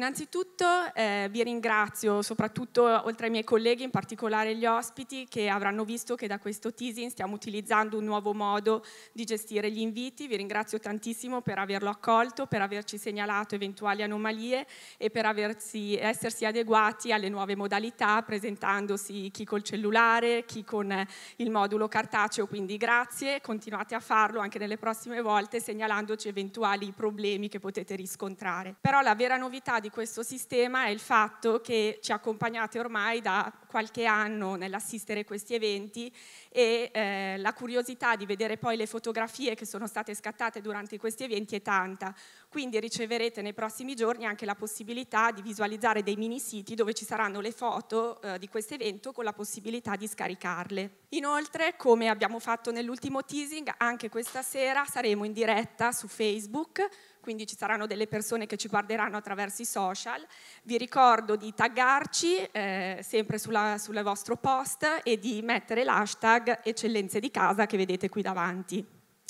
innanzitutto vi ringrazio, soprattutto oltre ai miei colleghi, in particolare gli ospiti, che avranno visto che da questo teasing stiamo utilizzando un nuovo modo di gestire gli inviti. Vi ringrazio tantissimo per averlo accolto, per averci segnalato eventuali anomalie e per essersi adeguati alle nuove modalità, presentandosi chi col cellulare, chi con il modulo cartaceo. Quindi grazie, continuate a farlo anche nelle prossime volte, segnalandoci eventuali problemi che potete riscontrare. Però la vera novità di questo sistema è il fatto che ci accompagnate ormai da qualche anno nell'assistere a questi eventi e la curiosità di vedere poi le fotografie che sono state scattate durante questi eventi è tanta. Quindi riceverete nei prossimi giorni anche la possibilità di visualizzare dei mini siti dove ci saranno le foto di questo evento con la possibilità di scaricarle. Inoltre, come abbiamo fatto nell'ultimo teasing, anche questa sera saremo in diretta su Facebook, quindi ci saranno delle persone che ci guarderanno attraverso i social. Vi ricordo di taggarci sempre sul vostro post e di mettere l'hashtag Eccellenze di Casa che vedete qui davanti.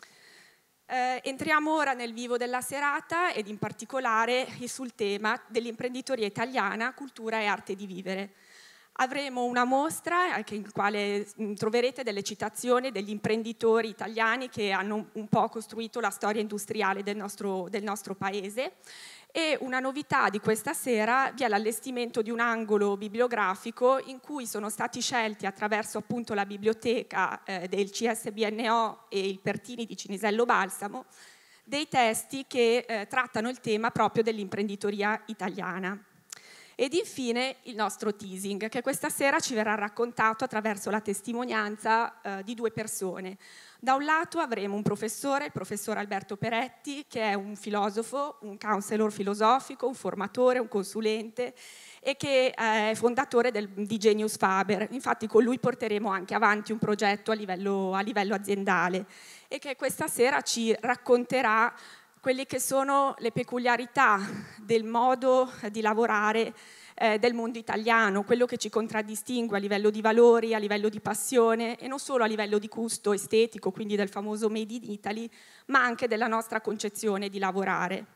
Entriamo ora nel vivo della serata ed in particolare sul tema dell'imprenditoria italiana, cultura e arte di vivere. Avremo una mostra in quale troverete delle citazioni degli imprenditori italiani che hanno un po' costruito la storia industriale del nostro paese. E una novità di questa sera vi è l'allestimento di un angolo bibliografico in cui sono stati scelti attraverso appunto la biblioteca del CSBNO e il Pertini di Cinisello Balsamo dei testi che trattano il tema proprio dell'imprenditoria italiana. Ed infine il nostro teasing, che questa sera ci verrà raccontato attraverso la testimonianza di due persone. Da un lato avremo un professore, il professor Alberto Peretti, che è un filosofo, un counselor filosofico, un formatore, un consulente e che è fondatore di Genius Faber. Infatti con lui porteremo anche avanti un progetto a livello aziendale e che questa sera ci racconterà quelle che sono le peculiarità del modo di lavorare del mondo italiano, quello che ci contraddistingue a livello di valori, a livello di passione e non solo a livello di gusto estetico, quindi del famoso Made in Italy, ma anche della nostra concezione di lavorare.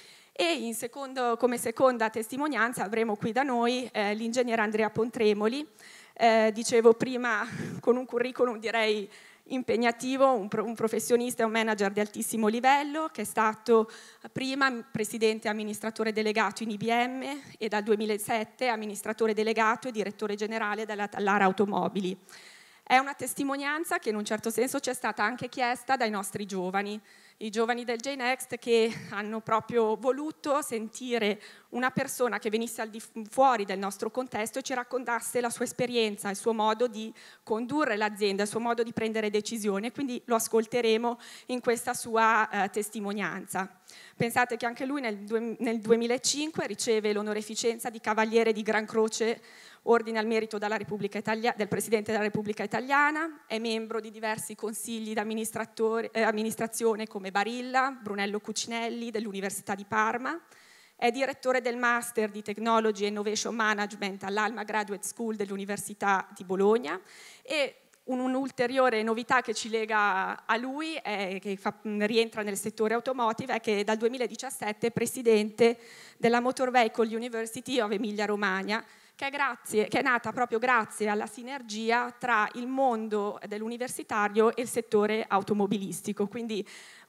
E come seconda testimonianza avremo qui da noi l'ingegnere Andrea Pontremoli, dicevo prima con un curriculum direi impegnativo, un professionista e un manager di altissimo livello, che è stato prima presidente e amministratore delegato in IBM e dal 2007 amministratore delegato e direttore generale della Tallara Automobili. È una testimonianza che in un certo senso ci è stata anche chiesta dai nostri giovani, i giovani del J-Next, che hanno proprio voluto sentire una persona che venisse al di fuori del nostro contesto e ci raccontasse la sua esperienza, il suo modo di condurre l'azienda, il suo modo di prendere decisioni, quindi lo ascolteremo in questa sua testimonianza. Pensate che anche lui nel 2005 riceve l'onoreficenza di Cavaliere di Gran Croce Ordine al Merito del Presidente della Repubblica Italiana, è membro di diversi consigli di amministrazione come Barilla, Brunello Cucinelli dell'Università di Parma, è direttore del Master di Technology e Innovation Management all'Alma Graduate School dell'Università di Bologna e un'ulteriore novità che ci lega a lui, che rientra nel settore automotive, è che dal 2017 è presidente della Motor Vehicle University of Emilia Romagna, che è nata proprio grazie alla sinergia tra il mondo dell'universitario e il settore automobilistico. Quindi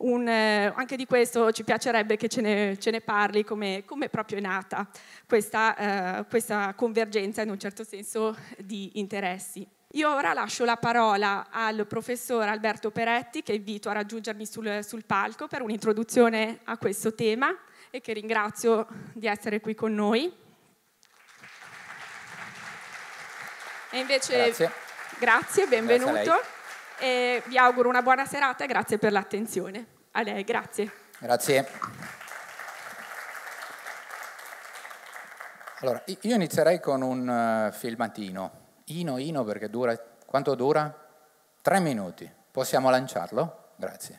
anche di questo ci piacerebbe che ce ne parli, come proprio è nata questa convergenza in un certo senso di interessi. Io ora lascio la parola al professor Alberto Peretti, che invito a raggiungermi sul palco per un'introduzione a questo tema e che ringrazio di essere qui con noi. E invece, grazie, benvenuto e vi auguro una buona serata e grazie per l'attenzione. A lei, grazie. Grazie. Allora, io inizierei con un filmatino. Ino, perché dura... Quanto dura? 3 minuti. Possiamo lanciarlo? Grazie.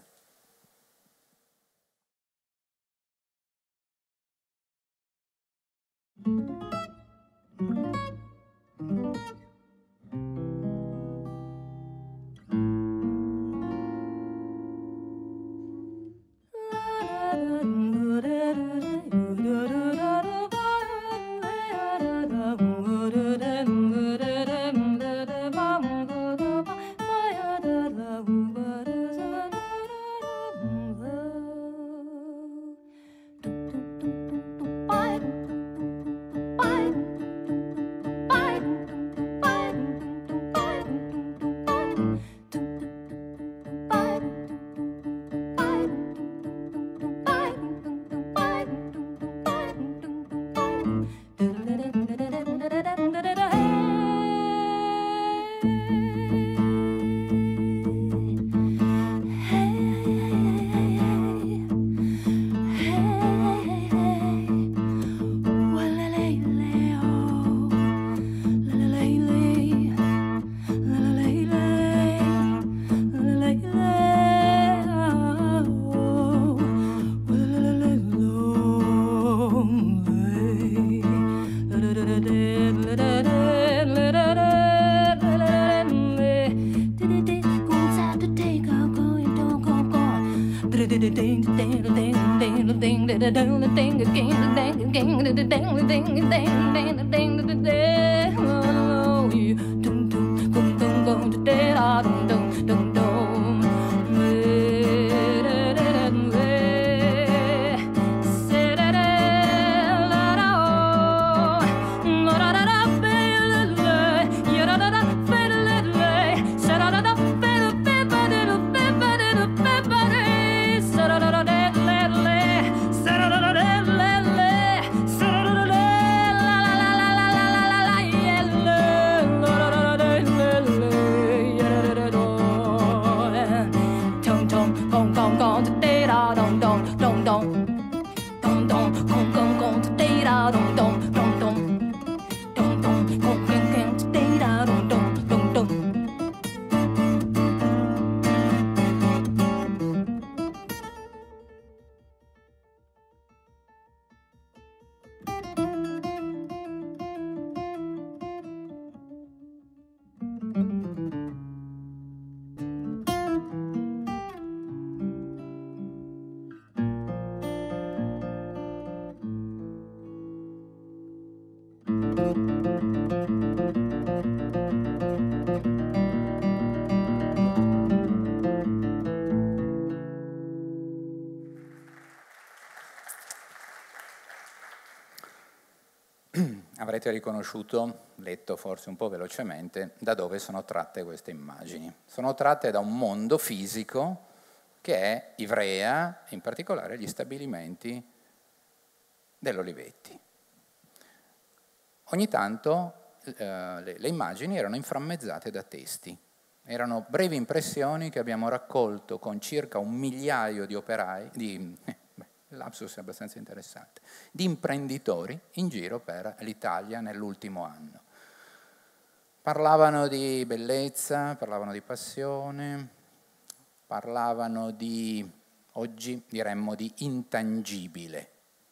avete riconosciuto, letto forse un po' velocemente, da dove sono tratte queste immagini. Sono tratte da un mondo fisico che è Ivrea, in particolare gli stabilimenti dell'Olivetti. Ogni tanto le immagini erano inframmezzate da testi. Erano brevi impressioni che abbiamo raccolto con circa 1 migliaio di operai, lapsus è abbastanza interessante, di imprenditori in giro per l'Italia nell'ultimo anno. Parlavano di bellezza, parlavano di passione, parlavano di, oggi diremmo, di intangibile.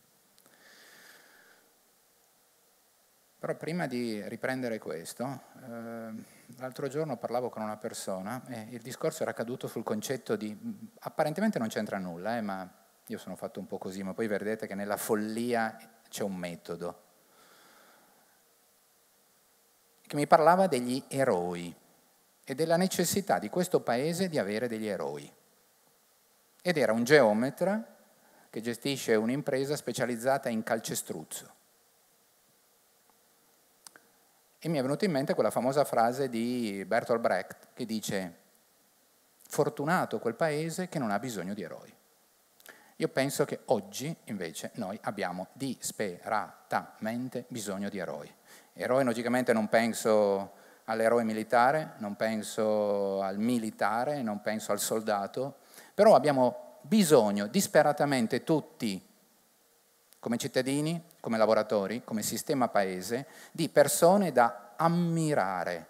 Però prima di riprendere questo, l'altro giorno parlavo con una persona e il discorso era caduto sul concetto di, apparentemente non c'entra nulla, ma io sono fatto un po' così, ma poi vedrete che nella follia c'è un metodo, che mi parlava degli eroi e della necessità di questo paese di avere degli eroi. Ed era un geometra che gestisce un'impresa specializzata in calcestruzzo. E mi è venuta in mente quella famosa frase di Bertolt Brecht che dice: fortunato quel paese che non ha bisogno di eroi. Io penso che oggi invece noi abbiamo disperatamente bisogno di eroi. Eroe logicamente non penso all'eroe militare, non penso al militare, non penso al soldato, però abbiamo bisogno disperatamente tutti, come cittadini, come lavoratori, come sistema paese, di persone da ammirare.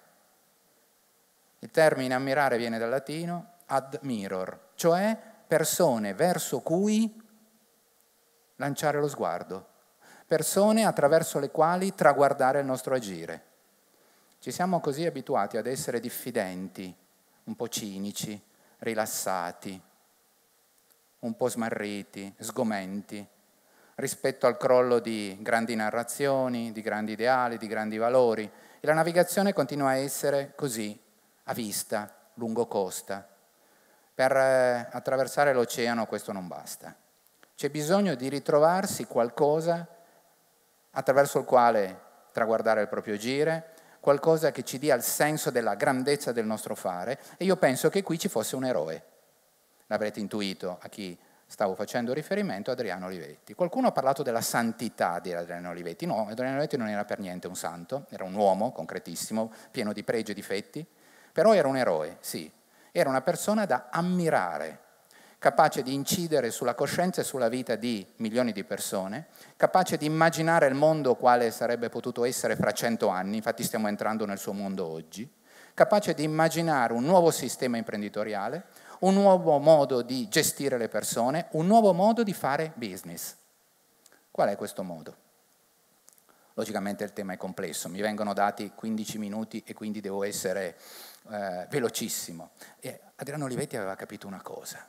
Il termine ammirare viene dal latino ad miror, cioè persone verso cui lanciare lo sguardo, persone attraverso le quali traguardare il nostro agire. Ci siamo così abituati ad essere diffidenti, un po' cinici, rilassati, un po' smarriti, sgomenti, rispetto al crollo di grandi narrazioni, di grandi ideali, di grandi valori. E la navigazione continua a essere così, a vista, lungo costa. Per attraversare l'oceano questo non basta. C'è bisogno di ritrovarsi qualcosa attraverso il quale traguardare il proprio agire, qualcosa che ci dia il senso della grandezza del nostro fare, e io penso che qui ci fosse un eroe. L'avrete intuito a chi stavo facendo riferimento, Adriano Olivetti. Qualcuno ha parlato della santità di Adriano Olivetti. No, Adriano Olivetti non era per niente un santo, era un uomo concretissimo, pieno di pregi e difetti, però era un eroe, sì. Era una persona da ammirare, capace di incidere sulla coscienza e sulla vita di milioni di persone, capace di immaginare il mondo quale sarebbe potuto essere fra 100 anni, infatti stiamo entrando nel suo mondo oggi, capace di immaginare un nuovo sistema imprenditoriale, un nuovo modo di gestire le persone, un nuovo modo di fare business. Qual è questo modo? Logicamente il tema è complesso, mi vengono dati 15 minuti e quindi devo essere velocissimo. E Adriano Olivetti aveva capito una cosa,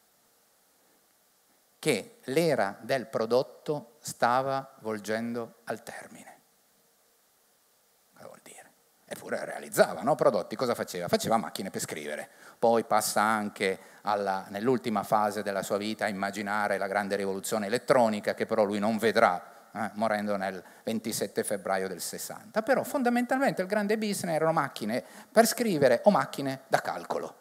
che l'era del prodotto stava volgendo al termine. Cosa vuol dire? Eppure realizzava, no? Prodotti, cosa faceva? Faceva macchine per scrivere. Poi passa anche nell'ultima fase della sua vita a immaginare la grande rivoluzione elettronica, che però lui non vedrà, morendo nel 27 febbraio del 60. Però fondamentalmente il grande business erano macchine per scrivere o macchine da calcolo.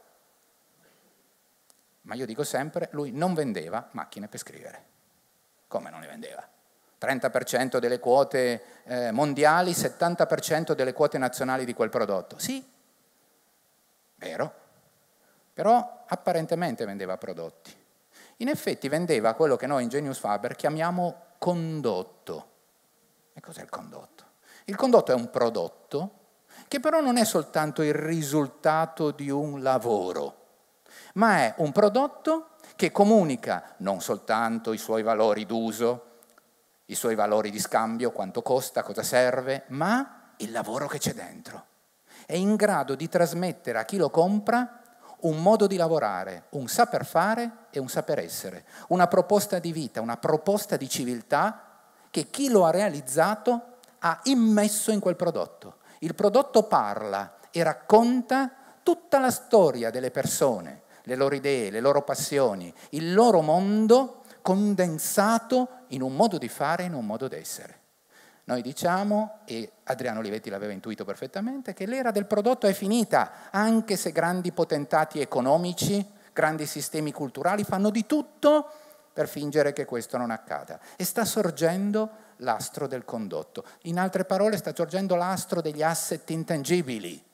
Ma io dico sempre, lui non vendeva macchine per scrivere. Come non le vendeva? 30% delle quote mondiali, 70% delle quote nazionali di quel prodotto. Sì, vero, però apparentemente vendeva prodotti. In effetti vendeva quello che noi in Genius Faber chiamiamo condotto. E cos'è il condotto? Il condotto è un prodotto che però non è soltanto il risultato di un lavoro, ma è un prodotto che comunica non soltanto i suoi valori d'uso, i suoi valori di scambio, quanto costa, cosa serve, ma il lavoro che c'è dentro. È in grado di trasmettere a chi lo compra un modo di lavorare, un saper fare e un saper essere, una proposta di vita, una proposta di civiltà che chi lo ha realizzato ha immesso in quel prodotto. Il prodotto parla e racconta tutta la storia delle persone, le loro idee, le loro passioni, il loro mondo condensato in un modo di fare, in un modo d'essere. Noi diciamo, e Adriano Olivetti l'aveva intuito perfettamente, che l'era del prodotto è finita, anche se grandi potentati economici, grandi sistemi culturali fanno di tutto per fingere che questo non accada. E sta sorgendo l'astro del condotto. In altre parole, sta sorgendo l'astro degli asset intangibili.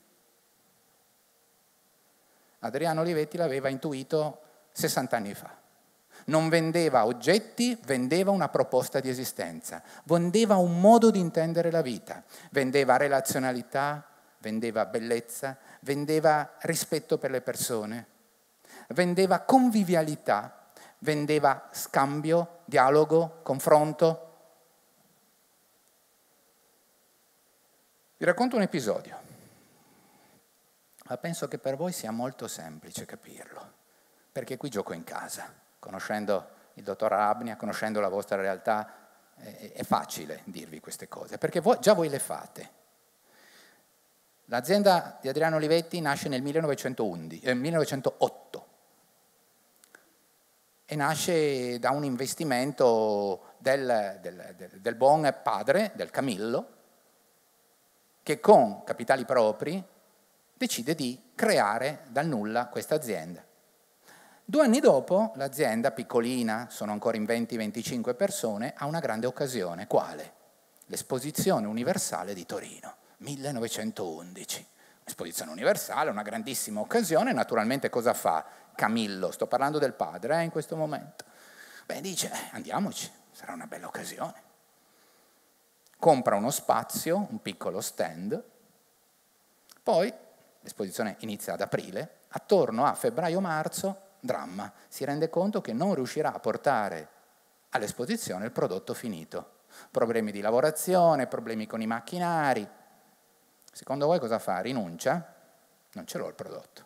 Adriano Olivetti l'aveva intuito 60 anni fa. Non vendeva oggetti, vendeva una proposta di esistenza, vendeva un modo di intendere la vita, vendeva relazionalità, vendeva bellezza, vendeva rispetto per le persone, vendeva convivialità, vendeva scambio, dialogo, confronto. Vi racconto un episodio, ma penso che per voi sia molto semplice capirlo, perché qui gioco in casa. Conoscendo il dottor Abnia, conoscendo la vostra realtà, è facile dirvi queste cose, perché già voi le fate. L'azienda di Adriano Olivetti nasce nel 1908 e nasce da un investimento del buon padre, del Camillo, che con capitali propri decide di creare dal nulla questa azienda. 2 anni dopo l'azienda, piccolina, sono ancora in 20-25 persone, ha una grande occasione. Quale? L'Esposizione Universale di Torino, 1911. L'esposizione universale, una grandissima occasione, naturalmente cosa fa Camillo? Sto parlando del padre in questo momento. Beh, dice, andiamoci, sarà una bella occasione. Compra uno spazio, un piccolo stand, poi l'esposizione inizia ad aprile, attorno a febbraio-marzo, dramma, si rende conto che non riuscirà a portare all'esposizione il prodotto finito. Problemi di lavorazione, problemi con i macchinari. Secondo voi cosa fa? Rinuncia? Non ce l'ho il prodotto.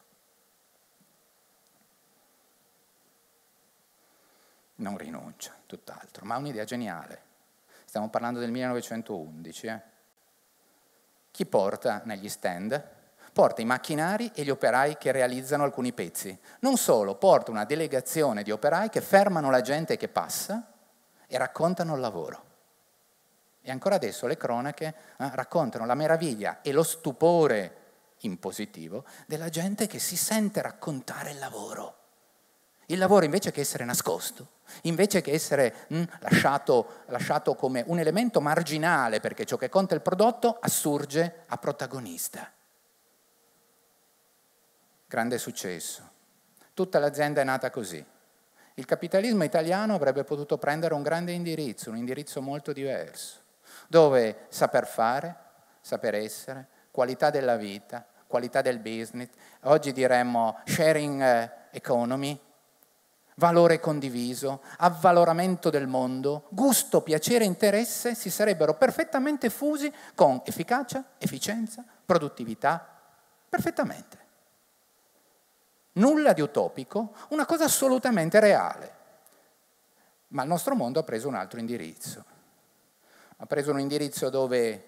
Non rinuncia, tutt'altro, ma ha un'idea geniale. Stiamo parlando del 1911. Chi porta negli stand? Porta i macchinari e gli operai che realizzano alcuni pezzi. Non solo, porta una delegazione di operai che fermano la gente che passa e raccontano il lavoro. E ancora adesso le cronache raccontano la meraviglia e lo stupore in positivo della gente che si sente raccontare il lavoro. Il lavoro invece che essere nascosto, invece che essere lasciato come un elemento marginale perché ciò che conta è il prodotto, assurge a protagonista. Grande successo. Tutta l'azienda è nata così. Il capitalismo italiano avrebbe potuto prendere un grande indirizzo, un indirizzo molto diverso, dove saper fare, saper essere, qualità della vita, qualità del business, oggi diremmo sharing economy, valore condiviso, avvaloramento del mondo, gusto, piacere, interesse si sarebbero perfettamente fusi con efficacia, efficienza, produttività, perfettamente. Nulla di utopico, una cosa assolutamente reale. Ma il nostro mondo ha preso un altro indirizzo. Ha preso un indirizzo dove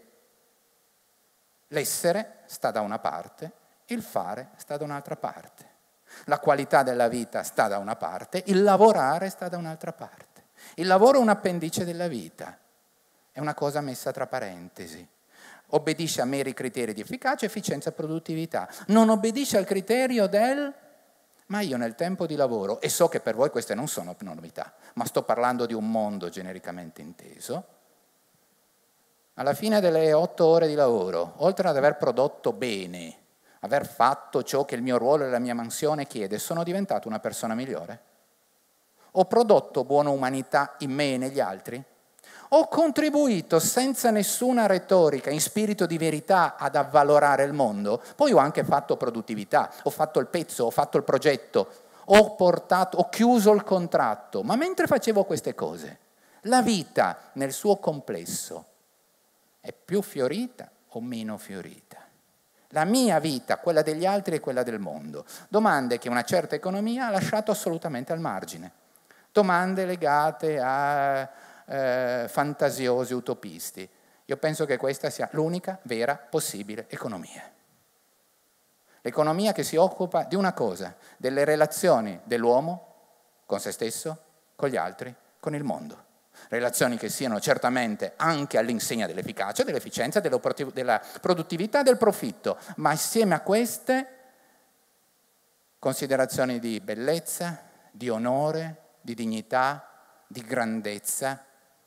l'essere sta da una parte, il fare sta da un'altra parte. La qualità della vita sta da una parte, il lavorare sta da un'altra parte. Il lavoro è un appendice della vita, è una cosa messa tra parentesi. Obbedisce a meri criteri di efficacia, efficienza e produttività. Non obbedisce al criterio del ma io nel tempo di lavoro, e so che per voi queste non sono novità, ma sto parlando di un mondo genericamente inteso, alla fine delle 8 ore di lavoro, oltre ad aver prodotto bene, aver fatto ciò che il mio ruolo e la mia mansione chiede, sono diventato una persona migliore? Ho prodotto buona umanità in me e negli altri? Ho contribuito senza nessuna retorica, in spirito di verità, ad avvalorare il mondo? Poi ho anche fatto produttività, ho fatto il pezzo, ho fatto il progetto, ho chiuso il contratto. Ma mentre facevo queste cose, la vita nel suo complesso è più fiorita o meno fiorita? La mia vita, quella degli altri e quella del mondo. Domande che una certa economia ha lasciato assolutamente al margine. Domande legate a fantasiosi utopisti. Io penso che questa sia l'unica vera possibile economia. L'economia che si occupa di una cosa, delle relazioni dell'uomo con se stesso, con gli altri, con il mondo. Relazioni che siano certamente anche all'insegna dell'efficacia, dell'efficienza, della produttività, del profitto, ma insieme a queste considerazioni di bellezza, di onore, di dignità, di grandezza,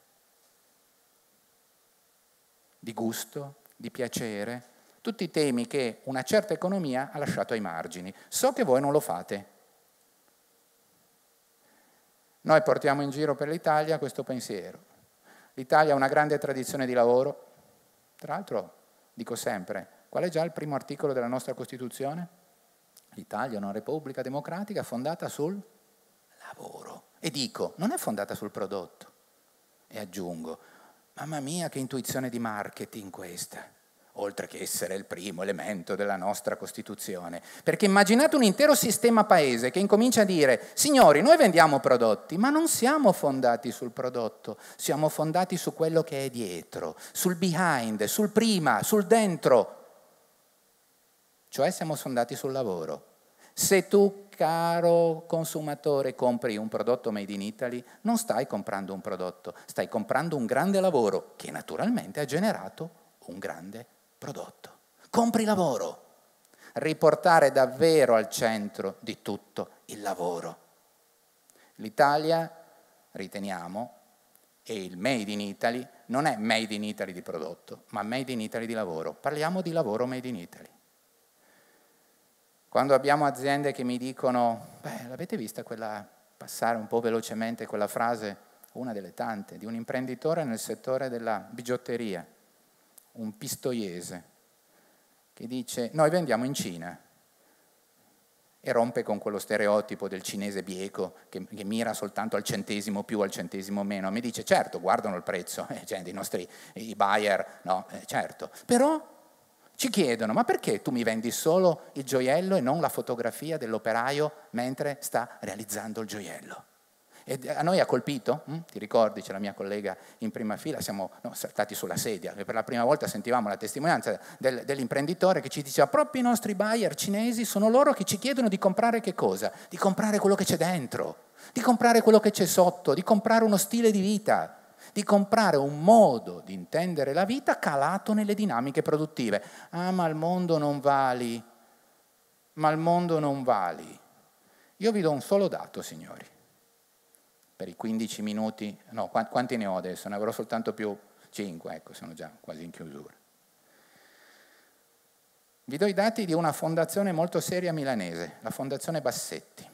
di gusto, di piacere, tutti temi che una certa economia ha lasciato ai margini. So che voi non lo fate. Noi portiamo in giro per l'Italia questo pensiero. L'Italia ha una grande tradizione di lavoro. Tra l'altro, dico sempre, qual è già il primo articolo della nostra Costituzione? L'Italia è una repubblica democratica fondata sul lavoro. E dico, non è fondata sul prodotto. E aggiungo, mamma mia che intuizione di marketing questa, oltre che essere il primo elemento della nostra Costituzione. Perché immaginate un intero sistema paese che incomincia a dire, signori, noi vendiamo prodotti, ma non siamo fondati sul prodotto, siamo fondati su quello che è dietro, sul behind, sul prima, sul dentro. Cioè siamo fondati sul lavoro. Se tu, caro consumatore, compri un prodotto made in Italy, non stai comprando un prodotto, stai comprando un grande lavoro che naturalmente ha generato un grande prodotto. Compri lavoro. Riportare davvero al centro di tutto il lavoro. L'Italia, riteniamo, e il Made in Italy non è Made in Italy di prodotto, ma Made in Italy di lavoro. Parliamo di lavoro Made in Italy. Quando abbiamo aziende che mi dicono, l'avete vista quella, passare un po' velocemente quella frase, una delle tante, di un imprenditore nel settore della bigiotteria, un pistoiese, che dice, noi vendiamo in Cina, e rompe con quello stereotipo del cinese bieco che mira soltanto al centesimo più, al centesimo meno. Mi dice, certo, guardano il prezzo, cioè dei nostri i buyer, no, certo, però ci chiedono, ma perché tu mi vendi solo il gioiello e non la fotografia dell'operaio mentre sta realizzando il gioiello? E a noi ha colpito, ti ricordi, c'è la mia collega in prima fila, siamo saltati sulla sedia, e per la prima volta sentivamo la testimonianza dell'imprenditore che ci diceva, proprio i nostri buyer cinesi sono loro che ci chiedono di comprare che cosa? Di comprare quello che c'è dentro, di comprare quello che c'è sotto, di comprare uno stile di vita, di comprare un modo di intendere la vita calato nelle dinamiche produttive. Ah, ma al mondo non vali, ma al mondo non vali. Io vi do un solo dato, signori, per i 15 minuti, no, quanti ne ho adesso? Ne avrò soltanto più 5, ecco, sono già quasi in chiusura. Vi do i dati di una fondazione molto seria milanese, la Fondazione Bassetti.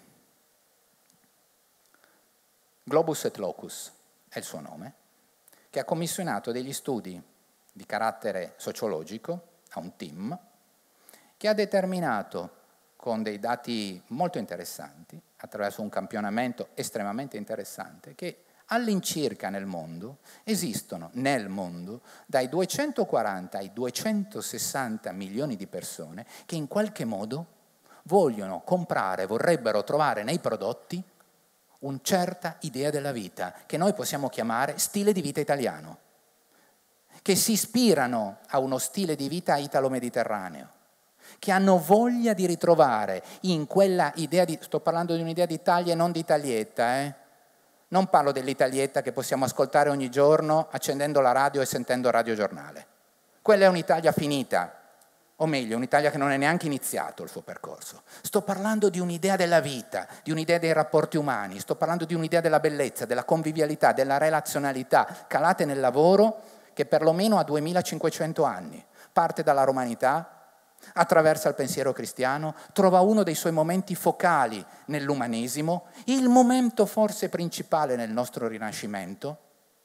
Globus et Locus è il suo nome, che ha commissionato degli studi di carattere sociologico a un team che ha determinato con dei dati molto interessanti, attraverso un campionamento estremamente interessante, che all'incirca nel mondo esistono dai 240 ai 260 milioni di persone che in qualche modo vogliono comprare, vorrebbero trovare nei prodotti una certa idea della vita, che noi possiamo chiamare stile di vita italiano, che si ispirano a uno stile di vita italo-mediterraneo, che hanno voglia di ritrovare in quella idea sto parlando di un'idea di Italia e non di Italietta, non parlo dell'Italietta che possiamo ascoltare ogni giorno accendendo la radio e sentendo radiogiornale. Quella è un'Italia finita, o meglio, un'Italia che non è neanche iniziato il suo percorso. Sto parlando di un'idea della vita, di un'idea dei rapporti umani, sto parlando di un'idea della bellezza, della convivialità, della relazionalità, calate nel lavoro, che perlomeno ha 2500 anni. Parte dalla romanità, attraversa il pensiero cristiano, trova uno dei suoi momenti focali nell'umanesimo, il momento forse principale nel nostro Rinascimento,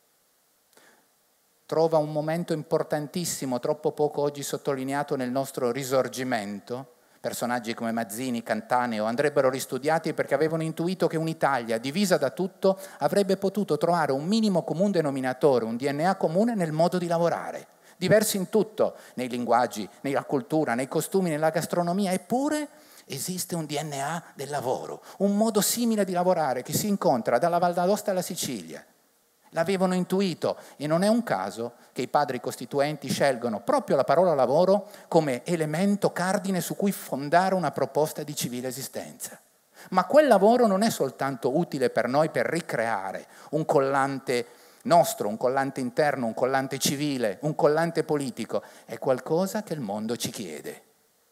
trova un momento importantissimo, troppo poco oggi sottolineato nel nostro Risorgimento. Personaggi come Mazzini, Cattaneo andrebbero ristudiati perché avevano intuito che un'Italia divisa da tutto avrebbe potuto trovare un minimo comune denominatore, un DNA comune nel modo di lavorare. Diversi in tutto, nei linguaggi, nella cultura, nei costumi, nella gastronomia, eppure esiste un DNA del lavoro, un modo simile di lavorare che si incontra dalla Val d'Aosta alla Sicilia. L'avevano intuito e non è un caso che i padri costituenti scelgono proprio la parola lavoro come elemento cardine su cui fondare una proposta di civile esistenza. Ma quel lavoro non è soltanto utile per noi per ricreare un collante nostro, un collante interno, un collante civile, un collante politico, è qualcosa che il mondo ci chiede.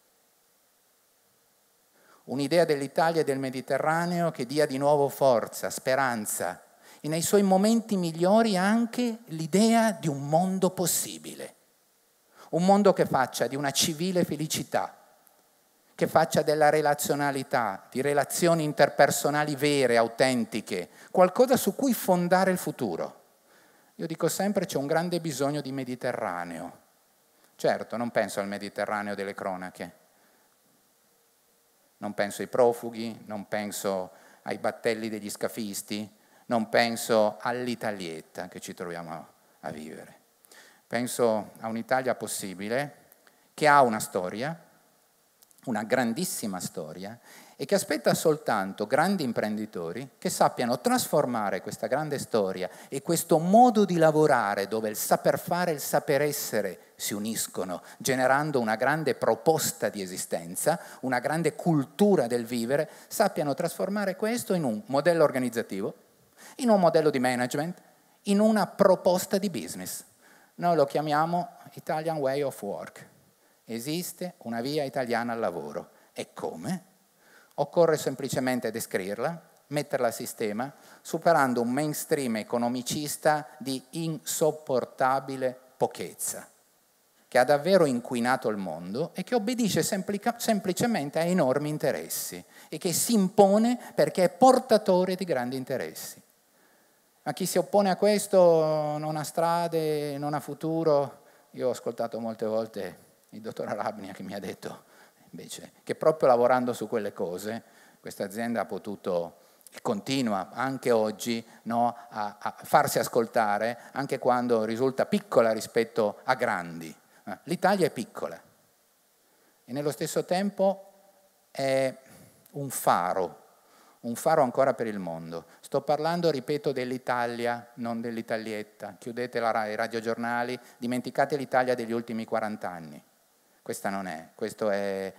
Un'idea dell'Italia e del Mediterraneo che dia di nuovo forza, speranza e nei suoi momenti migliori anche l'idea di un mondo possibile. Un mondo che faccia di una civile felicità, che faccia della relazionalità, di relazioni interpersonali vere, autentiche, qualcosa su cui fondare il futuro. Io dico sempre c'è un grande bisogno di Mediterraneo. Certo, non penso al Mediterraneo delle cronache. Non penso ai profughi, non penso ai battelli degli scafisti, non penso all'Italietta che ci troviamo a vivere. Penso a un'Italia possibile che ha una storia, una grandissima storia, e che aspetta soltanto grandi imprenditori che sappiano trasformare questa grande storia e questo modo di lavorare dove il saper fare e il saper essere si uniscono, generando una grande proposta di esistenza, una grande cultura del vivere, sappiano trasformare questo in un modello organizzativo, in un modello di management, in una proposta di business. Noi lo chiamiamo Italian Way of Work. Esiste una via italiana al lavoro. E come? Occorre semplicemente descriverla, metterla a sistema, superando un mainstream economicista di insopportabile pochezza, che ha davvero inquinato il mondo e che obbedisce semplicemente a enormi interessi e che si impone perché è portatore di grandi interessi. Ma chi si oppone a questo non ha strade, non ha futuro. Io ho ascoltato molte volte il dottor Arabnia che mi ha detto invece che proprio lavorando su quelle cose questa azienda ha potuto e continua anche oggi, no, a farsi ascoltare anche quando risulta piccola rispetto a grandi. L'Italia è piccola e nello stesso tempo è un faro ancora per il mondo. Sto parlando, ripeto, dell'Italia, non dell'Italietta. Chiudete i radiogiornali, dimenticate l'Italia degli ultimi 40 anni. Questa non è, questo è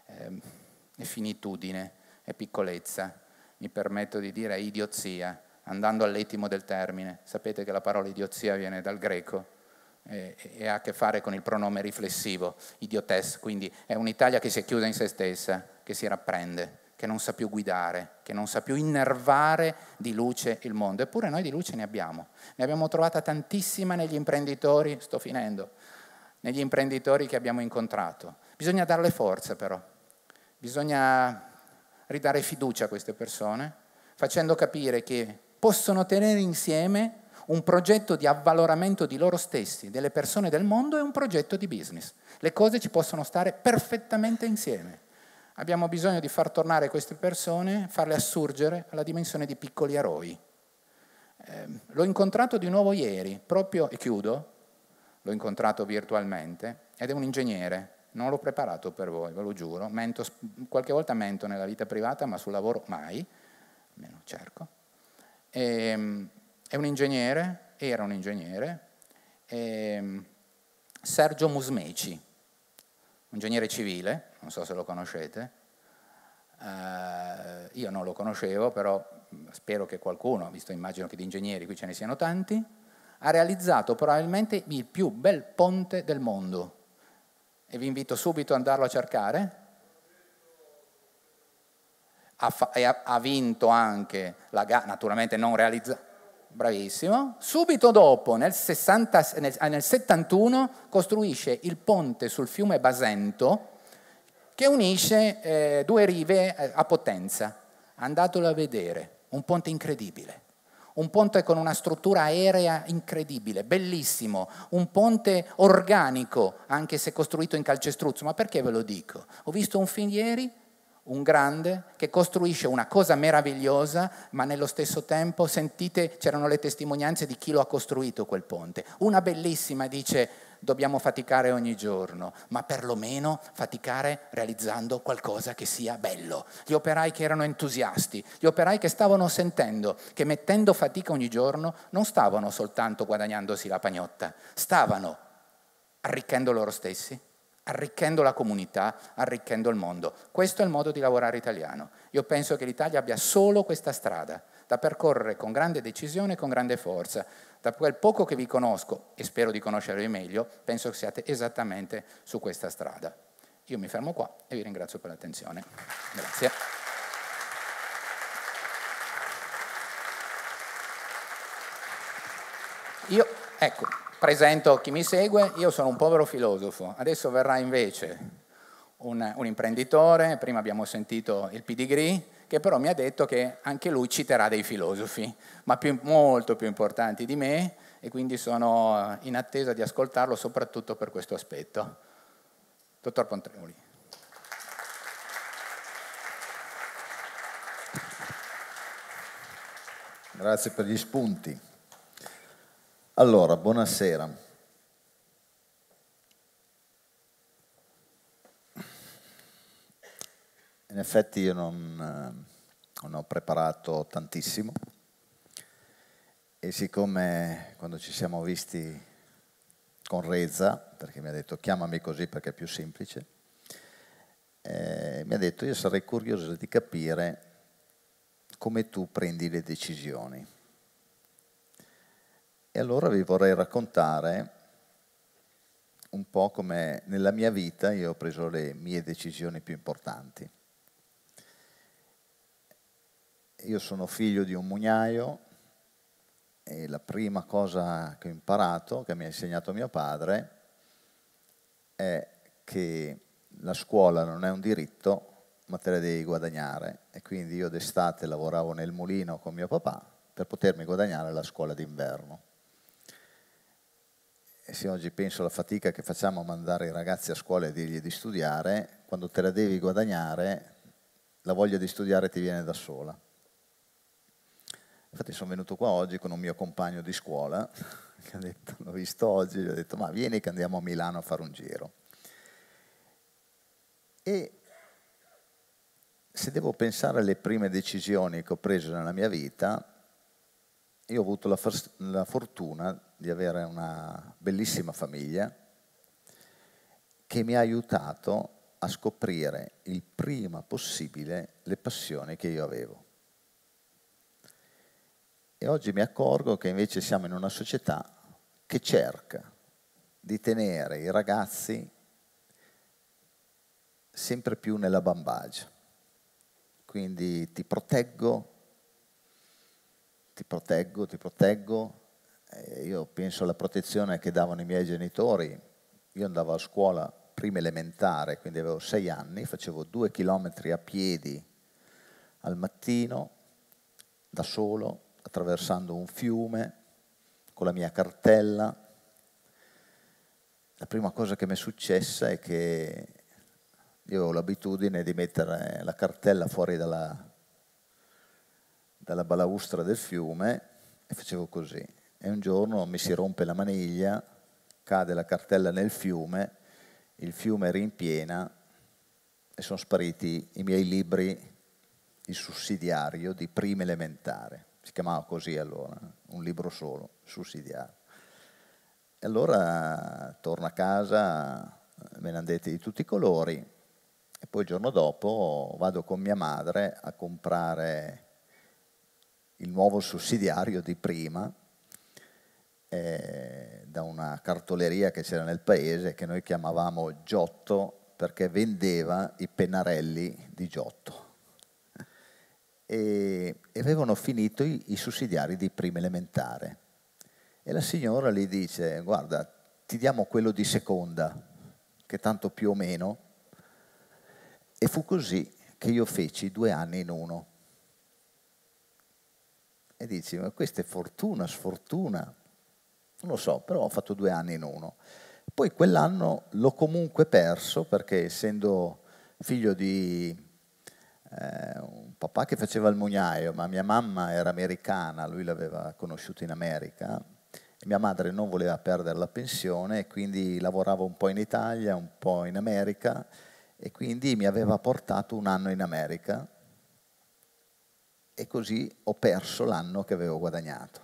finitudine, è piccolezza, mi permetto di dire è idiozia, andando all'ettimo del termine. Sapete che la parola idiozia viene dal greco e ha a che fare con il pronome riflessivo, idiotes, quindi è un'Italia che si è chiusa in se stessa, che si rapprende, che non sa più guidare, che non sa più innervare di luce il mondo. Eppure noi di luce ne abbiamo trovata tantissima negli imprenditori, sto finendo, negli imprenditori che abbiamo incontrato. Bisogna darle forza però, bisogna ridare fiducia a queste persone, facendo capire che possono tenere insieme un progetto di avvaloramento di loro stessi, delle persone del mondo e un progetto di business. Le cose ci possono stare perfettamente insieme. Abbiamo bisogno di far tornare queste persone, farle assurgere alla dimensione di piccoli eroi. L'ho incontrato di nuovo ieri, proprio, e chiudo, l'ho incontrato virtualmente, ed è un ingegnere. Non l'ho preparato per voi, ve lo giuro. Qualche volta mento nella vita privata, ma sul lavoro mai, almeno cerco. È un ingegnere, era un ingegnere, Sergio Musmeci, un ingegnere civile, non so se lo conoscete. Io non lo conoscevo, però spero che qualcuno, visto immagino che di ingegneri qui ce ne siano tanti, ha realizzato probabilmente il più bel ponte del mondo. E vi invito subito ad andarlo a cercare. Ha vinto anche la gara, naturalmente non realizzato, bravissimo. Subito dopo, nel 71, costruisce il ponte sul fiume Basento che unisce due rive a Potenza. Andatelo a vedere, un ponte incredibile. Un ponte con una struttura aerea incredibile, bellissimo, un ponte organico, anche se costruito in calcestruzzo. Ma perché ve lo dico? Ho visto un film ieri, un grande, che costruisce una cosa meravigliosa, ma nello stesso tempo, sentite, c'erano le testimonianze di chi lo ha costruito quel ponte. Una bellissima, dice, dobbiamo faticare ogni giorno, ma perlomeno faticare realizzando qualcosa che sia bello. Gli operai che erano entusiasti, gli operai che stavano sentendo che mettendo fatica ogni giorno non stavano soltanto guadagnandosi la pagnotta, stavano arricchendo loro stessi, arricchendo la comunità, arricchendo il mondo. Questo è il modo di lavorare italiano. Io penso che l'Italia abbia solo questa strada, da percorrere con grande decisione e con grande forza. Da quel poco che vi conosco, e spero di conoscervi meglio, penso che siate esattamente su questa strada. Io mi fermo qua e vi ringrazio per l'attenzione. Grazie. Ecco, presento chi mi segue, io sono un povero filosofo, adesso verrà invece un imprenditore, prima abbiamo sentito il pedigree, che però mi ha detto che anche lui citerà dei filosofi, ma molto più importanti di me, e quindi sono in attesa di ascoltarlo soprattutto per questo aspetto. Dottor Pontremoli. Grazie per gli spunti. Allora, buonasera. In effetti io non ho preparato tantissimo e siccome quando ci siamo visti con Reza, perché mi ha detto chiamami così perché è più semplice, mi ha detto io sarei curioso di capire come tu prendi le decisioni. E allora vi vorrei raccontare un po' come nella mia vita io ho preso le mie decisioni più importanti. Io sono figlio di un mugnaio e la prima cosa che ho imparato, che mi ha insegnato mio padre, è che la scuola non è un diritto, ma te la devi guadagnare. E quindi io d'estate lavoravo nel mulino con mio papà per potermi guadagnare la scuola d'inverno. E se oggi penso alla fatica che facciamo a mandare i ragazzi a scuola e dirgli di studiare, quando te la devi guadagnare, la voglia di studiare ti viene da sola. Infatti sono venuto qua oggi con un mio compagno di scuola, che ha detto, l'ho visto oggi, gli ho detto ma vieni che andiamo a Milano a fare un giro. E se devo pensare alle prime decisioni che ho preso nella mia vita, io ho avuto la fortuna di avere una bellissima famiglia che mi ha aiutato a scoprire il prima possibile le passioni che io avevo. E oggi mi accorgo che invece siamo in una società che cerca di tenere i ragazzi sempre più nella bambagia. Quindi ti proteggo. Io penso alla protezione che davano i miei genitori. Io andavo a scuola prima elementare, quindi avevo 6 anni, facevo 2 chilometri a piedi al mattino, da solo, attraversando un fiume, con la mia cartella. La prima cosa che mi è successa è che io avevo l'abitudine di mettere la cartella fuori dalla balaustra del fiume e facevo così. E un giorno mi si rompe la maniglia, cade la cartella nel fiume, il fiume rimpiena e sono spariti i miei libri, il sussidiario di prima elementare. Si chiamava così allora, un libro solo, sussidiario. E allora torno a casa, me ne hanno detti di tutti i colori e poi il giorno dopo vado con mia madre a comprare il nuovo sussidiario di prima da una cartoleria che c'era nel paese che noi chiamavamo Giotto perché vendeva i pennarelli di Giotto e avevano finito i sussidiari di prima elementare e la signora gli dice guarda ti diamo quello di seconda che tanto più o meno, e fu così che io feci 2 anni in uno. E dici, ma questa è fortuna, sfortuna? Non lo so, però ho fatto 2 anni in uno. Poi quell'anno l'ho comunque perso perché essendo figlio di un papà che faceva il mugnaio, ma mia mamma era americana, lui l'aveva conosciuto in America, e mia madre non voleva perdere la pensione, e quindi lavorava un po' in Italia, un po' in America, e quindi mi aveva portato 1 anno in America, e così ho perso l'anno che avevo guadagnato.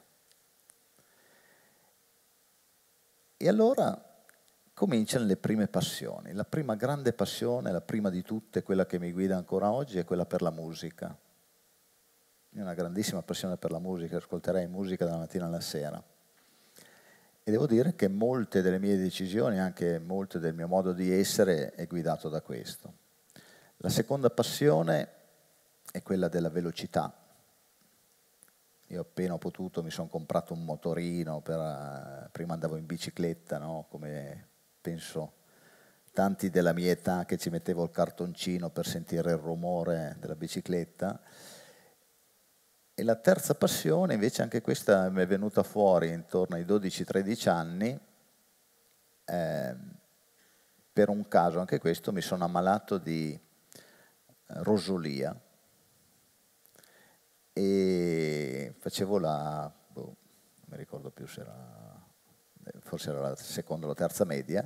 E allora cominciano le prime passioni. La prima grande passione, la prima di tutte, quella che mi guida ancora oggi, è quella per la musica. Io ho una grandissima passione per la musica, ascolterei musica dalla mattina alla sera. E devo dire che molte delle mie decisioni, anche molto del mio modo di essere, è guidato da questo. La seconda passione è quella della velocità. Io appena ho potuto mi sono comprato un motorino, prima andavo in bicicletta, no? Come penso tanti della mia età, che ci mettevo il cartoncino per sentire il rumore della bicicletta. E la terza passione, invece, anche questa mi è venuta fuori intorno ai 12-13 anni, per un caso, anche questo, mi sono ammalato di rosolia e facevo non mi ricordo più se era, forse era la seconda o la terza media,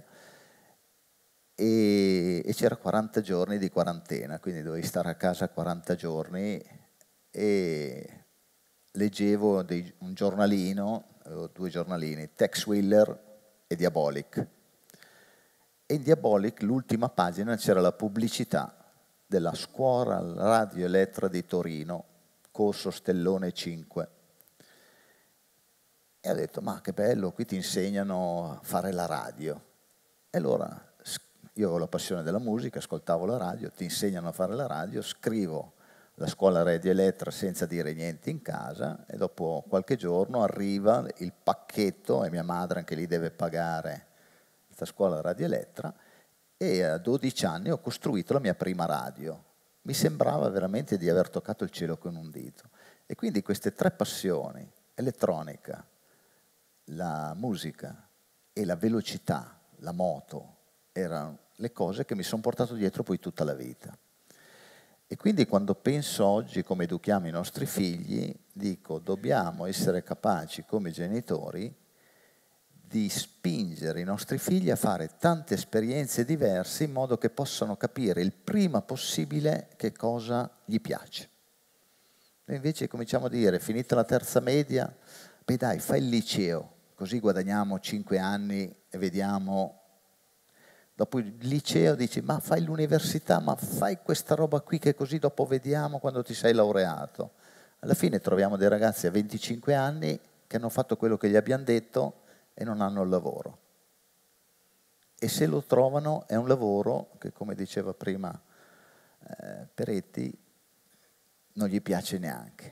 e c'era 40 giorni di quarantena, quindi dovevi stare a casa 40 giorni e leggevo un giornalino, avevo 2 giornalini, Tex Willer e Diabolic. E in Diabolic, l'ultima pagina, c'era la pubblicità della scuola Radio Elettra di Torino, corso Stellone 5. E ho detto, ma che bello, qui ti insegnano a fare la radio. E allora io avevo la passione della musica, ascoltavo la radio, ti insegnano a fare la radio, scrivo la scuola Radio Elettra senza dire niente in casa e dopo qualche giorno arriva il pacchetto e mia madre anche lì deve pagare questa scuola Radio Elettra e a 12 anni ho costruito la mia prima radio. Mi sembrava veramente di aver toccato il cielo con un dito. E quindi queste 3 passioni, elettronica, la musica e la velocità, la moto, erano le cose che mi sono portato dietro poi tutta la vita. E quindi quando penso oggi come educhiamo i nostri figli, dico, dobbiamo essere capaci come genitori di spingere i nostri figli a fare tante esperienze diverse in modo che possano capire il prima possibile che cosa gli piace. Noi invece cominciamo a dire, finita la terza media, beh dai, fai il liceo, così guadagniamo 5 anni e vediamo. Dopo il liceo dici, ma fai l'università, ma fai questa roba qui che così dopo vediamo quando ti sei laureato. Alla fine troviamo dei ragazzi a 25 anni che hanno fatto quello che gli abbiamo detto e non hanno il lavoro. E se lo trovano è un lavoro che, come diceva prima Peretti, non gli piace neanche.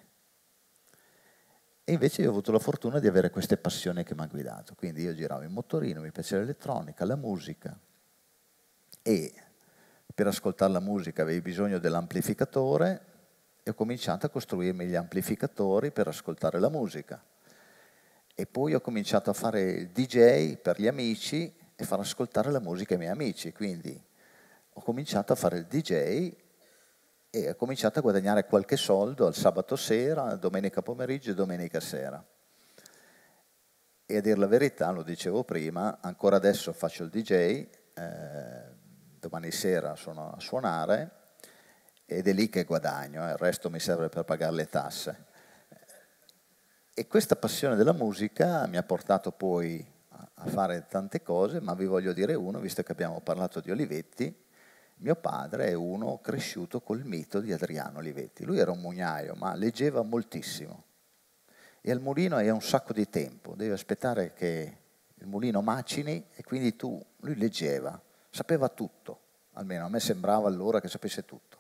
E invece io ho avuto la fortuna di avere queste passioni che mi hanno guidato. Quindi io giravo in motorino, mi piaceva l'elettronica, la musica. E per ascoltare la musica avevi bisogno dell'amplificatore e ho cominciato a costruirmi gli amplificatori per ascoltare la musica. E poi ho cominciato a fare il DJ per gli amici e far ascoltare la musica ai miei amici. Quindi ho cominciato a fare il DJ e ho cominciato a guadagnare qualche soldo al sabato sera, domenica pomeriggio e domenica sera. E a dire la verità, lo dicevo prima, ancora adesso faccio il DJ, domani sera sono a suonare ed è lì che guadagno, il resto mi serve per pagare le tasse. E questa passione della musica mi ha portato poi a fare tante cose, ma vi voglio dire uno, visto che abbiamo parlato di Olivetti. Mio padre è uno cresciuto col mito di Adriano Olivetti. Lui era un mugnaio, ma leggeva moltissimo. E al mulino è un sacco di tempo, devi aspettare che il mulino macini e quindi lui leggeva, sapeva tutto, almeno a me sembrava allora che sapesse tutto.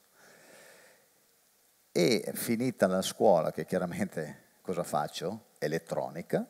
E finita la scuola, che chiaramente cosa faccio? Elettronica,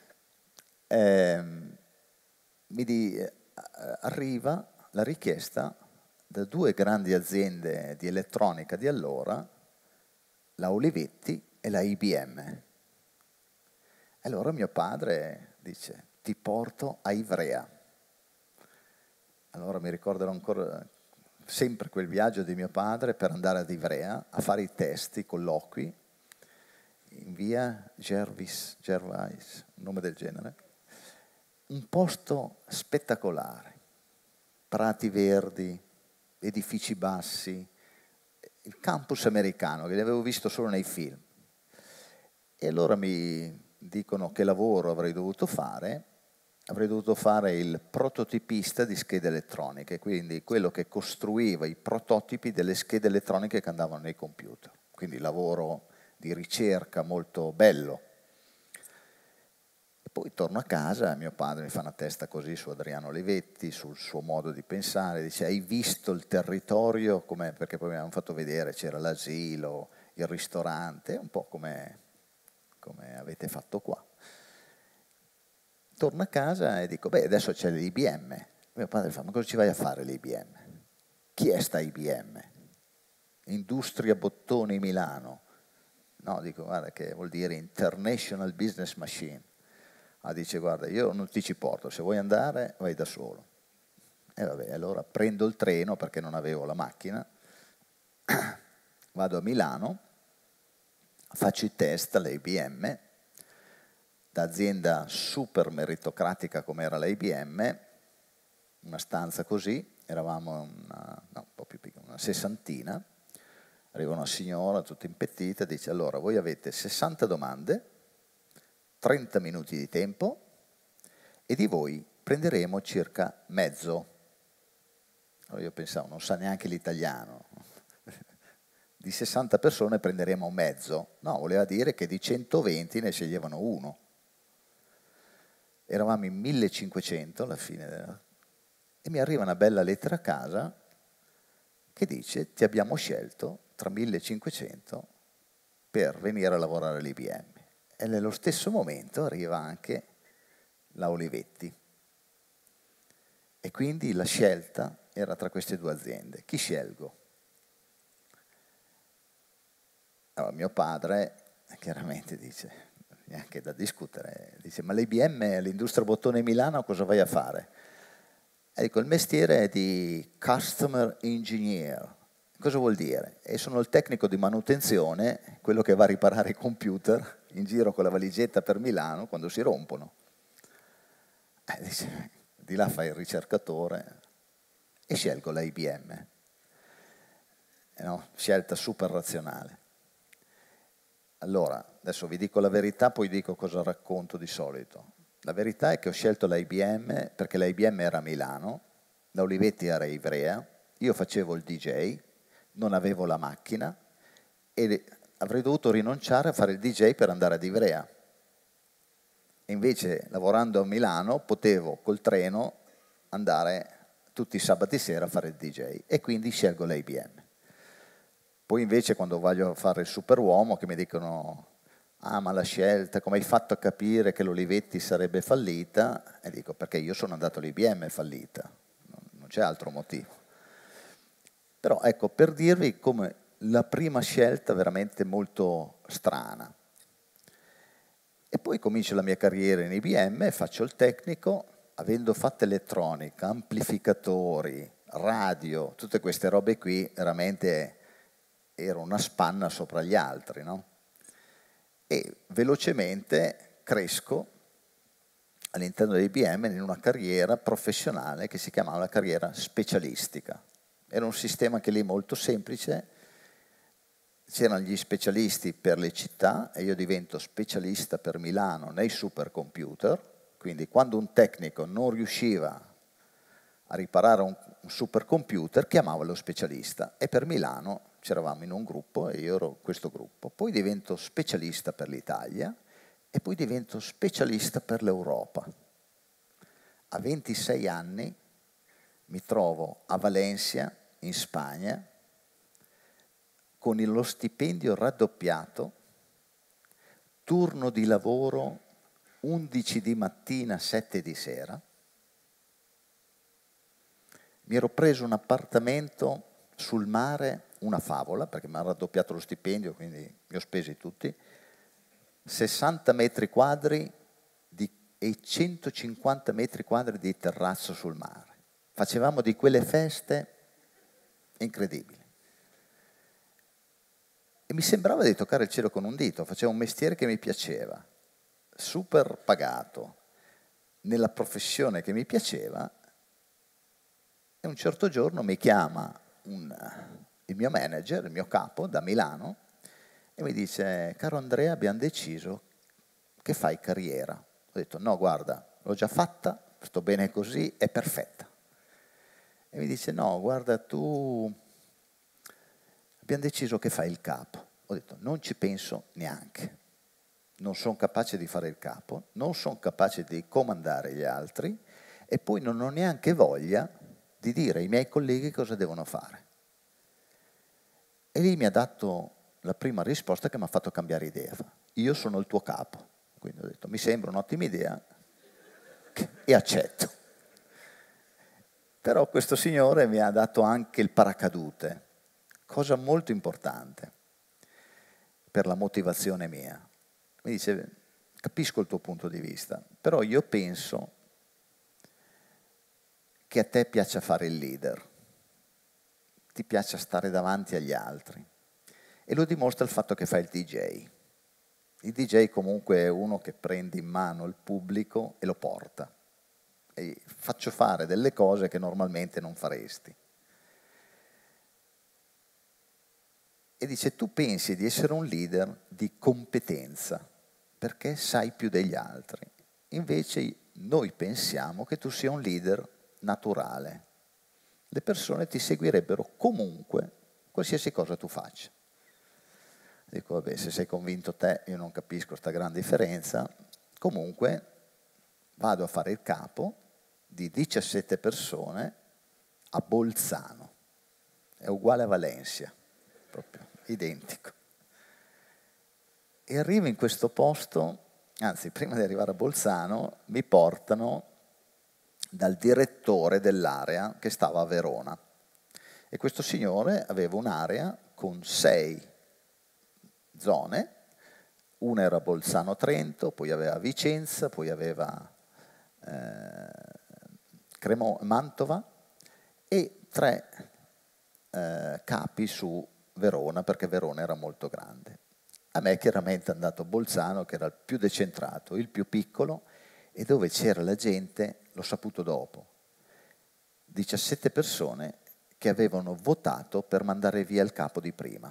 arriva la richiesta da 2 grandi aziende di elettronica di allora, la Olivetti e la IBM. Allora mio padre dice, ti porto a Ivrea. Allora mi ricorderò ancora sempre quel viaggio di mio padre per andare ad Ivrea a fare i test, i colloqui, in via Gervais, un nome del genere. Un posto spettacolare, prati verdi, edifici bassi, il campus americano che li avevo visto solo nei film. E allora mi dicono che lavoro avrei dovuto fare il prototipista di schede elettroniche, quindi quello che costruiva i prototipi delle schede elettroniche che andavano nei computer. Quindi lavoro di ricerca molto bello. E poi torno a casa, mio padre mi fa una testa così su Adriano Olivetti, sul suo modo di pensare, dice: hai visto il territorio? Com'è? Perché poi mi hanno fatto vedere, c'era l'asilo, il ristorante, un po' come avete fatto qua. Torno a casa e dico: beh, adesso c'è l'IBM. Mio padre fa: ma cosa ci vai a fare l'IBM? Chi è sta IBM? Industria Bottoni Milano. No, dico: guarda, che vuol dire International Business Machine. Dice: guarda, io non ti ci porto, se vuoi andare vai da solo. E vabbè, allora prendo il treno perché non avevo la macchina, vado a Milano, faccio i test all'IBM, da azienda super meritocratica come era l'IBM, una stanza così, eravamo un po' più piccola, una sessantina, arriva una signora tutta impettita, dice: allora voi avete 60 domande, 30 minuti di tempo e di voi prenderemo circa mezzo. Allora io pensavo, non sa neanche l'italiano, di 60 persone prenderemo mezzo. No, voleva dire che di 120 ne sceglievano uno. Eravamo in 1500 alla fine e mi arriva una bella lettera a casa che dice: ti abbiamo scelto tra 1500 per venire a lavorare all'IBM. E nello stesso momento arriva anche la Olivetti. E quindi la scelta era tra queste due aziende. Chi scelgo? Allora, mio padre chiaramente dice, neanche da discutere, dice: ma l'IBM, l'Industria Bottone Milano, cosa vai a fare? E dico: il mestiere è di Customer Engineer. Cosa vuol dire? E sono il tecnico di manutenzione, quello che va a riparare i computer in giro con la valigetta per Milano quando si rompono. Dice, di là fai il ricercatore e scelgo la IBM. No? Scelta super razionale. Allora, adesso vi dico la verità, poi dico cosa racconto di solito. La verità è che ho scelto la IBM perché la IBM era a Milano, la Olivetti era a Ivrea, io facevo il DJ, non avevo la macchina e avrei dovuto rinunciare a fare il DJ per andare ad Ivrea. E invece, lavorando a Milano, potevo col treno andare tutti i sabati sera a fare il DJ e quindi scelgo l'IBM. Poi invece quando voglio fare il superuomo che mi dicono: ah, ma la scelta, come hai fatto a capire che l'Olivetti sarebbe fallita? E dico: perché io sono andato all'IBM è fallita, non c'è altro motivo. Però ecco, per dirvi come la prima scelta veramente molto strana. E poi comincio la mia carriera in IBM, faccio il tecnico, avendo fatto elettronica, amplificatori, radio, tutte queste robe qui, veramente ero una spanna sopra gli altri, no? E velocemente cresco all'interno dell'IBM in una carriera professionale che si chiamava la carriera specialistica. Era un sistema che lì molto semplice, c'erano gli specialisti per le città e io divento specialista per Milano nei supercomputer, quindi quando un tecnico non riusciva a riparare un supercomputer chiamava lo specialista e per Milano c'eravamo in un gruppo e io ero questo gruppo. Poi divento specialista per l'Italia e poi divento specialista per l'Europa. A 26 anni mi trovo a Valencia, in Spagna, con lo stipendio raddoppiato, turno di lavoro 11 di mattina, 7 di sera. Mi ero preso un appartamento sul mare, una favola, perché mi ha raddoppiato lo stipendio, quindi li ho spesi tutti, 60 metri quadri e 150 metri quadri di terrazzo sul mare. Facevamo di quelle feste incredibili. E mi sembrava di toccare il cielo con un dito, facevo un mestiere che mi piaceva, super pagato, nella professione che mi piaceva, e un certo giorno mi chiama il mio manager, il mio capo da Milano, e mi dice: caro Andrea, abbiamo deciso che fai carriera. Ho detto: no, guarda, l'ho già fatta, sto bene così, è perfetta. E mi dice: no, guarda, tu abbiamo deciso che fai il capo. ho detto non ci penso neanche. Non sono capace di fare il capo, non sono capace di comandare gli altri e poi non ho neanche voglia di dire ai miei colleghi cosa devono fare. E lì mi ha dato la prima risposta che mi ha fatto cambiare idea. Io sono il tuo capo. Quindi ho detto mi sembra un'ottima idea e accetto. Però questo signore mi ha dato anche il paracadute, cosa molto importante per la motivazione mia. Mi dice, capisco il tuo punto di vista, però io penso che a te piaccia fare il leader, ti piaccia stare davanti agli altri. E lo dimostra il fatto che fai il DJ. Il DJ comunque è uno che prende in mano il pubblico e lo porta. E faccio fare delle cose che normalmente non faresti. E dice, tu pensi di essere un leader di competenza, perché sai più degli altri. Invece noi pensiamo che tu sia un leader naturale. Le persone ti seguirebbero comunque, qualsiasi cosa tu faccia. Dico, vabbè, se sei convinto te, io non capisco sta gran differenza. Comunque vado a fare il capo di 17 persone a Bolzano. È uguale a Valencia, proprio identico. E arrivo in questo posto, anzi prima di arrivare a Bolzano mi portano dal direttore dell'area che stava a Verona e questo signore aveva un'area con 6 zone, una era Bolzano-Trento, poi aveva Vicenza, poi aveva Mantova e 3 capi su Verona, perché Verona era molto grande. A me chiaramente è andato Bolzano, che era il più decentrato, il più piccolo, e dove c'era la gente, l'ho saputo dopo, 17 persone che avevano votato per mandare via il capo di prima.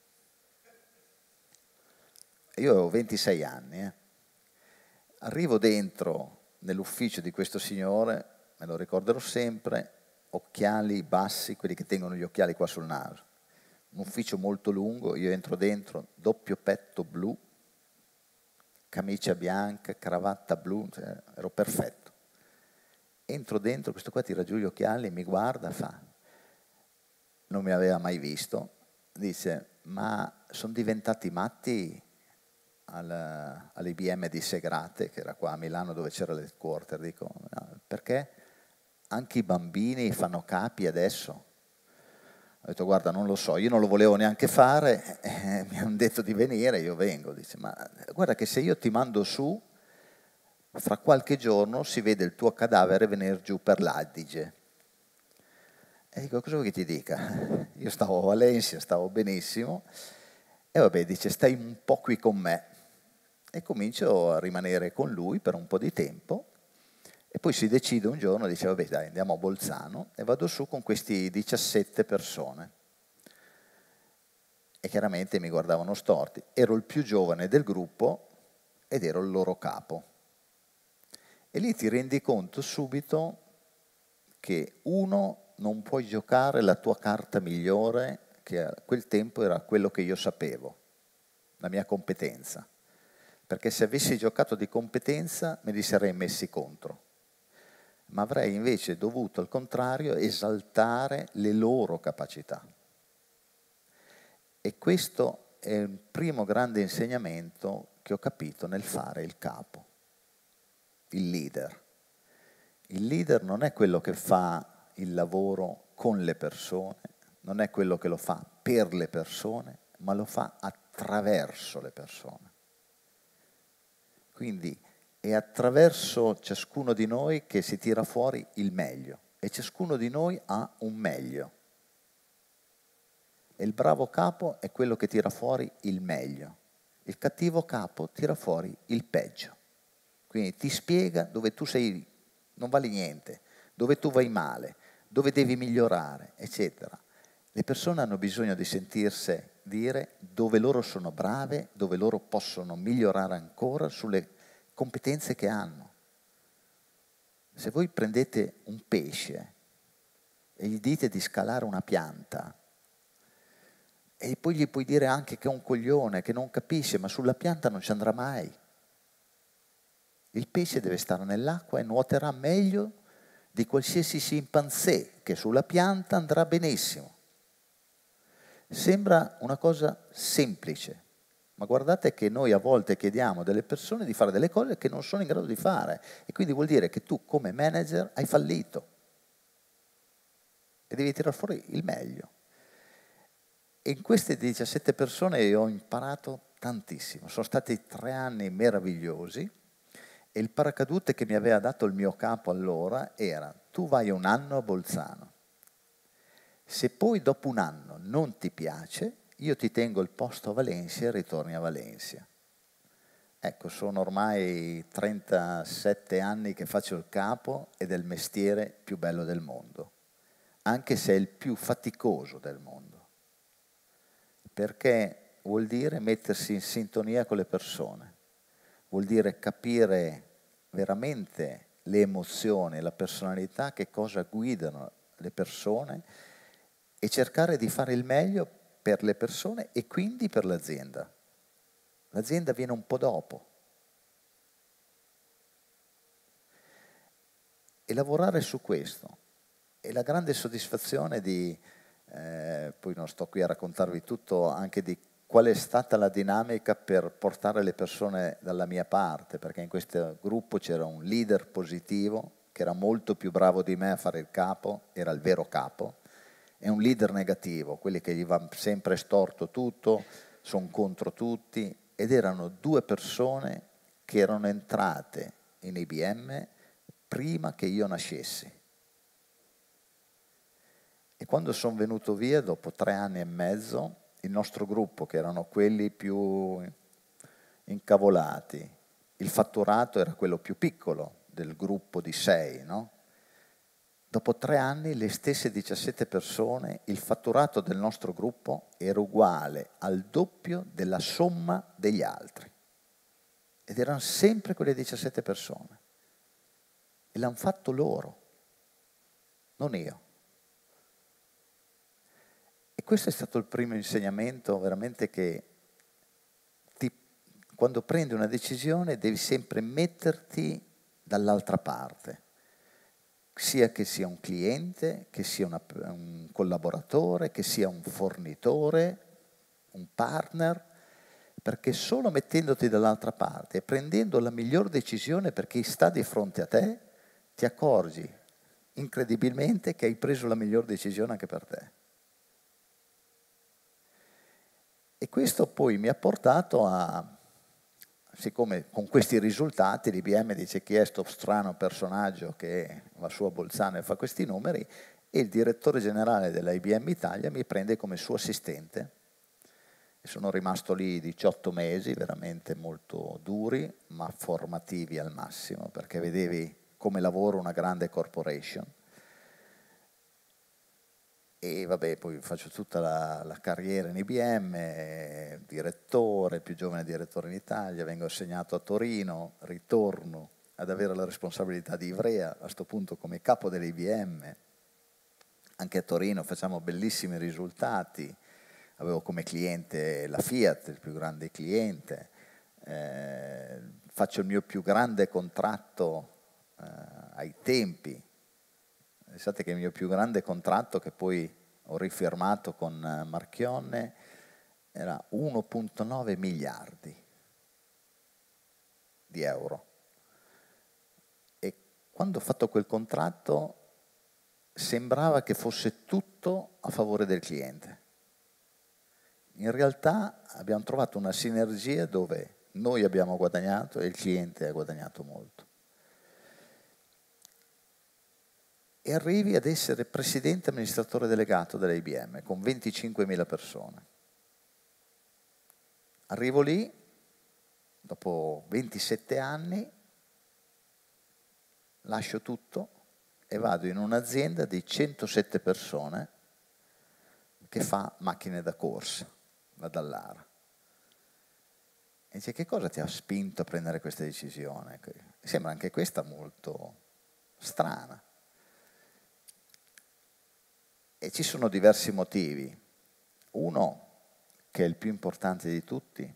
Io avevo 26 anni. Arrivo dentro nell'ufficio di questo signore, me lo ricorderò sempre, occhiali bassi, quelli che tengono gli occhiali qua sul naso. Un ufficio molto lungo, io entro dentro, doppio petto blu, camicia bianca, cravatta blu, cioè, ero perfetto. Entro dentro, questo qua tira giù gli occhiali, mi guarda, fa, non mi aveva mai visto, dice, ma sono diventati matti all'IBM di Segrate, che era qua a Milano dove c'era l'headquarter, dico, no, perché anche i bambini fanno capi adesso? Ho detto, guarda, non lo so, io non lo volevo neanche fare, mi hanno detto di venire, io vengo. Dice, ma guarda che se io ti mando su, fra qualche giorno si vede il tuo cadavere venire giù per l'Adige. E dico, cosa vuoi che ti dica? Io stavo a Valencia, stavo benissimo, e vabbè, dice, stai un po' qui con me. E comincio a rimanere con lui per un po' di tempo, e poi si decide un giorno, dice, vabbè dai, andiamo a Bolzano, e vado su con questi 17 persone. E chiaramente mi guardavano storti. Ero il più giovane del gruppo ed ero il loro capo. E lì ti rendi conto subito che uno, non puoi giocare la tua carta migliore, che a quel tempo era quello che io sapevo, la mia competenza. Perché se avessi giocato di competenza me li sarei messi contro. Ma avrei invece dovuto, al contrario, esaltare le loro capacità. E questo è il primo grande insegnamento che ho capito nel fare il capo, il leader. Il leader non è quello che fa il lavoro con le persone, non è quello che lo fa per le persone, ma lo fa attraverso le persone. Quindi è attraverso ciascuno di noi che si tira fuori il meglio e ciascuno di noi ha un meglio. E il bravo capo è quello che tira fuori il meglio. Il cattivo capo tira fuori il peggio. Quindi ti spiega dove tu sei, non vali niente, dove tu vai male, dove devi migliorare, eccetera. Le persone hanno bisogno di sentirsi dire dove loro sono brave, dove loro possono migliorare ancora sulle competenze che hanno. Se voi prendete un pesce e gli dite di scalare una pianta E poi gli puoi dire anche che è un coglione, che non capisce, ma sulla pianta non ci andrà mai. Il pesce deve stare nell'acqua e nuoterà meglio di qualsiasi scimpanzé, che sulla pianta andrà benissimo. Sembra una cosa semplice, ma guardate che noi a volte chiediamo a delle persone di fare delle cose che non sono in grado di fare, e quindi vuol dire che tu come manager hai fallito e devi tirare fuori il meglio. E in queste 17 persone io ho imparato tantissimo. Sono stati 3 anni meravigliosi e il paracadute che mi aveva dato il mio capo allora era: tu vai un anno a Bolzano, se poi dopo un anno non ti piace, io ti tengo il posto a Valencia e ritorni a Valencia. Ecco, sono ormai 37 anni che faccio il capo ed è il mestiere più bello del mondo, anche se è il più faticoso del mondo, perché vuol dire mettersi in sintonia con le persone, vuol dire capire veramente le emozioni, la personalità, che cosa guidano le persone, e cercare di fare il meglio per le persone e quindi per l'azienda. L'azienda viene un po' dopo. E lavorare su questo. E la grande soddisfazione di, poi non sto qui a raccontarvi tutto, anche di qual è stata la dinamica per portare le persone dalla mia parte, perché in questo gruppo c'era un leader positivo che era molto più bravo di me a fare il capo, era il vero capo, e un leader negativo, quelli che gli va sempre storto tutto, sono contro tutti, ed erano 2 persone che erano entrate in IBM prima che io nascessi. E quando sono venuto via, dopo 3 anni e mezzo, il nostro gruppo, che erano quelli più incavolati, il fatturato era quello più piccolo del gruppo di 6, no? Dopo 3 anni, le stesse 17 persone, il fatturato del nostro gruppo era uguale al doppio della somma degli altri. Ed erano sempre quelle 17 persone. E l'hanno fatto loro, non io. E questo è stato il primo insegnamento, veramente, che quando prendi una decisione devi sempre metterti dall'altra parte. Sia che sia un cliente, che sia un collaboratore, che sia un fornitore, un partner, perché solo mettendoti dall'altra parte e prendendo la miglior decisione per chi sta di fronte a te, ti accorgi incredibilmente che hai preso la miglior decisione anche per te. E questo poi mi ha portato a, siccome con questi risultati l'IBM dice: chi è sto strano personaggio che va su a Bolzano e fa questi numeri, e il direttore generale della IBM Italia mi prende come suo assistente. E sono rimasto lì 18 mesi, veramente molto duri, ma formativi al massimo, perché vedevi come lavora una grande corporation. E vabbè, poi faccio tutta la carriera in IBM, direttore, più giovane direttore in Italia, vengo assegnato a Torino, ritorno ad avere la responsabilità di Ivrea, a questo punto come capo dell'IBM. Anche a Torino facciamo bellissimi risultati, avevo come cliente la Fiat, il più grande cliente, faccio il mio più grande contratto ai tempi. Pensate che il mio più grande contratto, che poi ho rifirmato con Marchionne, era 1,9 miliardi di euro. E quando ho fatto quel contratto sembrava che fosse tutto a favore del cliente. In realtà abbiamo trovato una sinergia dove noi abbiamo guadagnato e il cliente ha guadagnato molto. E arrivi ad essere presidente amministratore delegato dell'IBM con 25.000 persone. Arrivo lì, dopo 27 anni, lascio tutto e vado in un'azienda di 107 persone che fa macchine da corsa, la Dallara. E dice: che cosa ti ha spinto a prendere questa decisione? Sembra anche questa molto strana. E ci sono diversi motivi. Uno, che è il più importante di tutti,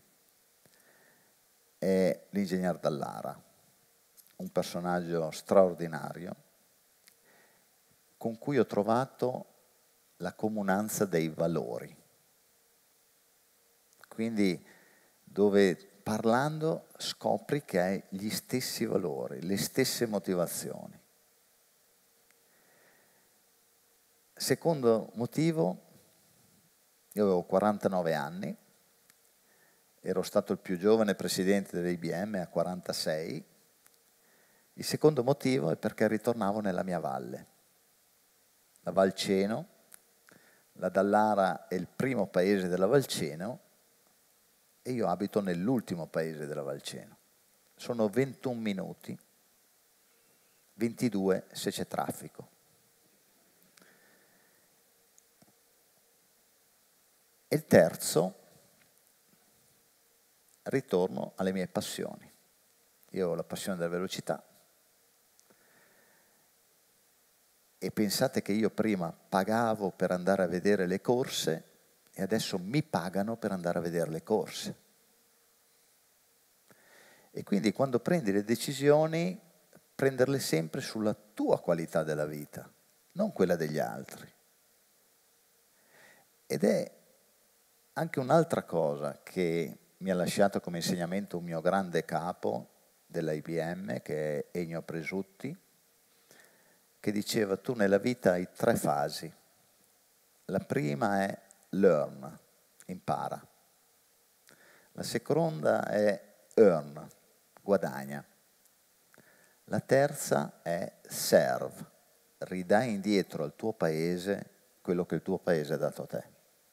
è l'ingegner Dallara, un personaggio straordinario con cui ho trovato la comunanza dei valori. Quindi dove parlando scopri che hai gli stessi valori, le stesse motivazioni. Secondo motivo, io avevo 49 anni, ero stato il più giovane presidente dell'IBM a 46. Il secondo motivo è perché ritornavo nella mia valle, la Val Ceno. La Dallara è il primo paese della Val Ceno e io abito nell'ultimo paese della Val Ceno. Sono 21 minuti, 22 se c'è traffico. E il terzo, ritorno alle mie passioni. Io ho la passione della velocità e pensate che io prima pagavo per andare a vedere le corse e adesso mi pagano per andare a vedere le corse. E quindi quando prendi le decisioni, prenderle sempre sulla tua qualità della vita, non quella degli altri. Ed è anche un'altra cosa che mi ha lasciato come insegnamento un mio grande capo della IBM, che è Ennio Presutti, che diceva: tu nella vita hai 3 fasi. La prima è learn, impara. La seconda è earn, guadagna. La terza è serve, ridai indietro al tuo paese quello che il tuo paese ha dato a te.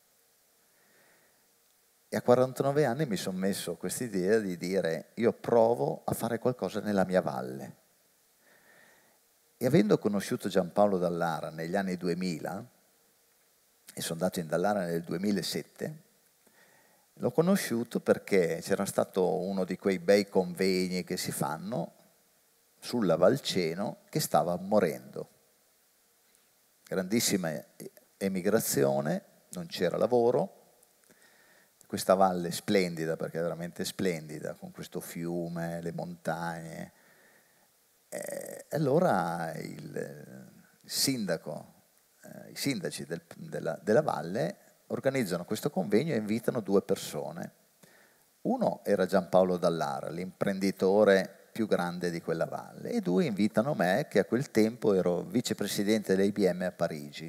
E a 49 anni mi sono messo questa idea di dire: io provo a fare qualcosa nella mia valle. E avendo conosciuto Giampaolo Dallara negli anni 2000, e sono andato in Dallara nel 2007, l'ho conosciuto perché c'era stato uno di quei bei convegni che si fanno sulla Val Ceno che stava morendo. Grandissima emigrazione, non c'era lavoro. Questa valle splendida, perché è veramente splendida, con questo fiume, le montagne. E allora il sindaco, i sindaci della valle organizzano questo convegno e invitano 2 persone. Uno era Giampaolo Dallara, l'imprenditore più grande di quella valle, e 2 invitano me, che a quel tempo ero vicepresidente dell'IBM a Parigi.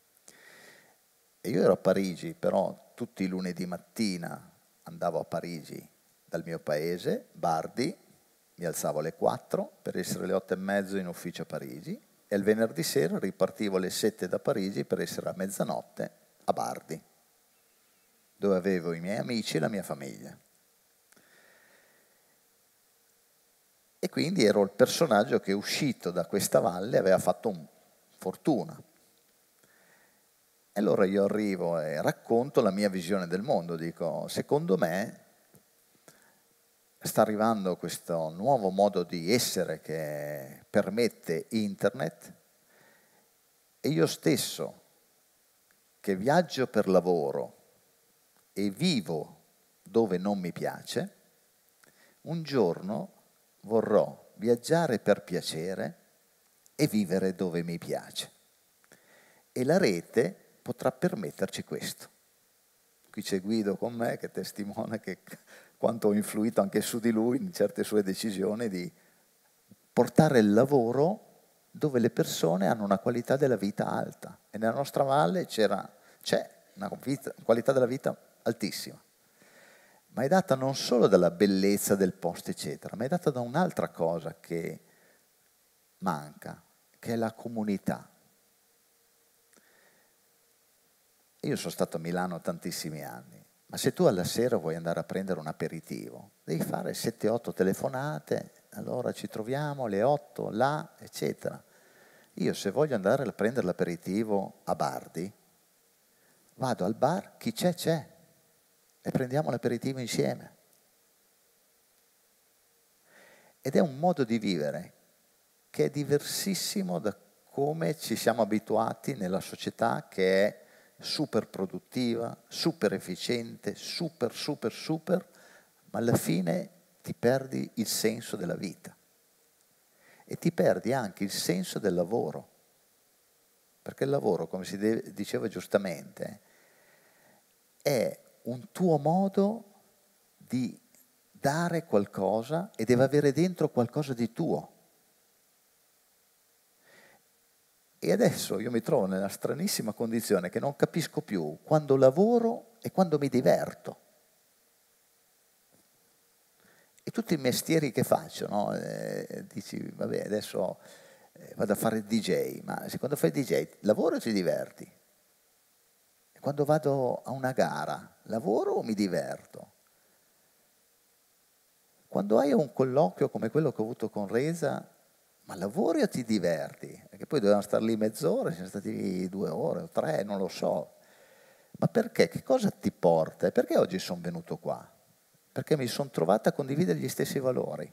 E io ero a Parigi, però tutti i lunedì mattina andavo a Parigi dal mio paese, Bardi, mi alzavo alle 4 per essere alle 8:30 in ufficio a Parigi, e il venerdì sera ripartivo alle 7 da Parigi per essere a mezzanotte a Bardi, dove avevo i miei amici e la mia famiglia. E quindi ero il personaggio che, uscito da questa valle, aveva fatto fortuna. E allora io arrivo e racconto la mia visione del mondo, dico: secondo me sta arrivando questo nuovo modo di essere che permette internet, e io stesso, che viaggio per lavoro e vivo dove non mi piace, un giorno vorrò viaggiare per piacere e vivere dove mi piace. E la rete potrà permetterci questo. Qui c'è Guido con me che testimonia che quanto ho influito anche su di lui in certe sue decisioni di portare il lavoro dove le persone hanno una qualità della vita alta. E nella nostra valle c'è una qualità della vita altissima. Ma è data non solo dalla bellezza del posto, eccetera, ma è data da un'altra cosa che manca, che è la comunità. Io sono stato a Milano tantissimi anni, ma se tu alla sera vuoi andare a prendere un aperitivo, devi fare 7-8 telefonate, allora ci troviamo alle 8, là, eccetera. Io se voglio andare a prendere l'aperitivo a Bardi, vado al bar, chi c'è, e prendiamo l'aperitivo insieme. Ed è un modo di vivere che è diversissimo da come ci siamo abituati nella società, che è super produttiva, super efficiente, super, ma alla fine ti perdi il senso della vita e ti perdi anche il senso del lavoro, perché il lavoro, come si diceva giustamente, è un tuo modo di dare qualcosa e deve avere dentro qualcosa di tuo. E adesso io mi trovo nella stranissima condizione che non capisco più quando lavoro e quando mi diverto. E tutti i mestieri che faccio, no? Dici, vabbè, adesso vado a fare il DJ, ma se quando fai il DJ lavoro o ti diverti? E quando vado a una gara, lavoro o mi diverto? Quando hai un colloquio come quello che ho avuto con Resa, ma lavori o ti diverti? Perché poi dovevamo stare lì mezz'ora, siamo stati lì 2 ore o 3, non lo so. Ma perché? Che cosa ti porta? E perché oggi sono venuto qua? Perché mi sono trovata a condividere gli stessi valori.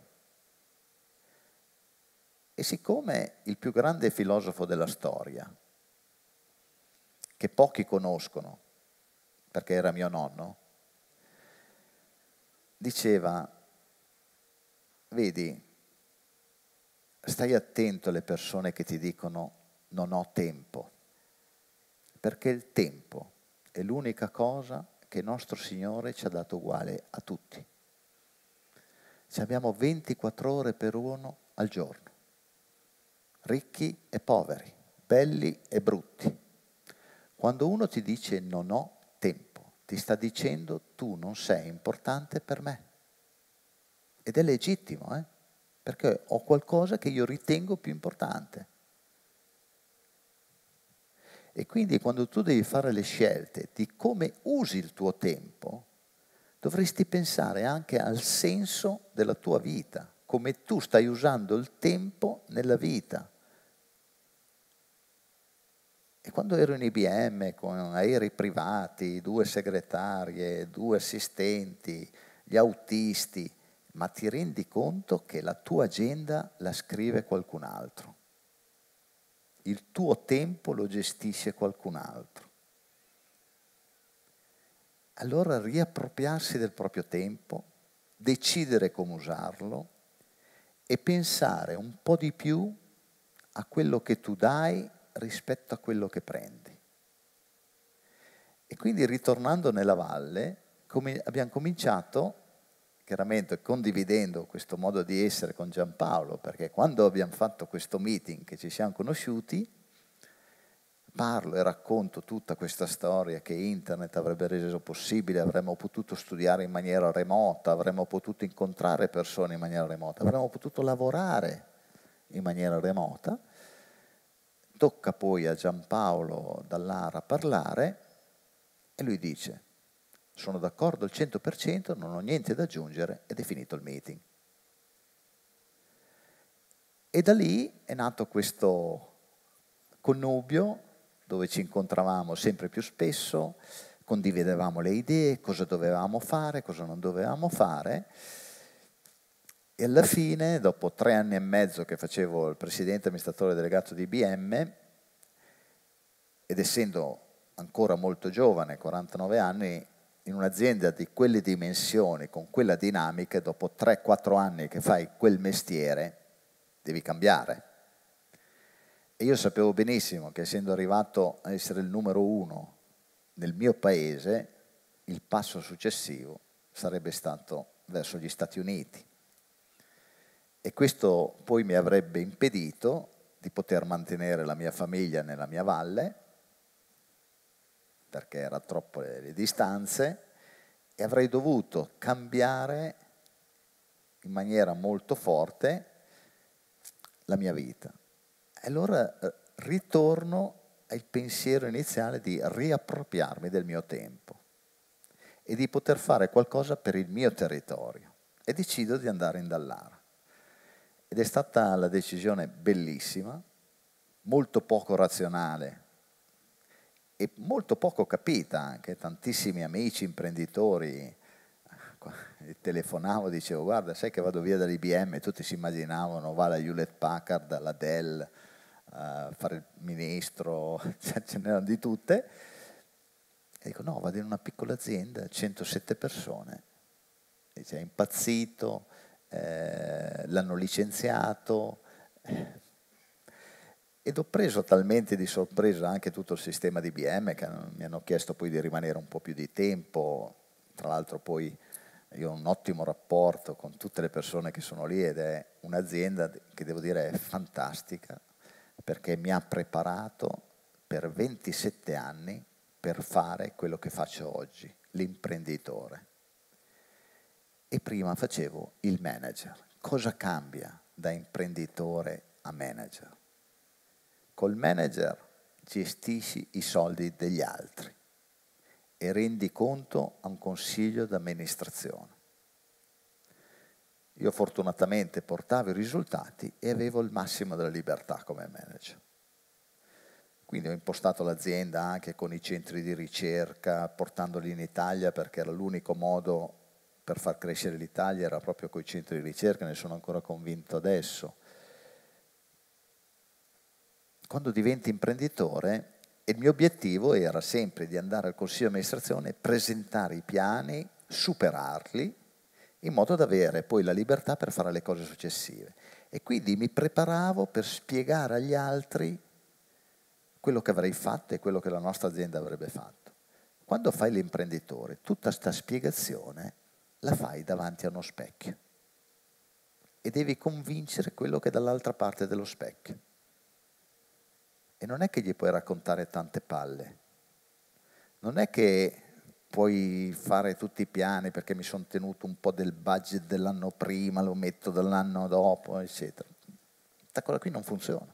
E siccome il più grande filosofo della storia, che pochi conoscono, perché era mio nonno, diceva, vedi, stai attento alle persone che ti dicono non ho tempo, perché il tempo è l'unica cosa che il nostro Signore ci ha dato uguale a tutti. Ci abbiamo 24 ore per uno al giorno, ricchi e poveri, belli e brutti. Quando uno ti dice non ho tempo, ti sta dicendo tu non sei importante per me. Ed è legittimo, perché ho qualcosa che io ritengo più importante. E quindi quando tu devi fare le scelte di come usi il tuo tempo, dovresti pensare anche al senso della tua vita, come tu stai usando il tempo nella vita. E quando ero in IBM con aerei privati, 2 segretarie, 2 assistenti, gli autisti, ma ti rendi conto che la tua agenda la scrive qualcun altro. Il tuo tempo lo gestisce qualcun altro. Allora riappropriarsi del proprio tempo, decidere come usarlo e pensare un po' di più a quello che tu dai rispetto a quello che prendi. E quindi ritornando nella valle, abbiamo cominciato, chiaramente condividendo questo modo di essere con Giampaolo, perché quando abbiamo fatto questo meeting che ci siamo conosciuti, parlo e racconto tutta questa storia che internet avrebbe reso possibile, avremmo potuto studiare in maniera remota, avremmo potuto incontrare persone in maniera remota, avremmo potuto lavorare in maniera remota. Tocca poi a Giampaolo Dallara parlare e lui dice: sono d'accordo al 100%, non ho niente da aggiungere ed è finito il meeting. E da lì è nato questo connubio dove ci incontravamo sempre più spesso, condividevamo le idee, cosa dovevamo fare, cosa non dovevamo fare. E alla fine, dopo 3 anni e mezzo che facevo il presidente amministratore delegato di IBM, ed essendo ancora molto giovane, 49 anni, in un'azienda di quelle dimensioni, con quella dinamica, dopo 3-4 anni che fai quel mestiere, devi cambiare. E io sapevo benissimo che essendo arrivato a essere il numero 1 nel mio paese, il passo successivo sarebbe stato verso gli Stati Uniti. E questo poi mi avrebbe impedito di poter mantenere la mia famiglia nella mia valle, perché era troppo le distanze, e avrei dovuto cambiare in maniera molto forte la mia vita. E allora ritorno al pensiero iniziale di riappropriarmi del mio tempo e di poter fare qualcosa per il mio territorio. E decido di andare in Dallara. Ed è stata la decisione bellissima, molto poco razionale e molto poco capita anche. Tantissimi amici imprenditori, telefonavo, dicevo guarda, sai che vado via dall'IBM, tutti si immaginavano va alla Hewlett Packard, alla Dell, fare il ministro, ce n'erano di tutte, E dico, no, vado in una piccola azienda, 107 persone. Dice, è impazzito, l'hanno licenziato. Ed ho preso talmente di sorpresa anche tutto il sistema di IBM che mi hanno chiesto poi di rimanere un po' più di tempo. Tra l'altro poi io ho un ottimo rapporto con tutte le persone che sono lì ed è un'azienda che devo dire è fantastica perché mi ha preparato per 27 anni per fare quello che faccio oggi, l'imprenditore. E prima facevo il manager. Cosa cambia da imprenditore a manager? Col manager gestisci i soldi degli altri e rendi conto a un consiglio d'amministrazione. Io fortunatamente portavo i risultati e avevo il massimo della libertà come manager. Quindi ho impostato l'azienda anche con i centri di ricerca, portandoli in Italia perché era l'unico modo per far crescere l'Italia, era proprio con i centri di ricerca, ne sono ancora convinto adesso. Quando diventi imprenditore, il mio obiettivo era sempre di andare al consiglio di amministrazione, presentare i piani, superarli, in modo da avere poi la libertà per fare le cose successive. E quindi mi preparavo per spiegare agli altri quello che avrei fatto e quello che la nostra azienda avrebbe fatto. Quando fai l'imprenditore, tutta sta spiegazione la fai davanti a uno specchio e devi convincere quello che è dall'altra parte dello specchio. E non è che gli puoi raccontare tante palle, non è che puoi fare tutti i piani perché mi sono tenuto un po' del budget dell'anno prima, lo metto dall'anno dopo, eccetera. Questa cosa qui non funziona.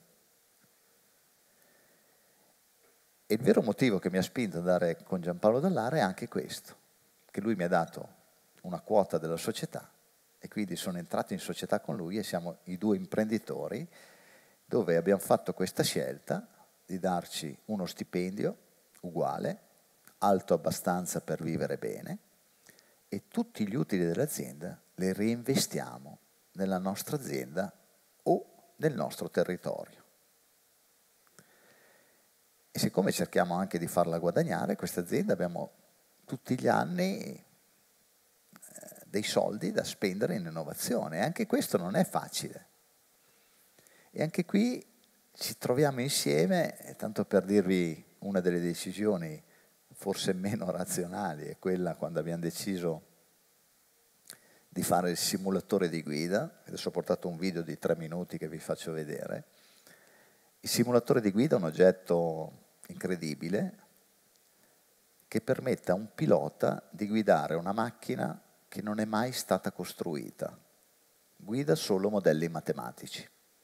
E il vero motivo che mi ha spinto ad andare con Giampaolo Dall'Ara è anche questo, che lui mi ha dato una quota della società e quindi sono entrato in società con lui e siamo i due imprenditori dove abbiamo fatto questa scelta di darci uno stipendio uguale, alto abbastanza per vivere bene e tutti gli utili dell'azienda li reinvestiamo nella nostra azienda o nel nostro territorio. E siccome cerchiamo anche di farla guadagnare, questa azienda abbiamo tutti gli anni dei soldi da spendere in innovazione e anche questo non è facile. E anche qui ci troviamo insieme, tanto per dirvi una delle decisioni forse meno razionali, è quella quando abbiamo deciso di fare il simulatore di guida. Adesso ho portato un video di 3 minuti che vi faccio vedere. Il simulatore di guida è un oggetto incredibile che permette a un pilota di guidare una macchina che non è mai stata costruita. Guida solo modelli matematici.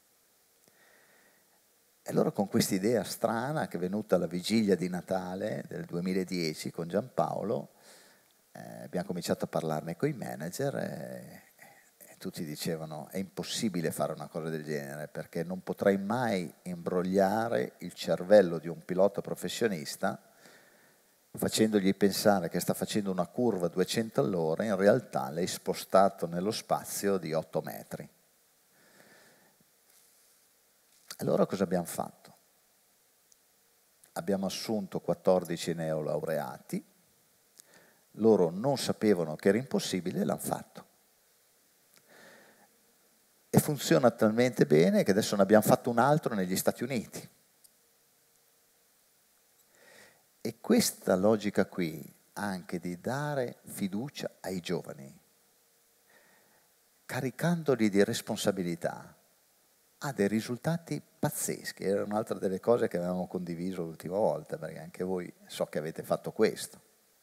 E allora con questa idea strana che è venuta alla vigilia di Natale del 2010 con Giampaolo, abbiamo cominciato a parlarne con i manager e tutti dicevano è impossibile fare una cosa del genere perché non potrai mai imbrogliare il cervello di un pilota professionista facendogli pensare che sta facendo una curva a 200 all'ora, in realtà l'hai spostato nello spazio di 8 metri. Allora cosa abbiamo fatto? Abbiamo assunto 14 neolaureati, loro non sapevano che era impossibile e l'hanno fatto. E funziona talmente bene che adesso ne abbiamo fatto un altro negli Stati Uniti. E questa logica qui, anche di dare fiducia ai giovani, caricandoli di responsabilità, ha dei risultati pazzeschi. Era un'altra delle cose che avevamo condiviso l'ultima volta, perché anche voi so che avete fatto questo.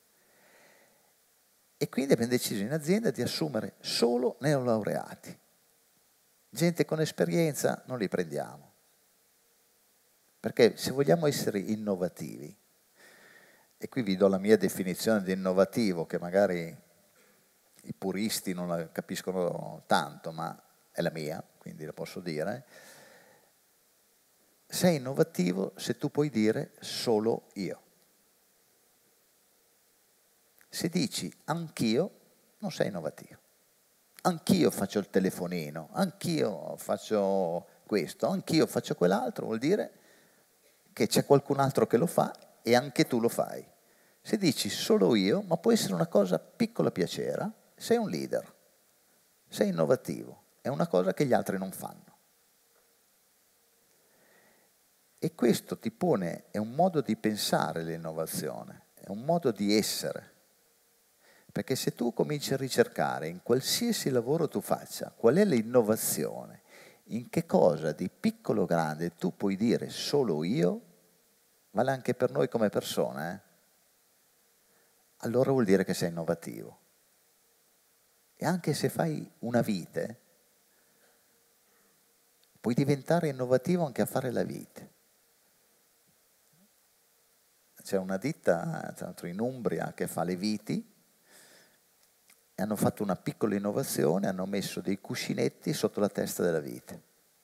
E quindi abbiamo deciso in azienda di assumere solo neolaureati. Gente con esperienza non li prendiamo. Perché se vogliamo essere innovativi, e qui vi do la mia definizione di innovativo, che magari i puristi non la capiscono tanto, ma è la mia, quindi la posso dire. Sei innovativo se tu puoi dire solo io. Se dici anch'io, non sei innovativo. Anch'io faccio il telefonino, anch'io faccio questo, anch'io faccio quell'altro, vuol dire che c'è qualcun altro che lo fa e anche tu lo fai. Se dici solo io, ma può essere una cosa piccola piacere, sei un leader, sei innovativo, è una cosa che gli altri non fanno. E questo ti pone, è un modo di pensare l'innovazione, è un modo di essere. Perché se tu cominci a ricercare in qualsiasi lavoro tu faccia, qual è l'innovazione, in che cosa di piccolo o grande tu puoi dire solo io, vale anche per noi come persone, allora vuol dire che sei innovativo. E anche se fai una vite, puoi diventare innovativo anche a fare la vite. C'è una ditta, tra l'altro in Umbria, che fa le viti, e hanno fatto una piccola innovazione, hanno messo dei cuscinetti sotto la testa della vite.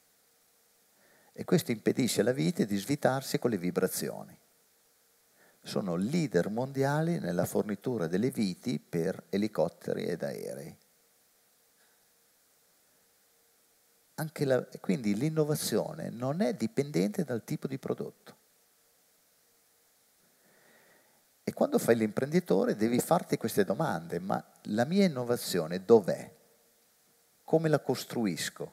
E questo impedisce alla vite di svitarsi con le vibrazioni. Sono leader mondiali nella fornitura delle viti per elicotteri ed aerei. Quindi l'innovazione non è dipendente dal tipo di prodotto. E quando fai l'imprenditore devi farti queste domande, ma la mia innovazione dov'è? Come la costruisco?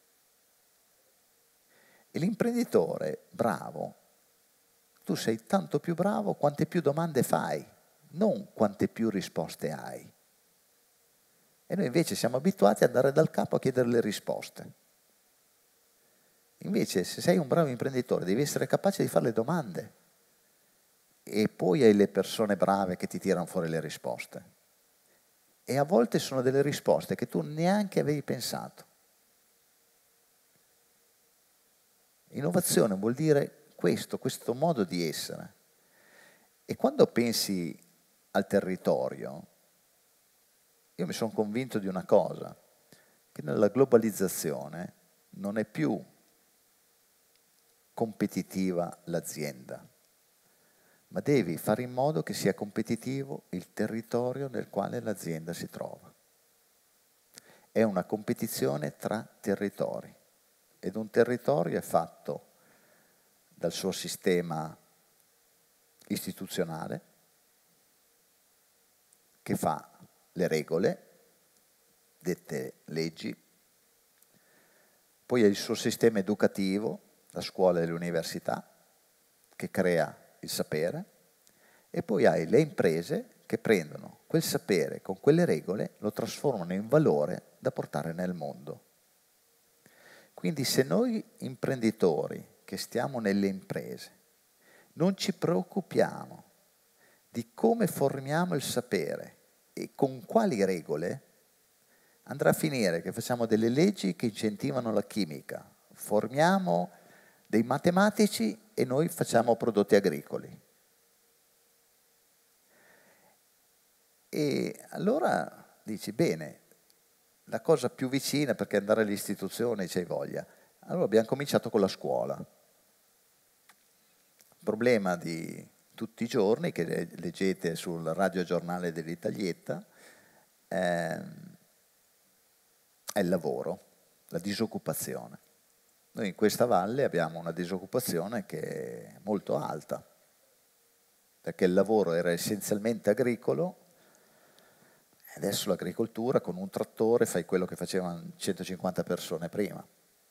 E l'imprenditore bravo, tu sei tanto più bravo quante più domande fai, non quante più risposte hai. E noi invece siamo abituati ad andare dal capo a chiedere le risposte. Invece se sei un bravo imprenditore devi essere capace di fare le domande. E poi hai le persone brave che ti tirano fuori le risposte. E a volte sono delle risposte che tu neanche avevi pensato. Innovazione vuol dire questo modo di essere. E quando pensi al territorio, io mi sono convinto di una cosa, che nella globalizzazione non è più competitiva l'azienda, ma devi fare in modo che sia competitivo il territorio nel quale l'azienda si trova. È una competizione tra territori ed un territorio è fatto dal suo sistema istituzionale che fa le regole, dette leggi, poi ha il suo sistema educativo, la scuola e l'università, che crea il sapere, e poi hai le imprese che prendono quel sapere con quelle regole, lo trasformano in valore da portare nel mondo. Quindi se noi imprenditori che stiamo nelle imprese non ci preoccupiamo di come formiamo il sapere e con quali regole, andrà a finire che facciamo delle leggi che incentivano la chimica, formiamo dei matematici e noi facciamo prodotti agricoli. E allora dici, bene, la cosa più vicina, perché andare all'istituzione c'hai voglia. Allora abbiamo cominciato con la scuola. Il problema di tutti i giorni, che leggete sul radiogiornale dell'Italietta, è il lavoro, la disoccupazione. Noi in questa valle abbiamo una disoccupazione che è molto alta, perché il lavoro era essenzialmente agricolo, e adesso l'agricoltura con un trattore fai quello che facevano 150 persone prima.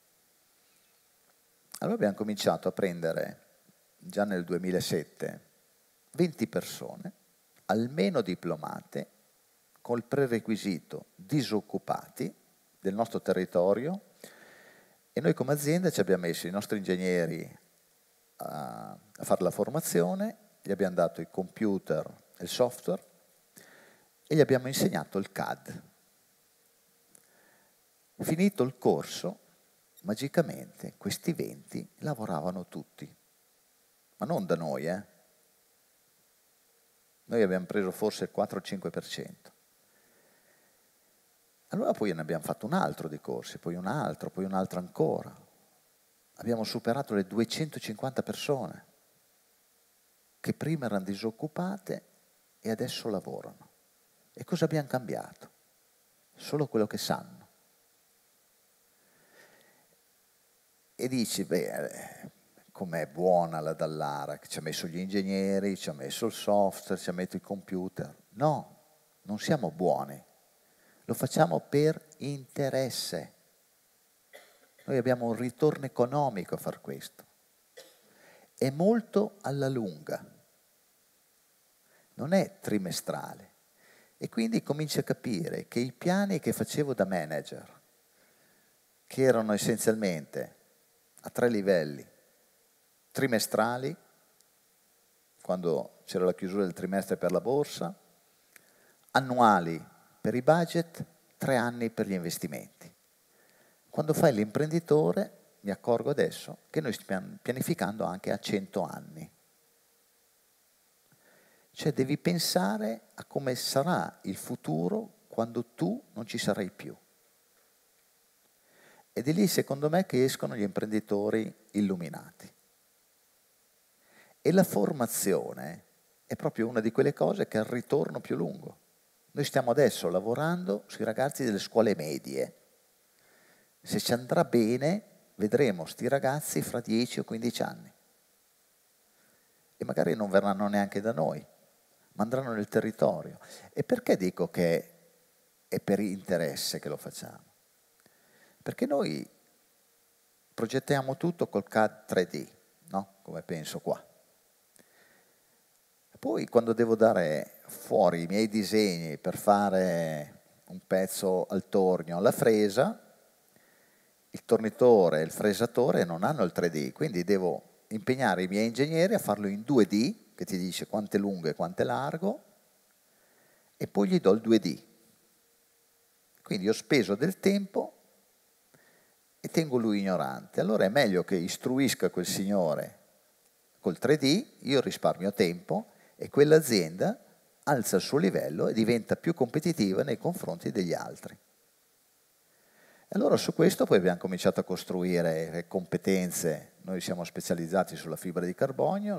Allora abbiamo cominciato a prendere, già nel 2007, 20 persone, almeno diplomate, col prerequisito disoccupati del nostro territorio, e noi come azienda ci abbiamo messo i nostri ingegneri a fare la formazione, gli abbiamo dato i computer e il software e gli abbiamo insegnato il CAD. Finito il corso, magicamente questi 20 lavoravano tutti, ma non da noi, Noi abbiamo preso forse il 4-5%. Allora poi ne abbiamo fatto un altro di corsi, poi un altro ancora. Abbiamo superato le 250 persone che prima erano disoccupate e adesso lavorano. E cosa abbiamo cambiato? Solo quello che sanno. E dici, com'è buona la Dallara, che ci ha messo gli ingegneri, ci ha messo il software, ci ha messo i computer. No, non siamo buoni, lo facciamo per interesse. Noi abbiamo un ritorno economico a far questo. È molto alla lunga, non è trimestrale. E quindi cominci a capire che i piani che facevo da manager, che erano essenzialmente a 3 livelli, trimestrali, quando c'era la chiusura del trimestre per la borsa, annuali per i budget, 3 anni per gli investimenti. Quando fai l'imprenditore, mi accorgo adesso che noi stiamo pianificando anche a 100 anni. Cioè devi pensare a come sarà il futuro quando tu non ci sarai più. Ed è lì, secondo me, che escono gli imprenditori illuminati. E la formazione è proprio una di quelle cose che ha il ritorno più lungo. Noi stiamo adesso lavorando sui ragazzi delle scuole medie. Se ci andrà bene, vedremo sti ragazzi fra 10 o 15 anni. E magari non verranno neanche da noi, ma andranno nel territorio. E perché dico che è per interesse che lo facciamo? Perché noi progettiamo tutto col CAD 3D, no? Come penso qua. Poi quando devo dare fuori i miei disegni per fare un pezzo al tornio, alla fresa, il tornitore e il fresatore non hanno il 3D, quindi devo impegnare i miei ingegneri a farlo in 2D, che ti dice quanto è lungo e quanto è largo, e poi gli do il 2D. Quindi ho speso del tempo e tengo lui ignorante. Allora è meglio che istruisca quel signore col 3D, io risparmio tempo e quell'azienda alza il suo livello e diventa più competitiva nei confronti degli altri. E allora su questo poi abbiamo cominciato a costruire competenze. Noi siamo specializzati sulla fibra di carbonio,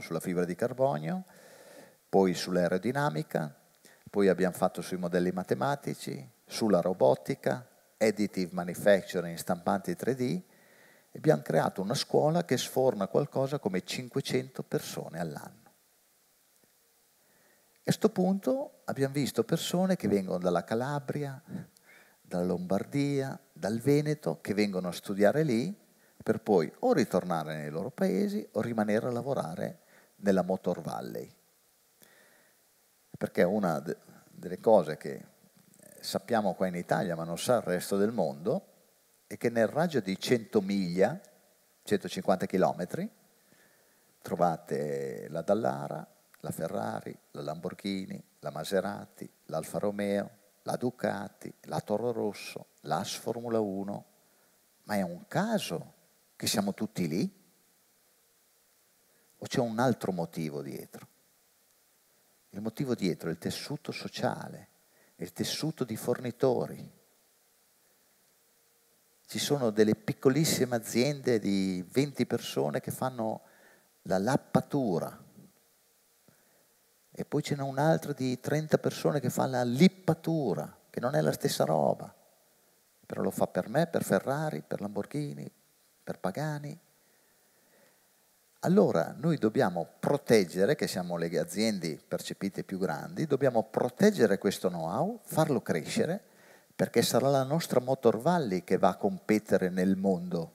poi sull'aerodinamica, poi abbiamo fatto sui modelli matematici, sulla robotica, additive manufacturing, stampanti 3D, e abbiamo creato una scuola che sforna qualcosa come 500 persone all'anno. E a questo punto abbiamo visto persone che vengono dalla Calabria, dalla Lombardia, dal Veneto, che vengono a studiare lì per poi o ritornare nei loro paesi o rimanere a lavorare nella Motor Valley. Perché una delle cose che sappiamo qua in Italia, ma non sa il resto del mondo, è che nel raggio di 100 miglia, 150 chilometri, trovate la Dallara, la Ferrari, la Lamborghini, la Maserati, l'Alfa Romeo, la Ducati, la Toro Rosso, l'As Formula 1. Ma è un caso che siamo tutti lì? O c'è un altro motivo dietro? Il motivo dietro è il tessuto sociale, è il tessuto di fornitori. Ci sono delle piccolissime aziende di 20 persone che fanno la lappatura, e poi ce n'è un'altra di 30 persone che fa la lippatura, che non è la stessa roba, però lo fa per me, per Ferrari, per Lamborghini, per Pagani. Allora noi dobbiamo proteggere, che siamo le aziende percepite più grandi, dobbiamo proteggere questo know-how, farlo crescere, perché sarà la nostra Motor Valley che va a competere nel mondo.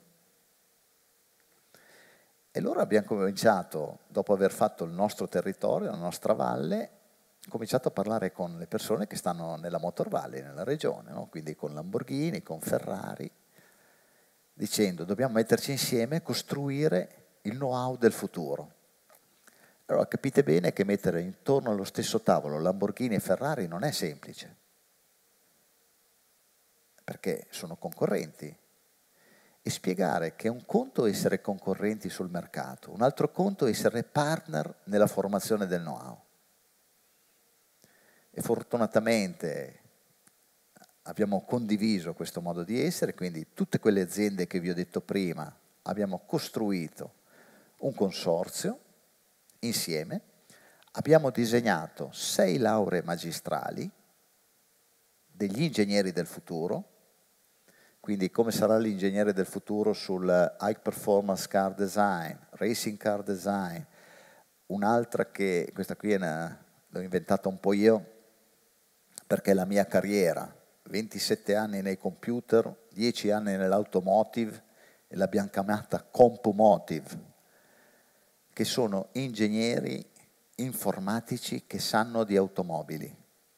E allora abbiamo cominciato, dopo aver fatto il nostro territorio, la nostra valle, cominciato a parlare con le persone che stanno nella Motor Valley, nella regione, no? Quindi con Lamborghini, con Ferrari, dicendo dobbiamo metterci insieme e costruire il know-how del futuro. Allora capite bene che mettere intorno allo stesso tavolo Lamborghini e Ferrari non è semplice, perché sono concorrenti. E spiegare che un conto è essere concorrenti sul mercato, un altro conto è essere partner nella formazione del know-how. E fortunatamente abbiamo condiviso questo modo di essere, quindi tutte quelle aziende che vi ho detto prima abbiamo costruito un consorzio insieme, abbiamo disegnato 6 lauree magistrali degli ingegneri del futuro. quindi come sarà l'ingegnere del futuro sul high performance car design, racing car design, un'altra che, questa qui l'ho inventata un po' io, perché è la mia carriera, 27 anni nei computer, 10 anni nell'automotive, e l'abbiamo chiamata Compumotive, che sono ingegneri informatici che sanno di automobili.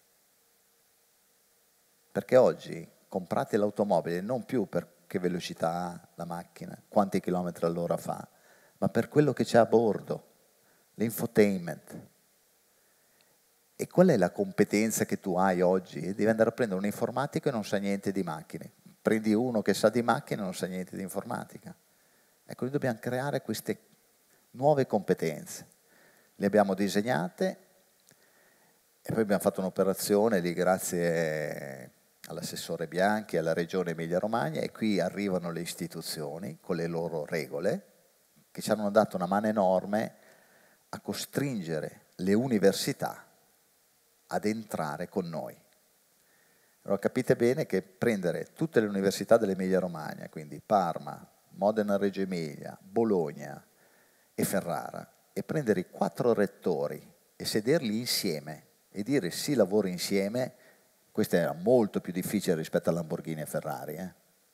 Perché oggi comprate l'automobile non più per che velocità ha la macchina, quanti chilometri all'ora fa, ma per quello che c'è a bordo, l'infotainment. E qual è la competenza che tu hai oggi? Devi andare a prendere un informatico e non sa niente di macchine. Prendi uno che sa di macchine e non sa niente di informatica. Ecco, noi dobbiamo creare queste nuove competenze. Le abbiamo disegnate e poi abbiamo fatto un'operazione lì grazie all'assessore Bianchi, alla Regione Emilia-Romagna, e qui arrivano le istituzioni con le loro regole che ci hanno dato una mano enorme a costringere le università ad entrare con noi. Allora capite bene che prendere tutte le università dell'Emilia-Romagna, quindi Parma, Modena Reggio Emilia, Bologna e Ferrara, e prendere i 4 rettori e sederli insieme e dire sì, lavoro insieme, questo era molto più difficile rispetto a Lamborghini e Ferrari.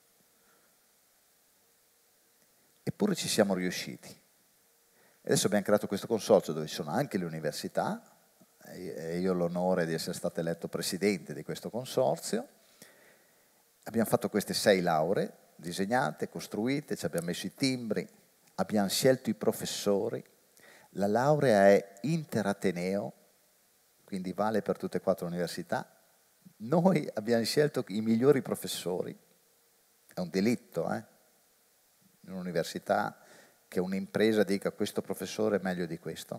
Eppure ci siamo riusciti. E adesso abbiamo creato questo consorzio dove ci sono anche le università, e io ho l'onore di essere stato eletto presidente di questo consorzio. Abbiamo fatto queste 6 lauree, disegnate, costruite, ci abbiamo messo i timbri, abbiamo scelto i professori. La laurea è interateneo, quindi vale per tutte e 4 le università. Noi abbiamo scelto i migliori professori, è un delitto, in un'università che un'impresa dica questo professore è meglio di questo.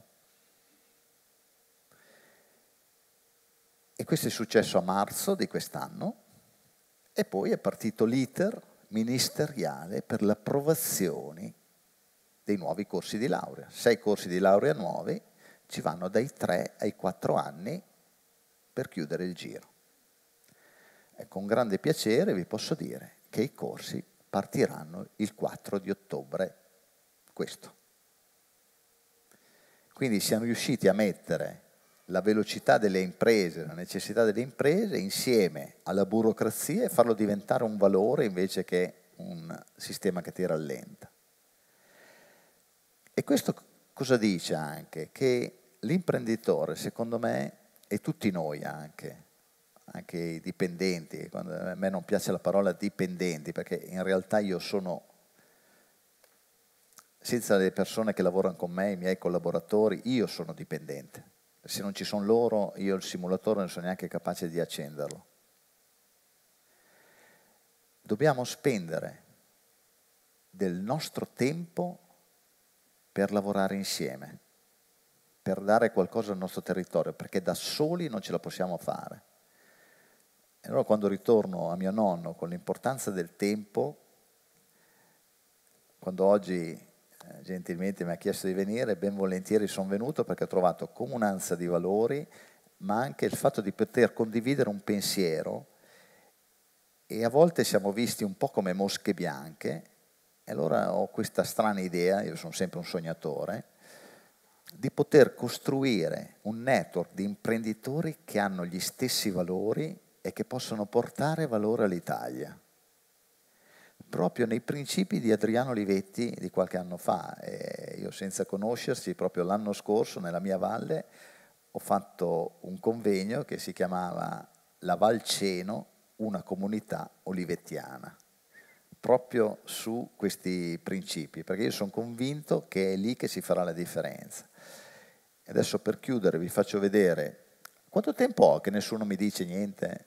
E questo è successo a marzo di quest'anno e poi è partito l'iter ministeriale per l'approvazione dei nuovi corsi di laurea. 6 corsi di laurea nuovi, ci vanno dai 3 ai 4 anni per chiudere il giro. E con grande piacere vi posso dire che i corsi partiranno il 4 di ottobre, questo. Quindi siamo riusciti a mettere la velocità delle imprese, la necessità delle imprese insieme alla burocrazia e farlo diventare un valore invece che un sistema che ti rallenta. E questo cosa dice anche? Che l'imprenditore, secondo me, e tutti noi anche i dipendenti, a me non piace la parola dipendenti, perché in realtà io sono, senza le persone che lavorano con me, i miei collaboratori, io sono dipendente. Se non ci sono loro, io il simulatore non sono neanche capace di accenderlo. Dobbiamo spendere del nostro tempo per lavorare insieme, per dare qualcosa al nostro territorio, perché da soli non ce la possiamo fare. E allora quando ritorno a mio nonno con l'importanza del tempo, quando oggi gentilmente mi ha chiesto di venire, ben volentieri sono venuto perché ho trovato comunanza di valori, ma anche il fatto di poter condividere un pensiero, e a volte siamo visti un po' come mosche bianche, e allora ho questa strana idea, io sono sempre un sognatore, di poter costruire un network di imprenditori che hanno gli stessi valori e che possono portare valore all'Italia. Proprio nei principi di Adriano Olivetti di qualche anno fa. Io senza conoscerci, proprio l'anno scorso nella mia valle ho fatto un convegno che si chiamava La Val Ceno, una comunità olivettiana, proprio su questi principi, perché io sono convinto che è lì che si farà la differenza. E adesso per chiudere vi faccio vedere, quanto tempo ho che nessuno mi dice niente?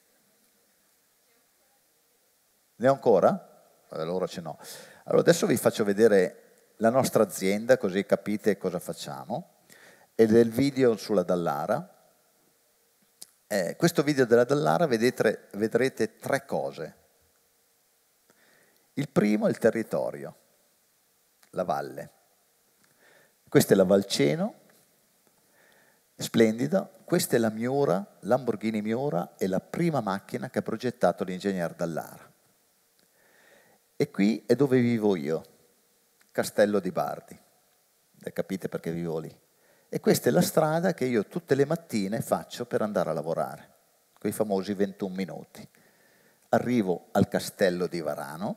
Ne ho ancora? Allora ce n'ho. Allora adesso vi faccio vedere la nostra azienda, così capite cosa facciamo, e del video sulla Dallara. Questo video della Dallara vedrete 3 cose. Il primo è il territorio, la valle. Questa è la Val Ceno, splendida. Questa è la Miura, Lamborghini Miura, è la prima macchina che ha progettato l'ingegner Dallara. E qui è dove vivo io, Castello di Bardi. Capite perché vivo lì? E questa è la strada che io tutte le mattine faccio per andare a lavorare, quei famosi 21 minuti. Arrivo al Castello di Varano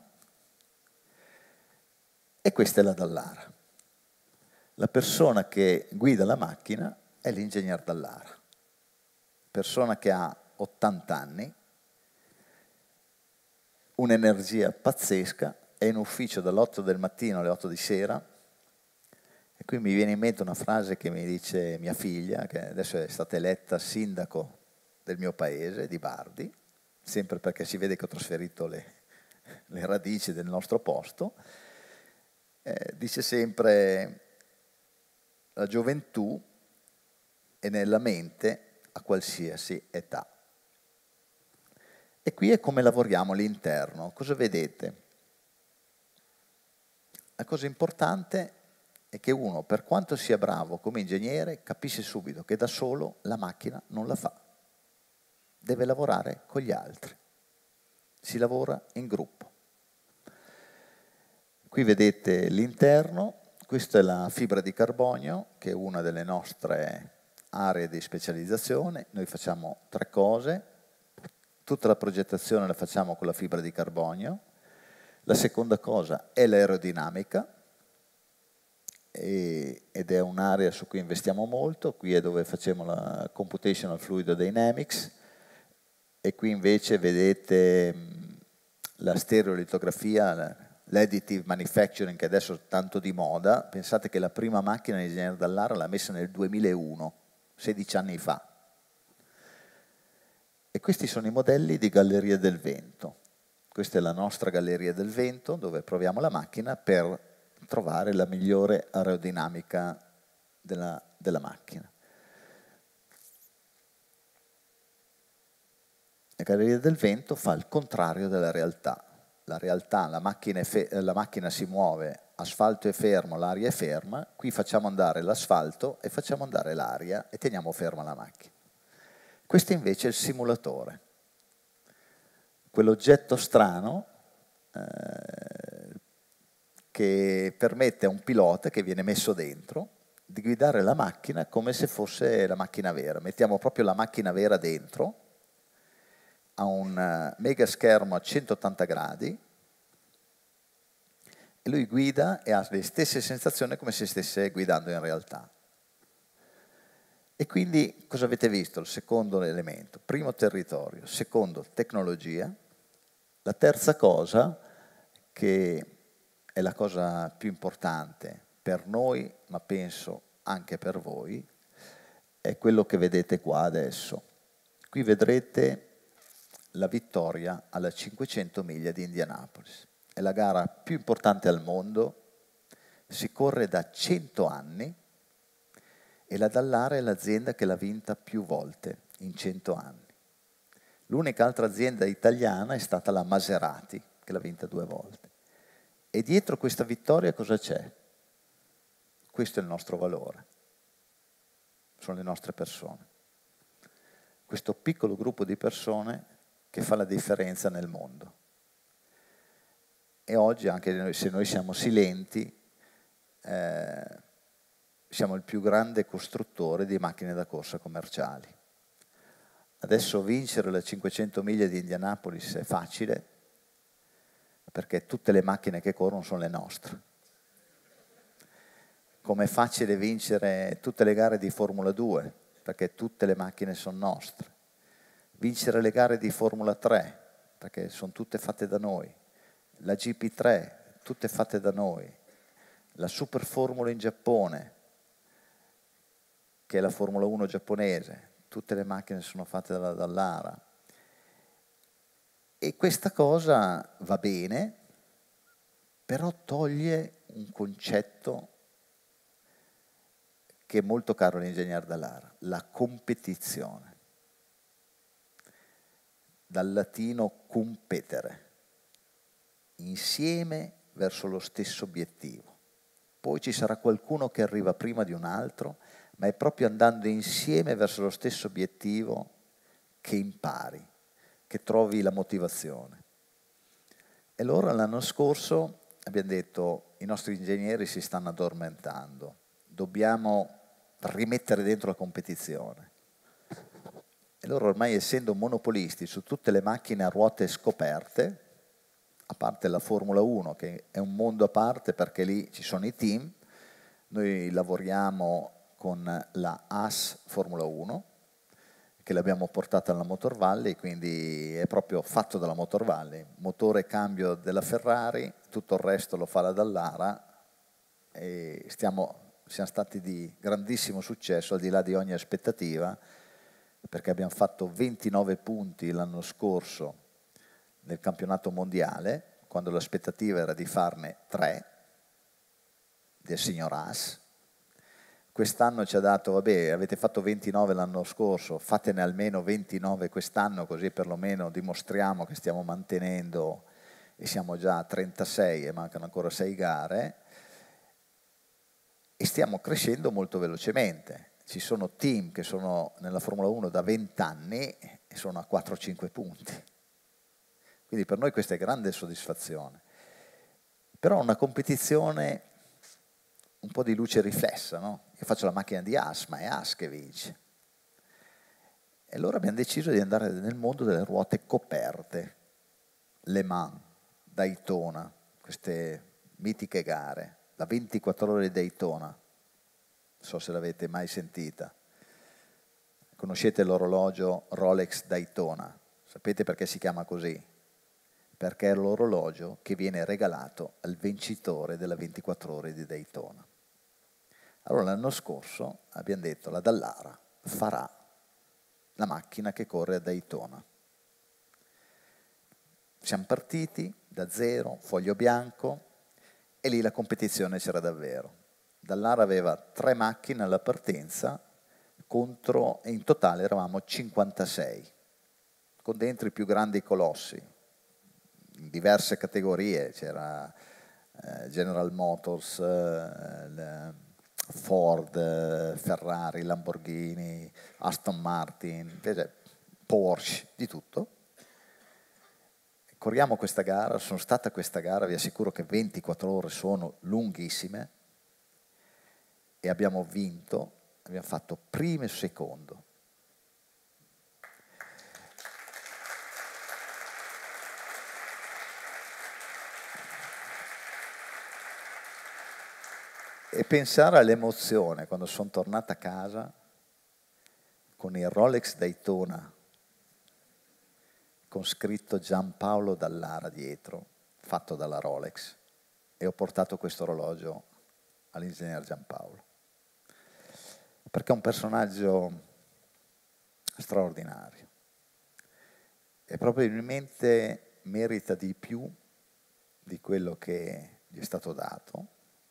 e questa è la Dallara. La persona che guida la macchina è l'ingegner Dallara, persona che ha 80 anni, un'energia pazzesca, è in ufficio dall'8 del mattino alle 8 di sera. E qui mi viene in mente una frase che mi dice mia figlia, che adesso è stata eletta sindaco del mio paese, di Bardi, sempre perché si vede che ho trasferito le radici del nostro posto. Dice sempre: la gioventù è nella mente a qualsiasi età. E qui è come lavoriamo all'interno. Cosa vedete? La cosa importante è che uno, per quanto sia bravo come ingegnere, capisce subito che da solo la macchina non la fa. Deve lavorare con gli altri. Si lavora in gruppo. Qui vedete l'interno, questa è la fibra di carbonio, che è una delle nostre aree di specializzazione. Noi facciamo 3 cose. Tutta la progettazione la facciamo con la fibra di carbonio. La seconda cosa è l'aerodinamica, ed è un'area su cui investiamo molto. Qui è dove facciamo la Computational Fluid Dynamics, e qui invece vedete la stereolitografia, l'additive manufacturing, che adesso è tanto di moda. Pensate che la prima macchina di ingegnere Dallara l'ha messa nel 2001, 16 anni fa. E questi sono i modelli di Galleria del Vento. Questa è la nostra Galleria del Vento, dove proviamo la macchina per trovare la migliore aerodinamica della macchina. La Galleria del Vento fa il contrario della realtà. La realtà, la macchina si muove, asfalto è fermo, l'aria è ferma. Qui facciamo andare l'asfalto e facciamo andare l'aria e teniamo ferma la macchina. Questo invece è il simulatore. Quell'oggetto strano che permette a un pilota che viene messo dentro di guidare la macchina come se fosse la macchina vera. Mettiamo proprio la macchina vera dentro, ha un mega schermo a 180 gradi e lui guida e ha le stesse sensazioni come se stesse guidando in realtà. E quindi cosa avete visto? Il secondo elemento: primo, territorio; secondo, tecnologia; la terza cosa, che è la cosa più importante per noi, ma penso anche per voi, è quello che vedete qua adesso. Qui vedrete la vittoria alla 500 miglia di Indianapolis. È la gara più importante al mondo, si corre da 100 anni e la Dallara è l'azienda che l'ha vinta più volte in 100 anni. L'unica altra azienda italiana è stata la Maserati, che l'ha vinta 2 volte. E dietro questa vittoria cosa c'è? Questo è il nostro valore. Sono le nostre persone. Questo piccolo gruppo di persone che fa la differenza nel mondo. E oggi, anche se noi siamo silenti, siamo il più grande costruttore di macchine da corsa commerciali. Adesso vincere le 500 miglia di Indianapolis è facile, perché tutte le macchine che corrono sono le nostre. Come è facile vincere tutte le gare di Formula 2, perché tutte le macchine sono nostre. Vincere le gare di Formula 3, perché sono tutte fatte da noi. La GP3, tutte fatte da noi. La Super Formula in Giappone, che è la Formula 1 giapponese, tutte le macchine sono fatte dalla Dallara. E questa cosa va bene, però toglie un concetto che è molto caro all'ingegner Dallara: la competizione. Dal latino competere, insieme verso lo stesso obiettivo. Poi ci sarà qualcuno che arriva prima di un altro, ma è proprio andando insieme verso lo stesso obiettivo che impari, che trovi la motivazione. E allora l'anno scorso abbiamo detto i nostri ingegneri si stanno addormentando, dobbiamo rimettere dentro la competizione. E loro ormai, essendo monopolisti su tutte le macchine a ruote scoperte, a parte la Formula 1 che è un mondo a parte perché lì ci sono i team, noi lavoriamo con la AS Formula 1 che l'abbiamo portata alla Motor Valley, quindi è proprio fatto dalla Motor Valley, motore e cambio della Ferrari, tutto il resto lo fa la Dallara e siamo stati di grandissimo successo al di là di ogni aspettativa, perché abbiamo fatto 29 punti l'anno scorso nel campionato mondiale, quando l'aspettativa era di farne 3 del signor Haas. Quest'anno ci ha dato, vabbè, avete fatto 29 l'anno scorso, fatene almeno 29 quest'anno, così perlomeno dimostriamo che stiamo mantenendo, e siamo già a 36 e mancano ancora 6 gare, e stiamo crescendo molto velocemente. Ci sono team che sono nella Formula 1 da 20 anni e sono a 4-5 punti. Quindi per noi questa è grande soddisfazione. Però una competizione un po' di luce riflessa, no? Io faccio la macchina di Haas, ma è Haas che vince. E allora abbiamo deciso di andare nel mondo delle ruote coperte, Le Mans, Daytona, queste mitiche gare, la 24 ore di Daytona, non so se l'avete mai sentita. Conoscete l'orologio Rolex Daytona? Sapete perché si chiama così? Perché è l'orologio che viene regalato al vincitore della 24 ore di Daytona. Allora l'anno scorso abbiamo detto la Dallara farà la macchina che corre a Daytona. Siamo partiti da zero, foglio bianco, e lì la competizione c'era davvero. Dallara aveva 3 macchine alla partenza e in totale eravamo 56, con dentro i più grandi colossi, in diverse categorie, c'era General Motors, Ford, Ferrari, Lamborghini, Aston Martin, Porsche, di tutto. Corriamo questa gara, sono stata a questa gara, vi assicuro che 24 ore sono lunghissime, e abbiamo vinto, abbiamo fatto primo e secondo. E pensare all'emozione quando sono tornata a casa con il Rolex Daytona con scritto Giampaolo Dallara dietro, fatto dalla Rolex, e ho portato questo orologio all'ingegner Giampaolo, perché è un personaggio straordinario e probabilmente merita di più di quello che gli è stato dato.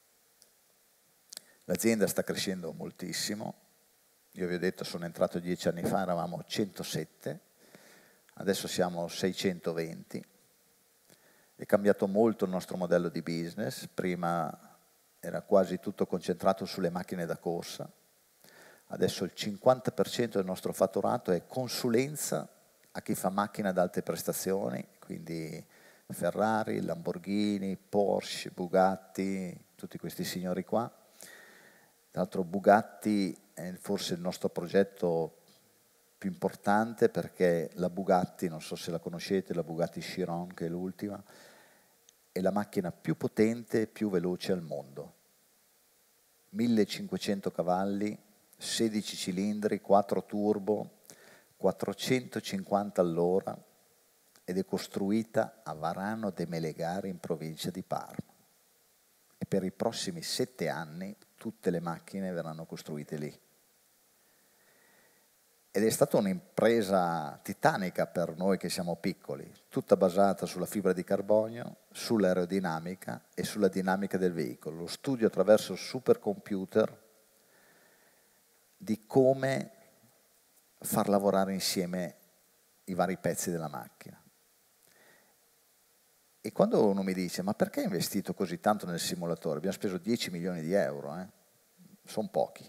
L'azienda sta crescendo moltissimo, io vi ho detto sono entrato 10 anni fa, eravamo 107, adesso siamo 620, è cambiato molto il nostro modello di business, prima era quasi tutto concentrato sulle macchine da corsa, adesso il 50% del nostro fatturato è consulenza a chi fa macchine ad alte prestazioni, quindi Ferrari, Lamborghini, Porsche, Bugatti, tutti questi signori qua. Tra l'altro Bugatti è forse il nostro progetto più importante, perché la Bugatti, non so se la conoscete, la Bugatti Chiron, che è l'ultima, è la macchina più potente e più veloce al mondo. 1500 cavalli, 16 cilindri, 4 turbo, 450 all'ora, ed è costruita a Varano de Melegari in provincia di Parma. E per i prossimi 7 anni tutte le macchine verranno costruite lì. Ed è stata un'impresa titanica per noi che siamo piccoli, tutta basata sulla fibra di carbonio, sull'aerodinamica e sulla dinamica del veicolo. Lo studio attraverso il supercomputer di come far lavorare insieme i vari pezzi della macchina. E quando uno mi dice, ma perché hai investito così tanto nel simulatore? Abbiamo speso 10 milioni di euro, sono pochi.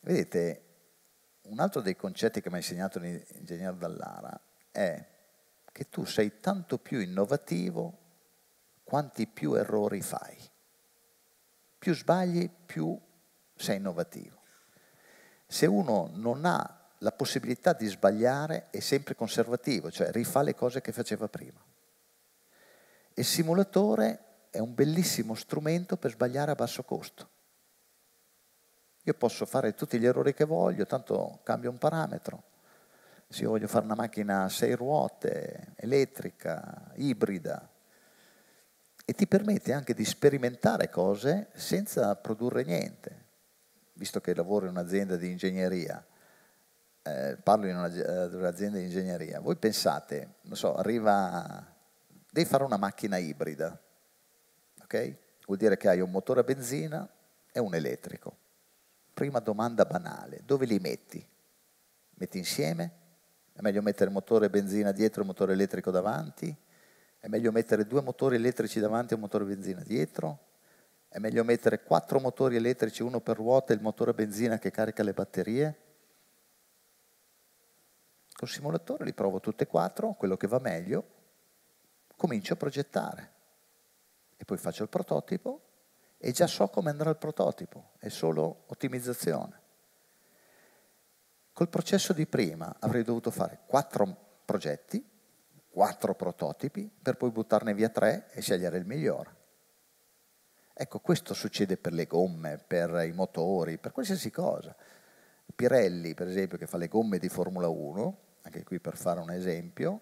Vedete, un altro dei concetti che mi ha insegnato l'ingegner Dallara è che tu sei tanto più innovativo quanti più errori fai. Più sbagli, più sei innovativo. Se uno non ha la possibilità di sbagliare è sempre conservativo, cioè rifà le cose che faceva prima. Il simulatore è un bellissimo strumento per sbagliare a basso costo. Io posso fare tutti gli errori che voglio, tanto cambio un parametro. Se io voglio fare una macchina a 6 ruote, elettrica, ibrida, e ti permette anche di sperimentare cose senza produrre niente. Visto che lavoro in un'azienda di ingegneria, parlo in un'azienda di ingegneria, voi pensate, non so, devi fare una macchina ibrida, ok? Vuol dire che hai un motore a benzina e un elettrico. Prima domanda banale, dove li metti? Metti insieme? È meglio mettere il motore a benzina dietro e il motore elettrico davanti? È meglio mettere 2 motori elettrici davanti e un motore a benzina dietro? È meglio mettere 4 motori elettrici, uno per ruota e il motore a benzina che carica le batterie? Col simulatore li provo tutte e 4, quello che va meglio, comincio a progettare. E poi faccio il prototipo e già so come andrà il prototipo, è solo ottimizzazione. Col processo di prima avrei dovuto fare 4 progetti, 4 prototipi, per poi buttarne via 3 e scegliere il migliore. Ecco, questo succede per le gomme, per i motori, per qualsiasi cosa. Pirelli, per esempio, che fa le gomme di Formula 1, anche qui per fare un esempio,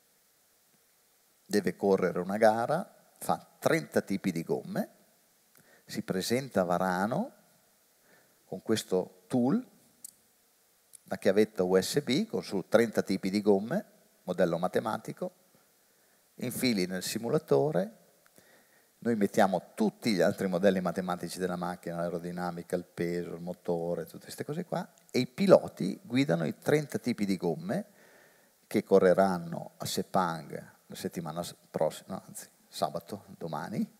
deve correre una gara, fa 30 tipi di gomme, si presenta a Varano con questo tool, una chiavetta USB con su 30 tipi di gomme, modello matematico, infili nel simulatore, noi mettiamo tutti gli altri modelli matematici della macchina, l'aerodinamica, il peso, il motore, tutte queste cose qua, e i piloti guidano i 30 tipi di gomme che correranno a Sepang la settimana prossima, no, anzi sabato, domani,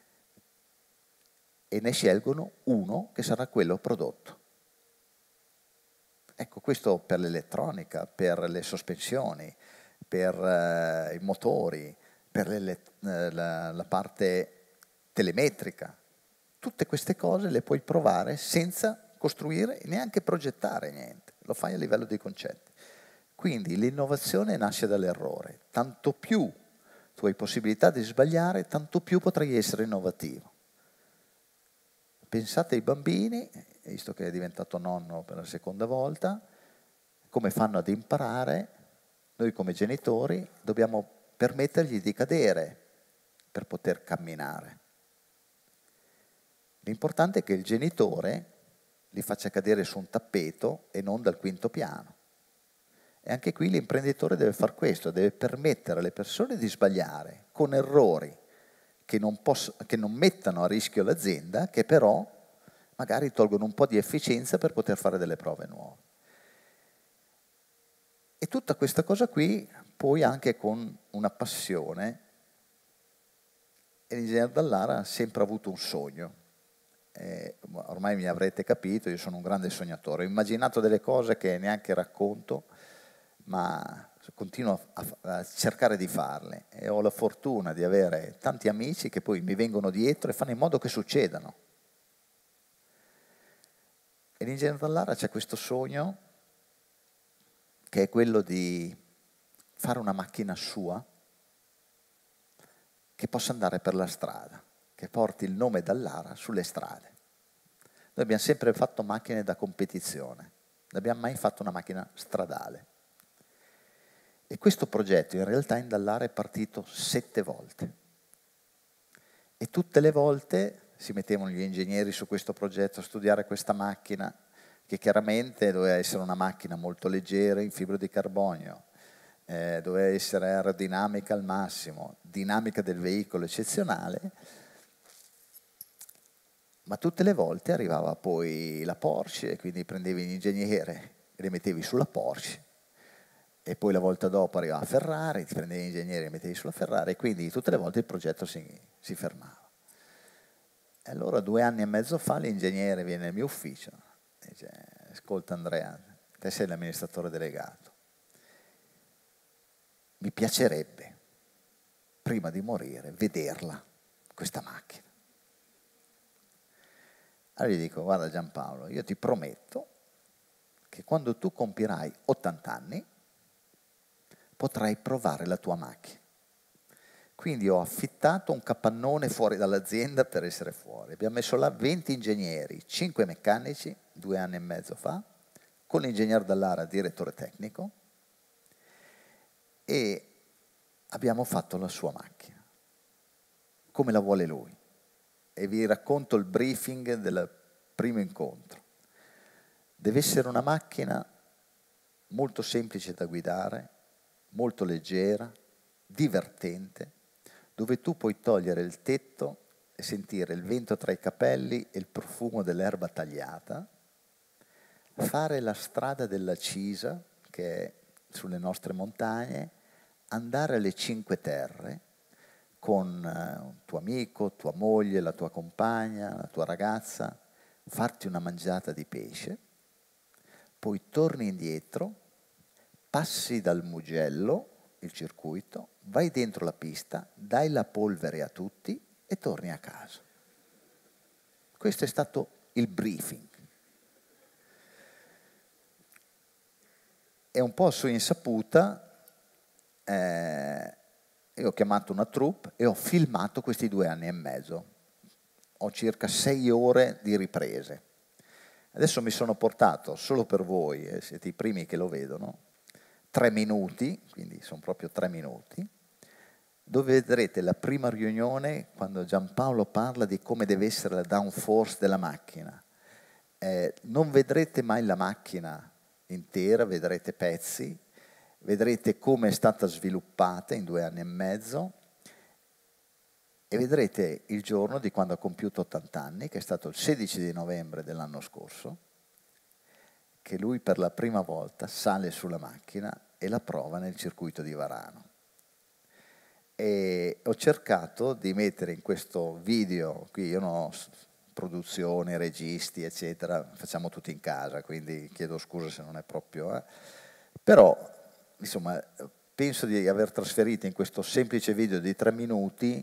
e ne scelgono uno che sarà quello prodotto. Ecco, questo per l'elettronica, per le sospensioni, per i motori, per la parte telemetrica. Tutte queste cose le puoi provare senza costruire e neanche progettare niente, lo fai a livello di concetti. Quindi l'innovazione nasce dall'errore. Tanto più tu hai possibilità di sbagliare, tanto più potrai essere innovativo. Pensate ai bambini, visto che è diventato nonno per la seconda volta, come fanno ad imparare. Noi come genitori dobbiamo permettergli di cadere per poter camminare. L'importante è che il genitore li faccia cadere su un tappeto e non dal quinto piano. E anche qui l'imprenditore deve fare questo, deve permettere alle persone di sbagliare con errori che non mettano a rischio l'azienda, che però magari tolgono un po' di efficienza per poter fare delle prove nuove. E tutta questa cosa qui poi anche con una passione. E l'ingegnere Dallara ha sempre avuto un sogno. Ormai mi avrete capito, io sono un grande sognatore. Ho immaginato delle cose che neanche racconto, ma continuo a cercare di farle. E ho la fortuna di avere tanti amici che poi mi vengono dietro e fanno in modo che succedano. E l'ingegnere Dallara c'è questo sogno che è quello di fare una macchina sua che possa andare per la strada, che porti il nome Dallara sulle strade. Noi abbiamo sempre fatto macchine da competizione, non abbiamo mai fatto una macchina stradale. E questo progetto in realtà in Dallara è partito 7 volte. E tutte le volte si mettevano gli ingegneri su questo progetto a studiare questa macchina, che chiaramente doveva essere una macchina molto leggera in fibra di carbonio, doveva essere aerodinamica al massimo, dinamica del veicolo eccezionale, ma tutte le volte arrivava poi la Porsche e quindi prendevi l'ingegnere e li mettevi sulla Porsche, e poi la volta dopo arrivava Ferrari, ti prendevi l'ingegnere e li mettevi sulla Ferrari, e quindi tutte le volte il progetto si fermava. E allora 2 anni e mezzo fa l'ingegnere viene nel mio ufficio e dice: ascolta Andrea, te sei l'amministratore delegato, mi piacerebbe, prima di morire, vederla, questa macchina. Allora gli dico, guarda Giampaolo, io ti prometto che quando tu compirai 80 anni potrai provare la tua macchina. Quindi ho affittato un capannone fuori dall'azienda per essere fuori. Abbiamo messo là 20 ingegneri, 5 meccanici, 2 anni e mezzo fa, con l'ingegnere Dallara, direttore tecnico, e abbiamo fatto la sua macchina, come la vuole lui. E vi racconto il briefing del primo incontro. Deve essere una macchina molto semplice da guidare, molto leggera, divertente, dove tu puoi togliere il tetto e sentire il vento tra i capelli e il profumo dell'erba tagliata, fare la strada della Cisa, che è sulle nostre montagne, andare alle Cinque Terre con un tuo amico, tua moglie, la tua compagna, la tua ragazza, farti una mangiata di pesce, poi torni indietro, passi dal Mugello, il circuito, vai dentro la pista, dai la polvere a tutti e torni a casa. Questo è stato il briefing. E un po' a sua insaputa io ho chiamato una troupe e ho filmato questi 2 anni e mezzo. Ho circa 6 ore di riprese. Adesso mi sono portato, solo per voi, siete i primi che lo vedono, 3 minuti, quindi sono proprio 3 minuti, dove vedrete la prima riunione quando Giampaolo parla di come deve essere la downforce della macchina. Non vedrete mai la macchina intera, vedrete pezzi, vedrete come è stata sviluppata in 2 anni e mezzo e vedrete il giorno di quando ha compiuto 80 anni, che è stato il 16 di novembre dell'anno scorso, che lui per la prima volta sale sulla macchina e la prova nel circuito di Varano. E ho cercato di mettere in questo video, qui io non ho produzioni, registi, eccetera, facciamo tutti in casa, quindi chiedo scusa se non è proprio... Però, insomma, penso di aver trasferito in questo semplice video di 3 minuti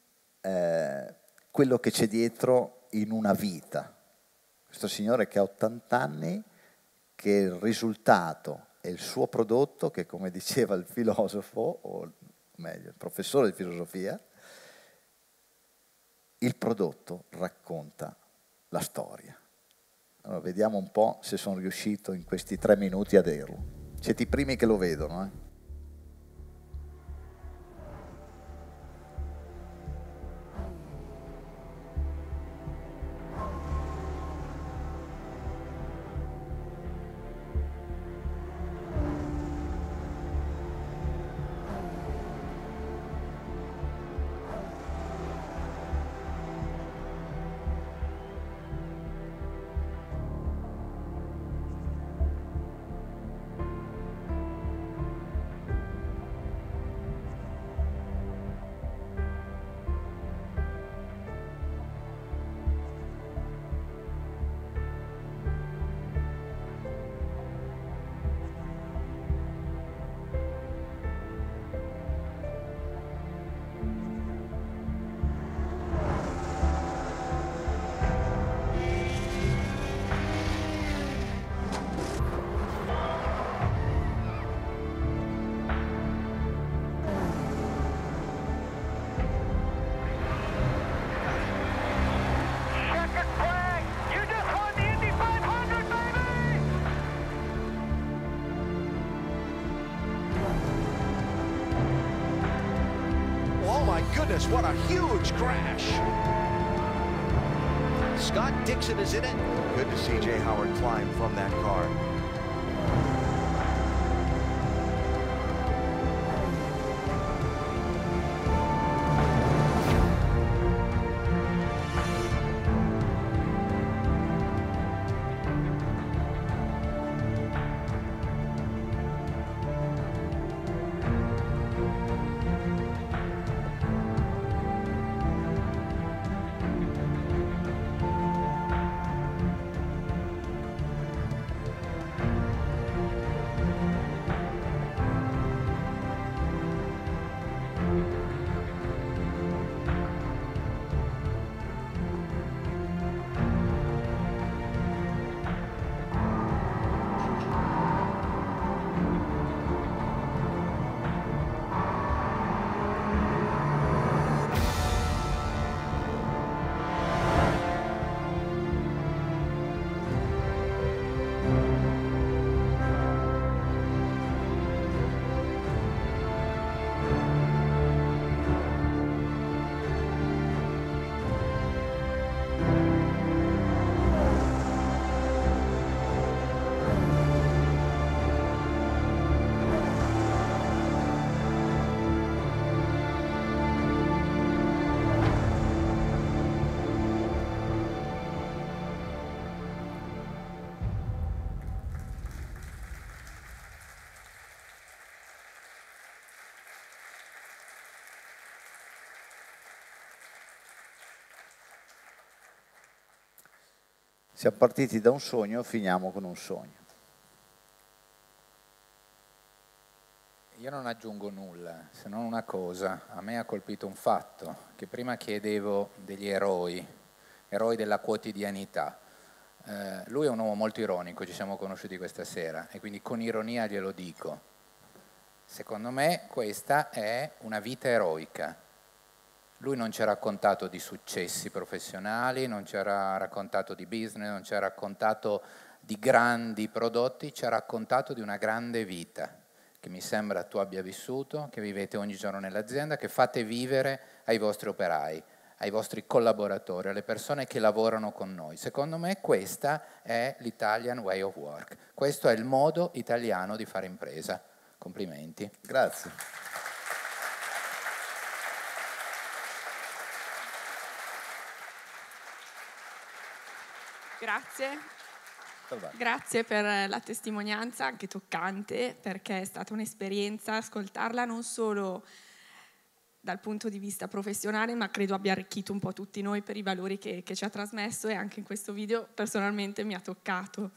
quello che c'è dietro in una vita. Questo signore che ha 80 anni, che il risultato è il suo prodotto, che come diceva il filosofo, o meglio, il professore di filosofia, il prodotto racconta la storia. Allora, vediamo un po' se sono riuscito in questi 3 minuti a dirlo. Siete i primi che lo vedono, Goodness, what a huge crash. Scott Dixon is in it. Good to see Jay Howard climb from that car. Siamo partiti da un sogno, finiamo con un sogno. Io non aggiungo nulla, se non una cosa. A me ha colpito un fatto, che prima chiedevo degli eroi della quotidianità. Lui è un uomo molto ironico, ci siamo conosciuti questa sera, e quindi con ironia glielo dico. Secondo me questa è una vita eroica. Lui non ci ha raccontato di successi professionali, non ci ha raccontato di business, non ci ha raccontato di grandi prodotti, ci ha raccontato di una grande vita, che mi sembra tu abbia vissuto, che vivete ogni giorno nell'azienda, che fate vivere ai vostri operai, ai vostri collaboratori, alle persone che lavorano con noi. Secondo me questa è l'Italian way of work. Questo è il modo italiano di fare impresa. Complimenti. Grazie. Grazie. Grazie per la testimonianza, anche toccante, perché è stata un'esperienza ascoltarla non solo dal punto di vista professionale, ma credo abbia arricchito un po' tutti noi per i valori che ci ha trasmesso, e anche in questo video personalmente mi ha toccato.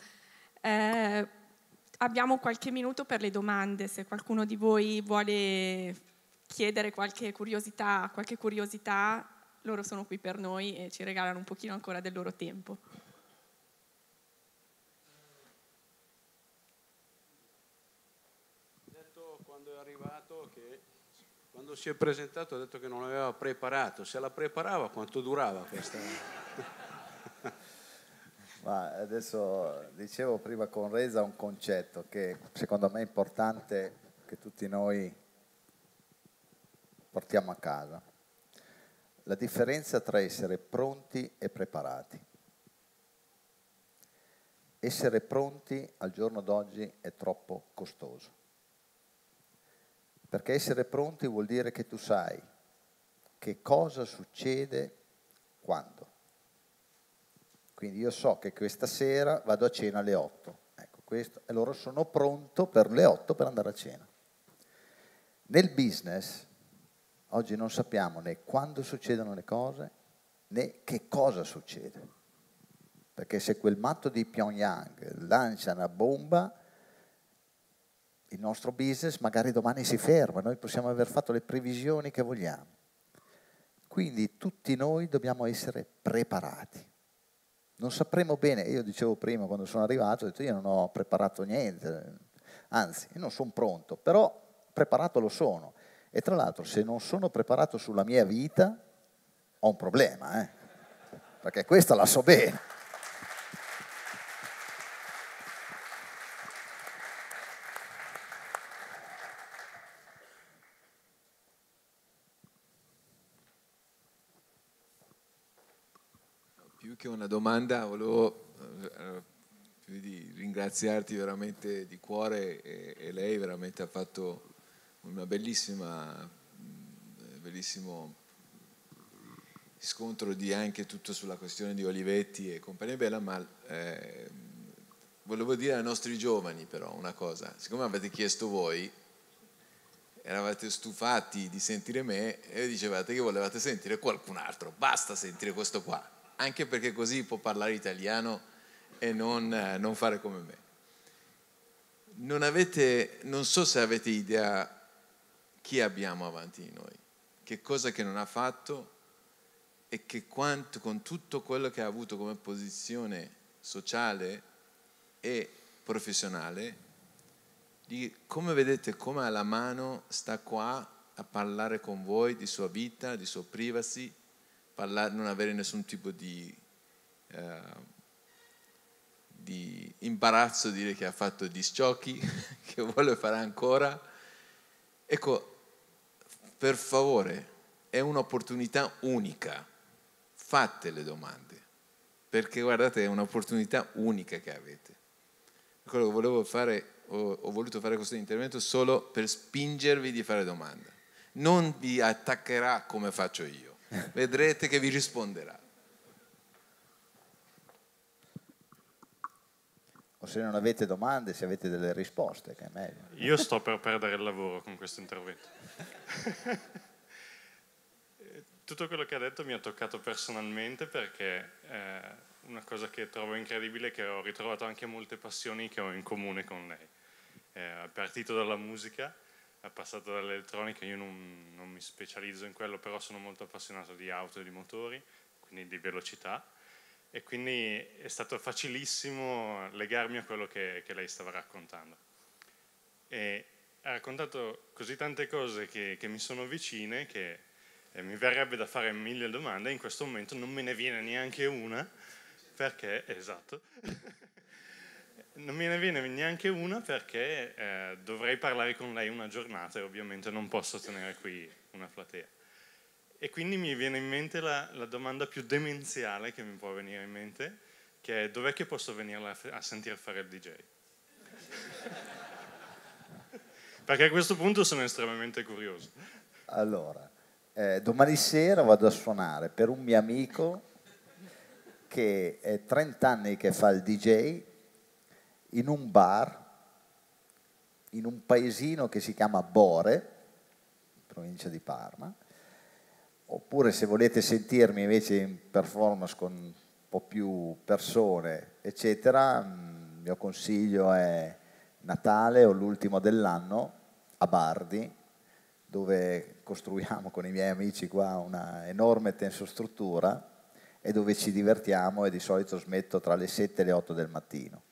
Abbiamo qualche minuto per le domande, se qualcuno di voi vuole chiedere qualche curiosità, loro sono qui per noi e ci regalano un pochino ancora del loro tempo. Quando è arrivato, quando si è presentato, ha detto che non aveva preparato. Se la preparava, quanto durava questa? Ma adesso dicevo prima con Reza un concetto che secondo me è importante che tutti noi portiamo a casa. La differenza tra essere pronti e preparati. Essere pronti al giorno d'oggi è troppo costoso. Perché essere pronti vuol dire che tu sai che cosa succede quando. Quindi io so che questa sera vado a cena alle 8. Ecco, questo, e loro sono pronto per le 8 per andare a cena. Nel business oggi non sappiamo né quando succedono le cose né che cosa succede. Perché se quel matto di Pyongyang lancia una bomba, il nostro business magari domani si ferma, noi possiamo aver fatto le previsioni che vogliamo. Quindi tutti noi dobbiamo essere preparati. Non sapremo bene, io dicevo prima quando sono arrivato, ho detto io non ho preparato niente, anzi io non sono pronto, però preparato lo sono. E tra l'altro se non sono preparato sulla mia vita ho un problema, perché questa la so bene. Più che una domanda, volevo più di ringraziarti veramente di cuore, e lei veramente ha fatto una bellissimo scontro di anche tutto sulla questione di Olivetti e compagnia bella, ma volevo dire ai nostri giovani però una cosa: siccome avete chiesto voi, eravate stufati di sentire me e dicevate che volevate sentire qualcun altro, basta sentire questo qua, anche perché così può parlare italiano e non fare come me. Non so se avete idea chi abbiamo avanti di noi, che cosa che non ha fatto, e che quanto, con tutto quello che ha avuto come posizione sociale e professionale, come vedete, come alla mano sta qua a parlare con voi di sua vita, di sua privacy, non avere nessun tipo di imbarazzo, dire che ha fatto gli sciocchi, che vuole fare ancora. Ecco, per favore, è un'opportunità unica, fate le domande, perché guardate, è un'opportunità unica che avete. Quello che volevo fare, ho voluto fare questo intervento solo per spingervi di fare domande. Non vi attaccherà come faccio io, vedrete che vi risponderà. O se non avete domande, se avete delle risposte, che è meglio. Io sto per perdere il lavoro con questo intervento. Tutto quello che ha detto mi ha toccato personalmente, perché una cosa che trovo incredibile è che ho ritrovato anche molte passioni che ho in comune con lei. È partito dalla musica, è passato dall'elettronica, io non mi specializzo in quello, però sono molto appassionato di auto e di motori, quindi di velocità, e quindi è stato facilissimo legarmi a quello che lei stava raccontando. E ha raccontato così tante cose che mi sono vicine che mi verrebbe da fare 1000 domande, in questo momento non me ne viene neanche una, perché, esatto, non me ne viene neanche una perché dovrei parlare con lei una giornata e ovviamente non posso tenere qui una platea. E quindi mi viene in mente la domanda più demenziale che mi può venire in mente, che è: dov'è che posso venirla a sentire fare il DJ? Perché a questo punto sono estremamente curioso. Allora, domani sera vado a suonare per un mio amico che è 30 anni che fa il DJ in un bar, in un paesino che si chiama Bore, provincia di Parma. Oppure se volete sentirmi invece in performance con un po' più persone, eccetera, il mio consiglio è Natale o l'ultimo dell'anno a Bardi, dove costruiamo con i miei amici qua una enorme tensostruttura e dove ci divertiamo, e di solito smetto tra le 7 e le 8 del mattino.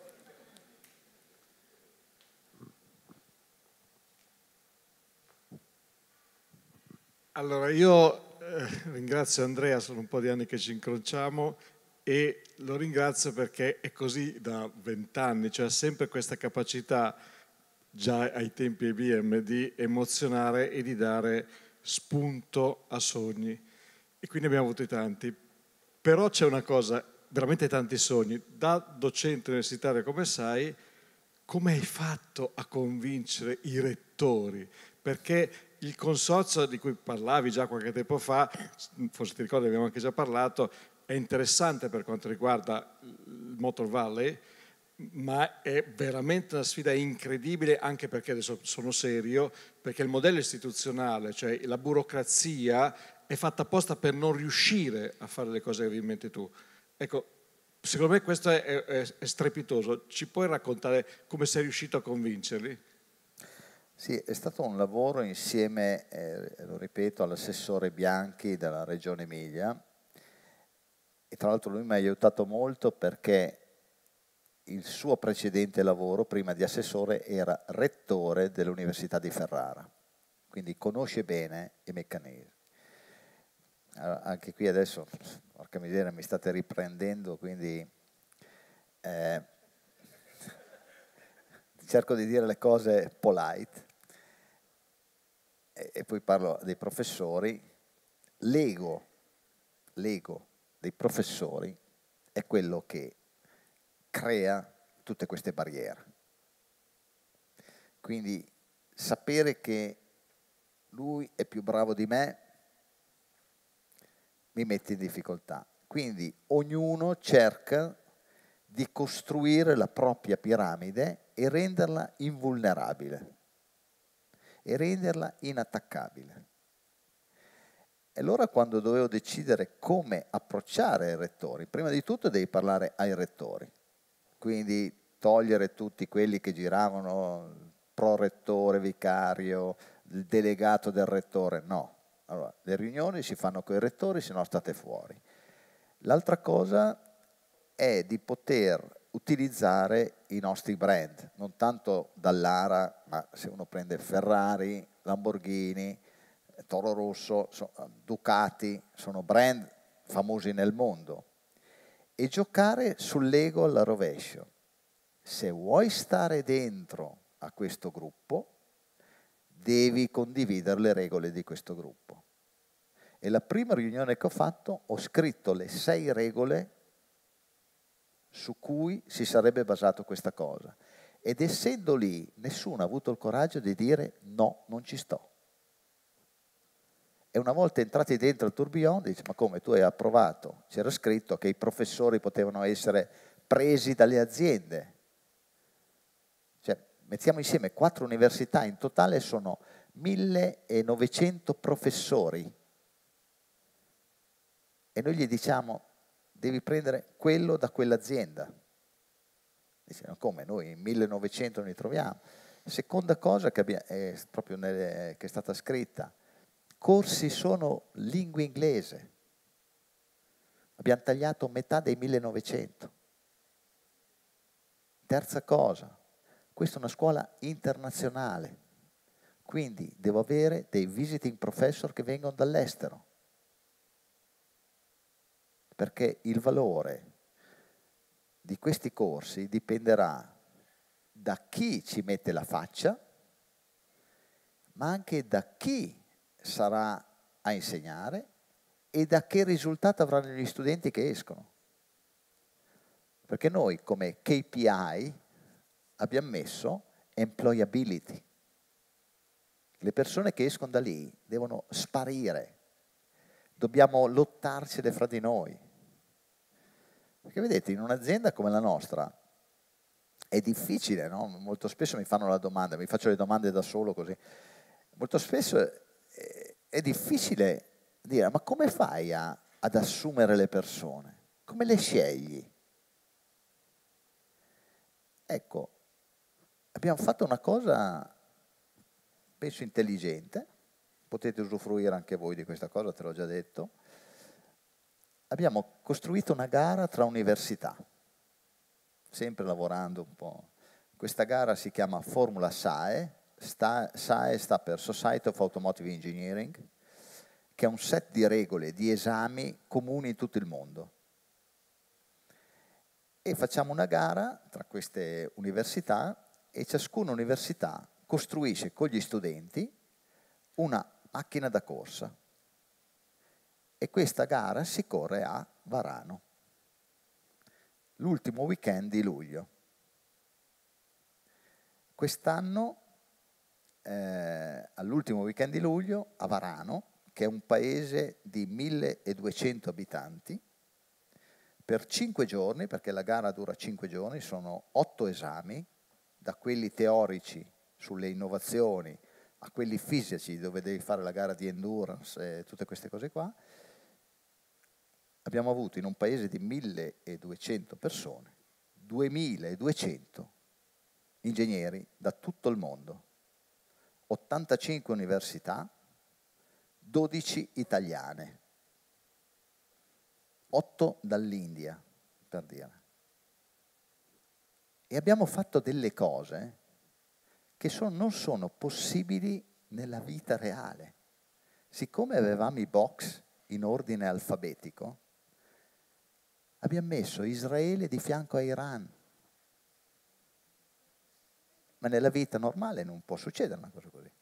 Allora, io ringrazio Andrea, sono un po' di anni che ci incrociamo e lo ringrazio perché è così da 20 anni, cioè ha sempre questa capacità, già ai tempi IBM, di emozionare e di dare spunto a sogni. E quindi abbiamo avuto tanti. Però c'è una cosa, veramente tanti sogni. Da docente universitario, come sai, come hai fatto a convincere i rettori? Perché il consorzio di cui parlavi già qualche tempo fa, forse ti ricordi, abbiamo anche già parlato, è interessante per quanto riguarda il Motor Valley, ma è veramente una sfida incredibile, anche perché, adesso sono serio, perché il modello istituzionale, cioè la burocrazia, è fatta apposta per non riuscire a fare le cose che avevi in mente tu. Ecco, secondo me questo è strepitoso. Ci puoi raccontare come sei riuscito a convincerli? Sì, è stato un lavoro insieme, lo ripeto, all'assessore Bianchi della Regione Emilia, e tra l'altro lui mi ha aiutato molto perché il suo precedente lavoro, prima di assessore, era rettore dell'Università di Ferrara, quindi conosce bene i meccanismi. Allora, anche qui adesso, porca miseria, mi state riprendendo, quindi cerco di dire le cose polite e poi parlo dei professori. L'ego dei professori è quello che crea tutte queste barriere. Quindi sapere che lui è più bravo di me mi mette in difficoltà. Quindi ognuno cerca di costruire la propria piramide e renderla invulnerabile e renderla inattaccabile. E allora, quando dovevo decidere come approcciare ai rettori, prima di tutto devi parlare ai rettori, quindi togliere tutti quelli che giravano pro-rettore, vicario, il delegato del rettore, no. Allora, le riunioni si fanno con i rettori, se no state fuori. L'altra cosa è di poter utilizzare i nostri brand, non tanto Dallara, ma se uno prende Ferrari, Lamborghini, Toro Rosso, Ducati, sono brand famosi nel mondo, e giocare sull'ego alla rovescio. Se vuoi stare dentro a questo gruppo, devi condividere le regole di questo gruppo. E la prima riunione che ho fatto ho scritto le 6 regole su cui si sarebbe basato questa cosa. Ed essendo lì, nessuno ha avuto il coraggio di dire no, non ci sto. E una volta entrati dentro il tourbillon, dice: ma come, tu hai approvato? C'era scritto che i professori potevano essere presi dalle aziende. Cioè, mettiamo insieme 4 università, in totale sono 1900 professori. E noi gli diciamo: devi prendere quello da quell'azienda. Dice, no, come, noi in 1900 ne troviamo. Seconda cosa che è proprio che è stata scritta, corsi sono lingua inglese. Abbiamo tagliato metà dei 1900. Terza cosa, questa è una scuola internazionale, quindi devo avere dei visiting professor che vengono dall'estero, perché il valore di questi corsi dipenderà da chi ci mette la faccia, ma anche da chi sarà a insegnare e da che risultato avranno gli studenti che escono. Perché noi come KPI abbiamo messo employability. Le persone che escono da lì devono sparire, dobbiamo lottarcele fra di noi. Perché vedete, in un'azienda come la nostra è difficile, no? Molto spesso mi fanno la domanda, mi faccio le domande da solo così. Molto spesso è difficile dire, ma come fai ad assumere le persone? Come le scegli? Ecco, abbiamo fatto una cosa, penso, intelligente, potete usufruire anche voi di questa cosa, te l'ho già detto. Abbiamo costruito una gara tra università, sempre lavorando un po'. Questa gara si chiama Formula SAE, SAE sta per Society of Automotive Engineering, che è un set di regole, di esami comuni in tutto il mondo. E facciamo una gara tra queste università e ciascuna università costruisce con gli studenti una macchina da corsa. E questa gara si corre a Varano, l'ultimo weekend di luglio. Quest'anno, all'ultimo weekend di luglio, a Varano, che è un paese di 1200 abitanti, per 5 giorni, perché la gara dura 5 giorni, sono 8 esami, da quelli teorici sulle innovazioni a quelli fisici dove devi fare la gara di endurance e tutte queste cose qua. Abbiamo avuto in un paese di 1200 persone, 2200 ingegneri da tutto il mondo, 85 università, 12 italiane, 8 dall'India, per dire. E abbiamo fatto delle cose che non sono possibili nella vita reale. Siccome avevamo i box in ordine alfabetico, abbiamo messo Israele di fianco a Iran. Ma nella vita normale non può succedere una cosa così.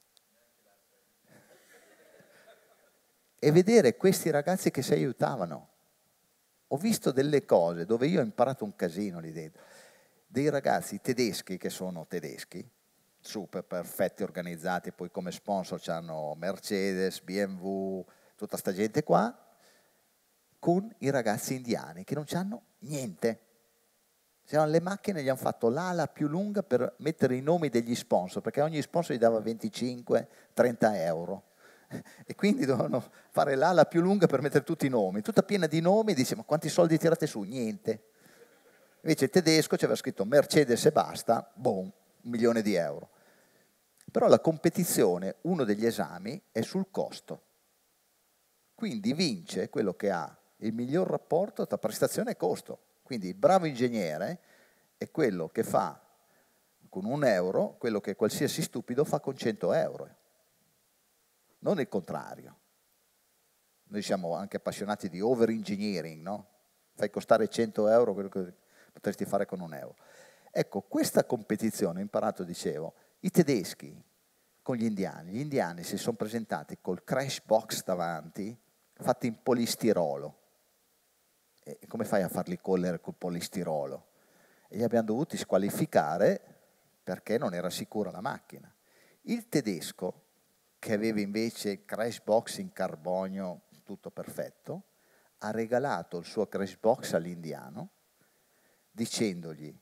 E vedere questi ragazzi che si aiutavano. Ho visto delle cose dove io ho imparato un casino lì dentro. Dei ragazzi tedeschi che sono tedeschi, super perfetti, organizzati, poi come sponsor c'hanno Mercedes, BMW, tutta sta gente qua, con i ragazzi indiani che non c'hanno niente. C'erano le macchine, gli hanno fatto l'ala più lunga per mettere i nomi degli sponsor, perché ogni sponsor gli dava 25-30 euro. E quindi dovevano fare l'ala più lunga per mettere tutti i nomi, tutta piena di nomi, dice ma quanti soldi tirate su? Niente. Invece il tedesco c'era scritto Mercedes e basta, boom, 1 milione di euro. Però la competizione, uno degli esami, è sul costo. Quindi vince quello che ha il miglior rapporto tra prestazione e costo. Quindi il bravo ingegnere è quello che fa con 1 euro quello che qualsiasi stupido fa con 100 euro. Non il contrario. Noi siamo anche appassionati di over-engineering, no? Fai costare 100 euro quello che potresti fare con 1 euro. Ecco, questa competizione, ho imparato, dicevo, i tedeschi con gli indiani si sono presentati col crash box davanti, fatti in polistirolo. E come fai a farli correre col polistirolo? E li abbiamo dovuti squalificare perché non era sicura la macchina. Il tedesco, che aveva invece crash box in carbonio, tutto perfetto, ha regalato il suo crash box all'indiano dicendogli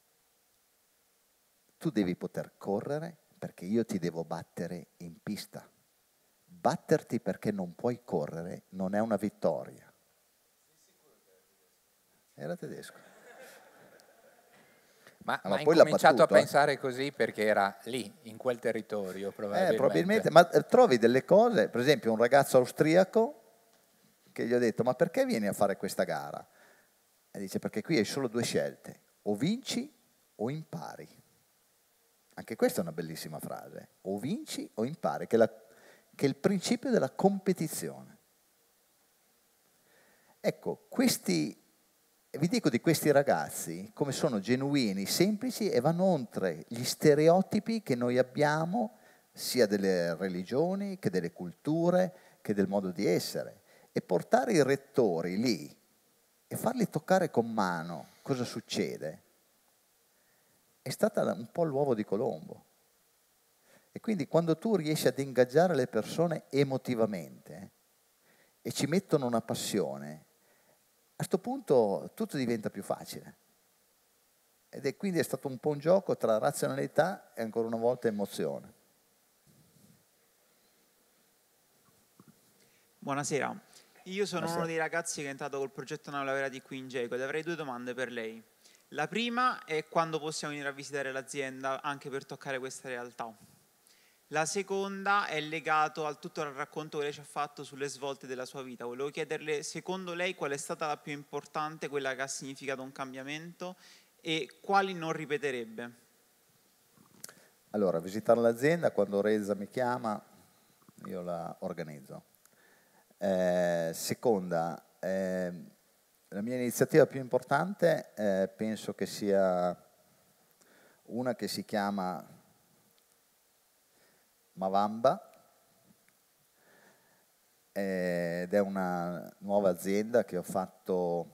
tu devi poter correre perché io ti devo battere in pista. Batterti perché non puoi correre non è una vittoria. Era tedesco. Ma Ma ha poi l'ha incominciato battuto, a pensare così perché era lì, in quel territorio, probabilmente. Probabilmente, ma trovi delle cose, per esempio un ragazzo austriaco che gli ho detto: ma perché vieni a fare questa gara? E dice: perché qui hai solo due scelte, o vinci o impari. Anche questa è una bellissima frase, o vinci o impari, che è il principio della competizione. Ecco, vi dico di questi ragazzi come sono genuini, semplici e vanno oltre gli stereotipi che noi abbiamo sia delle religioni che delle culture che del modo di essere, e portare i rettori lì e farli toccare con mano cosa succede è stata un po' l'uovo di Colombo. E quindi quando tu riesci ad ingaggiare le persone emotivamente e ci mettono una passione, a questo punto tutto diventa più facile. Quindi è stato un po' un gioco tra razionalità e ancora una volta emozione. Buonasera, io sono Buonasera. uno dei ragazzi che è entrato col progetto Nave Lavorati qui in Geco ed avrei due domande per lei. La prima è quando possiamo venire a visitare l'azienda anche per toccare questa realtà. La seconda è legato al tutto il racconto che lei ci ha fatto sulle svolte della sua vita. Volevo chiederle, secondo lei, qual è stata la più importante, quella che ha significato un cambiamento, e quali non ripeterebbe? Allora, visitare l'azienda, quando Reza mi chiama, io la organizzo. Seconda, la mia iniziativa più importante penso che sia una che si chiama Mavamba, ed è una nuova azienda che ho fatto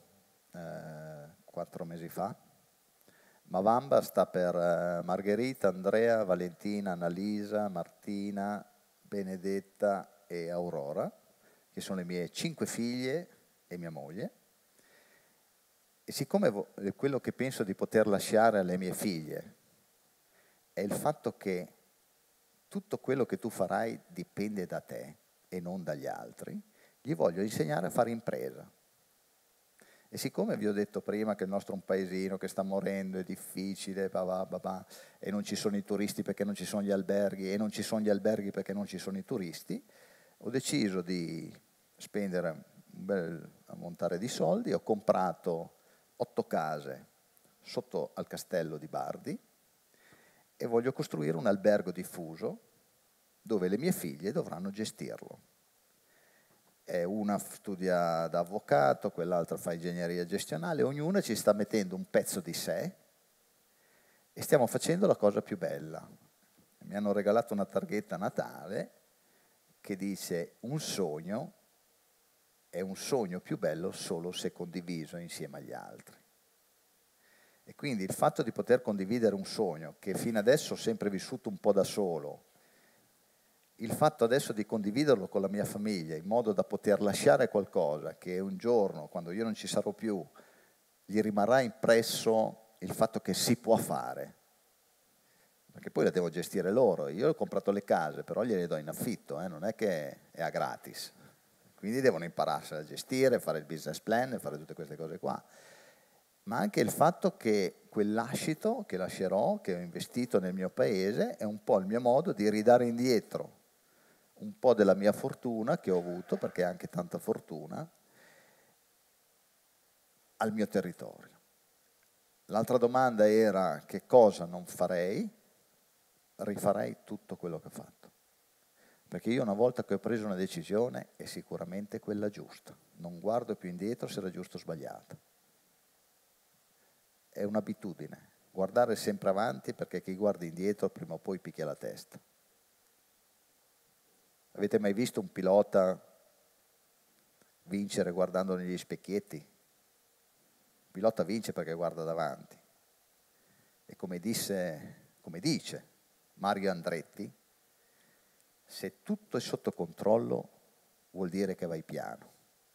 4 mesi fa. Mavamba sta per Margherita, Andrea, Valentina, Annalisa, Martina, Benedetta e Aurora, che sono le mie 5 figlie e mia moglie. E siccome quello che penso di poter lasciare alle mie figlie è il fatto che tutto quello che tu farai dipende da te e non dagli altri, gli voglio insegnare a fare impresa. E siccome vi ho detto prima che il nostro è un paesino che sta morendo, è difficile, e non ci sono i turisti perché non ci sono gli alberghi, e non ci sono gli alberghi perché non ci sono i turisti, ho deciso di spendere un bel ammontare di soldi, ho comprato 8 case sotto al castello di Bardi e voglio costruire un albergo diffuso dove le mie figlie dovranno gestirlo. Una studia da avvocato, quell'altra fa ingegneria gestionale, ognuna ci sta mettendo un pezzo di sé e stiamo facendo la cosa più bella. Mi hanno regalato una targhetta a Natale che dice: un sogno è un sogno più bello solo se condiviso insieme agli altri. E quindi il fatto di poter condividere un sogno che fino adesso ho sempre vissuto un po' da solo, il fatto adesso di condividerlo con la mia famiglia in modo da poter lasciare qualcosa che un giorno, quando io non ci sarò più, gli rimarrà impresso il fatto che si può fare, perché poi la devo gestire loro. Io ho comprato le case, però gliele do in affitto, non è che è a gratis, quindi devono impararsi a gestire, fare il business plan, fare tutte queste cose qua. Ma anche il fatto che quel lascito che lascerò, che ho investito nel mio paese, è un po' il mio modo di ridare indietro un po' della mia fortuna che ho avuto, perché è anche tanta fortuna, al mio territorio. L'altra domanda era: che cosa non farei? Rifarei tutto quello che ho fatto. Perché io una volta che ho preso una decisione è sicuramente quella giusta. Non guardo più indietro se era giusto o sbagliato. È un'abitudine, guardare sempre avanti, perché chi guarda indietro prima o poi picchia la testa. Avete mai visto un pilota vincere guardando negli specchietti? Il pilota vince perché guarda davanti. E come dice Mario Andretti, se tutto è sotto controllo vuol dire che vai piano.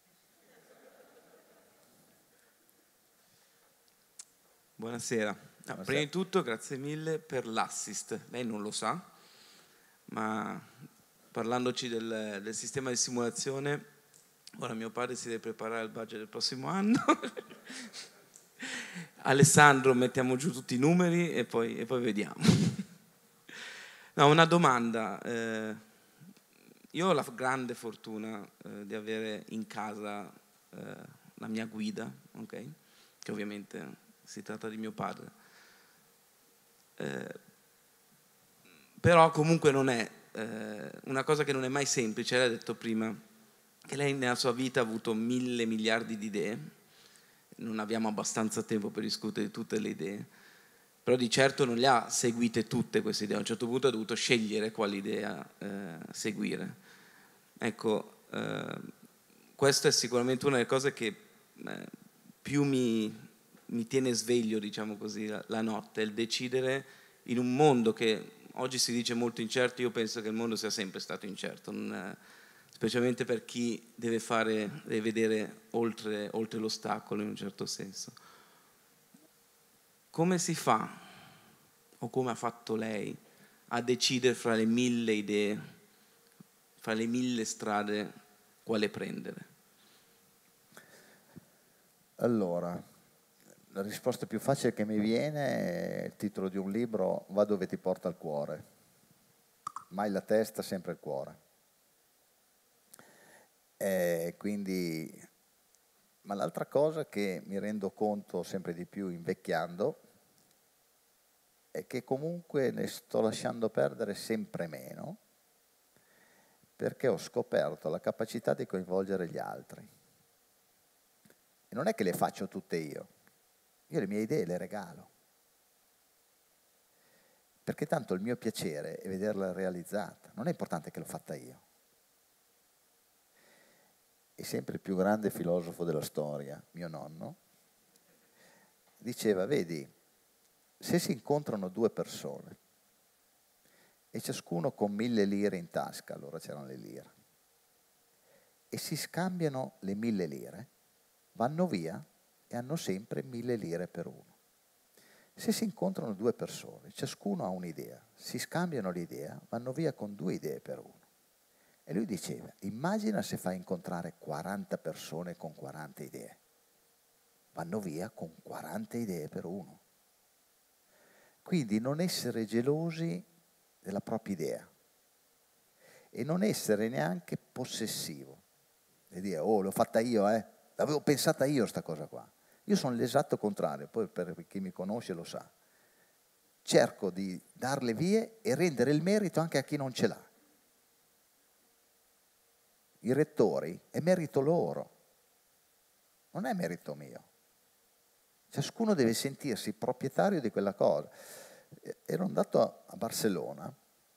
Buonasera. Buonasera. Prima di tutto grazie mille per l'assist. Lei non lo sa, ma parlandoci del sistema di simulazione, ora mio padre si deve preparare al budget del prossimo anno Alessandro, mettiamo giù tutti i numeri e poi vediamo. No, una domanda. Io ho la grande fortuna di avere in casa la mia guida, ok? Che ovviamente si tratta di mio padre. Però comunque non è una cosa che non è mai semplice. Lei ha detto prima che lei nella sua vita ha avuto 1000 miliardi di idee. Non abbiamo abbastanza tempo per discutere di tutte le idee, però di certo non le ha seguite tutte queste idee. A un certo punto ha dovuto scegliere quale idea seguire. Ecco, questa è sicuramente una delle cose che più mi tiene sveglio, diciamo così, la notte, il decidere in un mondo che oggi si dice molto incerto. Io penso che il mondo sia sempre stato incerto, specialmente per chi deve vedere oltre l'ostacolo in un certo senso. Come si fa, o come ha fatto lei, a decidere fra le 1000 idee, fra le 1000 strade, quale prendere? Allora, la risposta più facile che mi viene è il titolo di un libro: Va dove ti porta il cuore. Mai la testa, sempre il cuore. Quindi, ma l'altra cosa che mi rendo conto sempre di più invecchiando è che comunque ne sto lasciando perdere sempre meno, perché ho scoperto la capacità di coinvolgere gli altri. E non è che le faccio tutte io le mie idee le regalo, perché tanto il mio piacere è vederla realizzata, non è importante che l'ho fatta io. E sempre il più grande filosofo della storia, mio nonno, diceva: vedi, se si incontrano due persone e ciascuno con 1000 lire in tasca, allora c'erano le lire, e si scambiano le 1000 lire, vanno via e hanno sempre 1000 lire per uno. Se si incontrano due persone, ciascuno ha un'idea, si scambiano l'idea, vanno via con 2 idee per uno. E lui diceva: immagina se fai incontrare 40 persone con 40 idee. Vanno via con 40 idee per uno. Quindi non essere gelosi della propria idea e non essere neanche possessivo. E dire: oh, l'ho fatta io, l'avevo pensata io sta cosa qua. Io sono l'esatto contrario, poi per chi mi conosce lo sa. Cerco di darle vie e rendere il merito anche a chi non ce l'ha. I rettori è merito loro, non è merito mio. Ciascuno deve sentirsi proprietario di quella cosa. Ero andato a Barcellona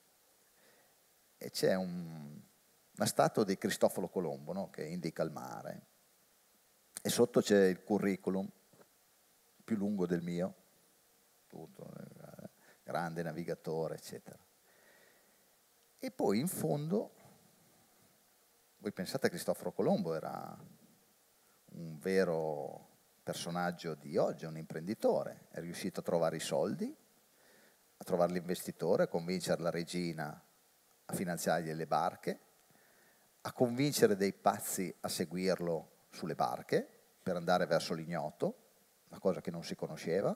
e c'è una statua di Cristoforo Colombo, no? Che indica il mare, e sotto c'è il curriculum più lungo del mio, tutto, grande navigatore, eccetera. E poi in fondo, voi pensate che Cristoforo Colombo era un vero personaggio di oggi, un imprenditore, è riuscito a trovare i soldi, a trovare l'investitore, a convincere la regina a finanziargli le barche, a convincere dei pazzi a seguirlo sulle barche per andare verso l'ignoto, una cosa che non si conosceva.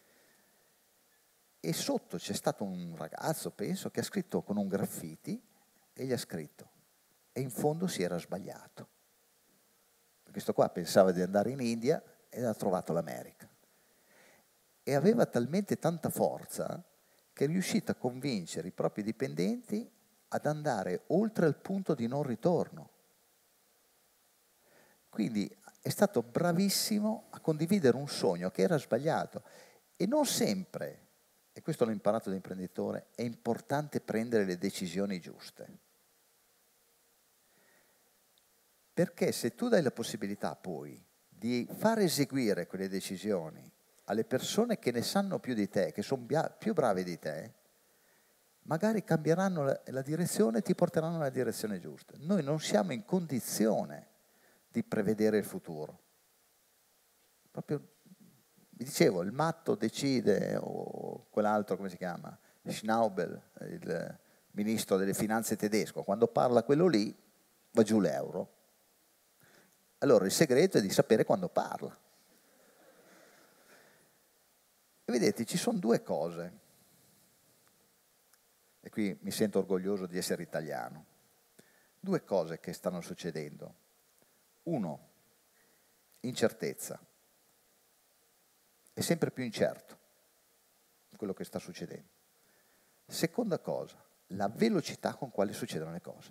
E sotto c'è stato un ragazzo, penso, che ha scritto con un graffiti, e gli ha scritto: e in fondo si era sbagliato. Questo qua pensava di andare in India ed ha trovato l'America. E aveva talmente tanta forza che è riuscito a convincere i propri dipendenti ad andare oltre il punto di non ritorno. Quindi è stato bravissimo a condividere un sogno che era sbagliato. E non sempre, e questo l'ho imparato da imprenditore, è importante prendere le decisioni giuste. Perché se tu dai la possibilità poi di far eseguire quelle decisioni alle persone che ne sanno più di te, che sono più brave di te, magari cambieranno la direzione e ti porteranno nella direzione giusta. Noi non siamo in condizione di prevedere il futuro. Proprio, vi dicevo, il matto decide, o quell'altro, come si chiama? Schnaubel, il ministro delle finanze tedesco, quando parla quello lì, va giù l'euro. Allora il segreto è di sapere quando parla. E vedete, ci sono due cose, e qui mi sento orgoglioso di essere italiano, due cose che stanno succedendo. Uno, incertezza. È sempre più incerto quello che sta succedendo. Seconda cosa, la velocità con quale succedono le cose.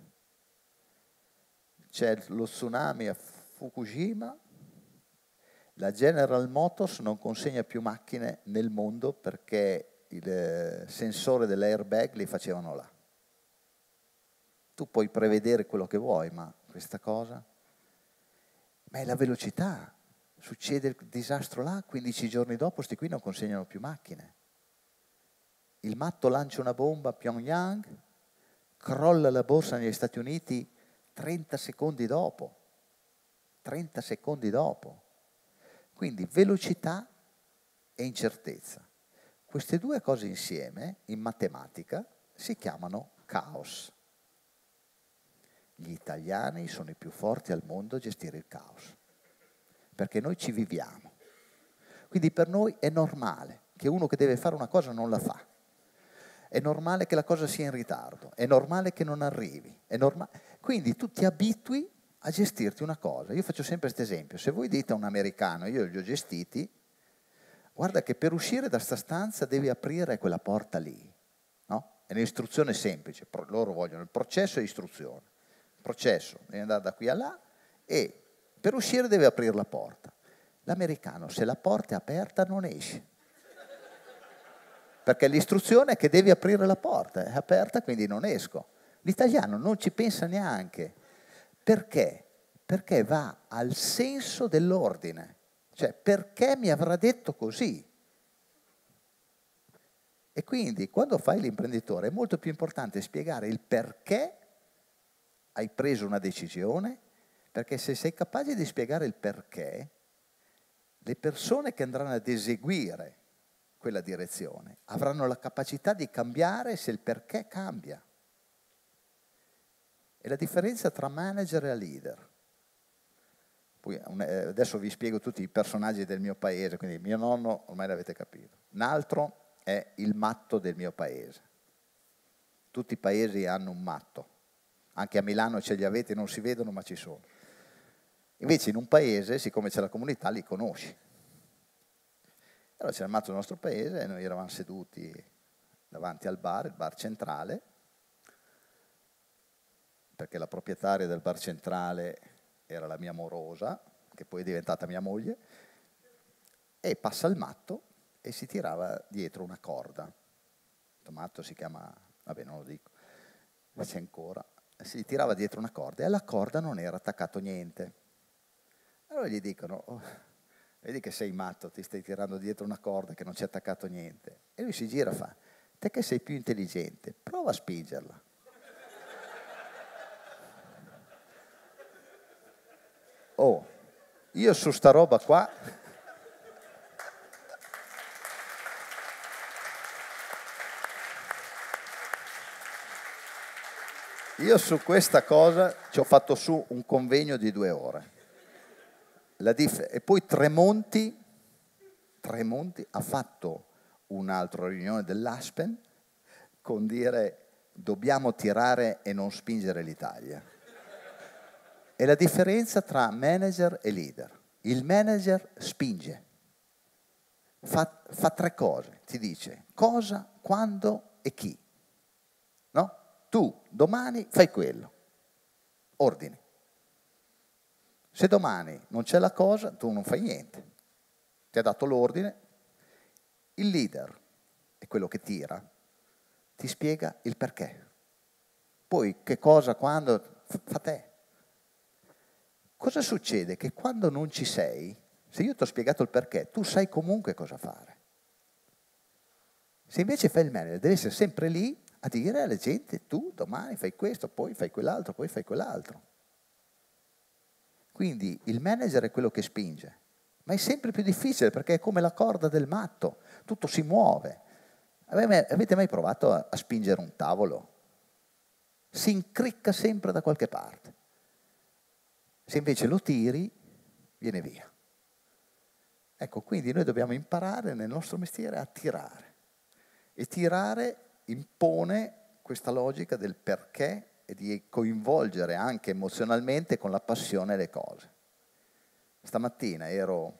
C'è lo tsunami a Fukushima, la General Motors non consegna più macchine nel mondo perché il sensore dell'airbag li facevano là. Tu puoi prevedere quello che vuoi, ma questa cosa... Ma è la velocità. Succede il disastro là, 15 giorni dopo sti qui non consegnano più macchine. Il matto lancia una bomba a Pyongyang, crolla la borsa negli Stati Uniti 30 secondi dopo. 30 secondi dopo. Quindi velocità e incertezza. Queste due cose insieme, in matematica, si chiamano caos. Gli italiani sono i più forti al mondo a gestire il caos, perché noi ci viviamo. Quindi per noi è normale che uno che deve fare una cosa non la fa. È normale che la cosa sia in ritardo, è normale che non arrivi. Quindi tu ti abitui a gestirti una cosa. Io faccio sempre questo esempio. Se voi dite a un americano, io li ho gestiti, guarda che per uscire da sta stanza devi aprire quella porta lì. No? È un'istruzione semplice. Loro vogliono il processo e l'istruzione. Il processo, devi andare da qui a là e per uscire deve aprire la porta. L'americano, se la porta è aperta, non esce. Perché l'istruzione è che devi aprire la porta, è aperta, quindi non esco. L'italiano non ci pensa neanche. Perché? Perché va al senso dell'ordine. Cioè, perché mi avrà detto così? E quindi, quando fai l'imprenditore, è molto più importante spiegare il perché hai preso una decisione, perché se sei capace di spiegare il perché, le persone che andranno ad eseguire quella direzione avranno la capacità di cambiare se il perché cambia. È la differenza tra manager e leader. Poi, adesso vi spiego tutti i personaggi del mio paese, quindi mio nonno, ormai l'avete capito. Un altro è il matto del mio paese. Tutti i paesi hanno un matto. Anche a Milano ce li avete, non si vedono, ma ci sono. Invece in un paese, siccome c'è la comunità, li conosci. Allora c'era il matto del nostro paese e noi eravamo seduti davanti al bar, il bar centrale, perché la proprietaria del bar centrale era la mia morosa, che poi è diventata mia moglie, e passa il matto e si tirava dietro una corda. Il matto si chiama, vabbè non lo dico, ma c'è ancora. Si tirava dietro una corda e alla corda non era attaccato niente. Allora gli dicono, oh, vedi che sei matto, ti stai tirando dietro una corda che non c'è attaccato niente. E lui si gira e fa, te che sei più intelligente, prova a spingerla. Oh, io su sta roba qua... Io su questa cosa ci ho fatto su un convegno di 2 ore. E poi Tremonti ha fatto un'altra riunione dell'Aspen con dire dobbiamo tirare e non spingere l'Italia. È la differenza tra manager e leader. Il manager spinge, fa 3 cose, ti dice cosa, quando e chi. No? Tu domani fai quello, ordini. Se domani non c'è la cosa, tu non fai niente. Ti ha dato l'ordine. Il leader è quello che tira, ti spiega il perché. Poi che cosa, quando, fa te. Cosa succede? Che quando non ci sei, se io ti ho spiegato il perché, tu sai comunque cosa fare. Se invece fai il manager, devi essere sempre lì a dire alla gente, tu domani fai questo, poi fai quell'altro, poi fai quell'altro. Quindi il manager è quello che spinge, ma è sempre più difficile perché è come la corda del matto, tutto si muove. Avete mai provato a spingere un tavolo? Si incricca sempre da qualche parte. Se invece lo tiri, viene via. Ecco, quindi noi dobbiamo imparare nel nostro mestiere a tirare. E tirare impone questa logica del perché e di coinvolgere anche emozionalmente con la passione le cose. Stamattina ero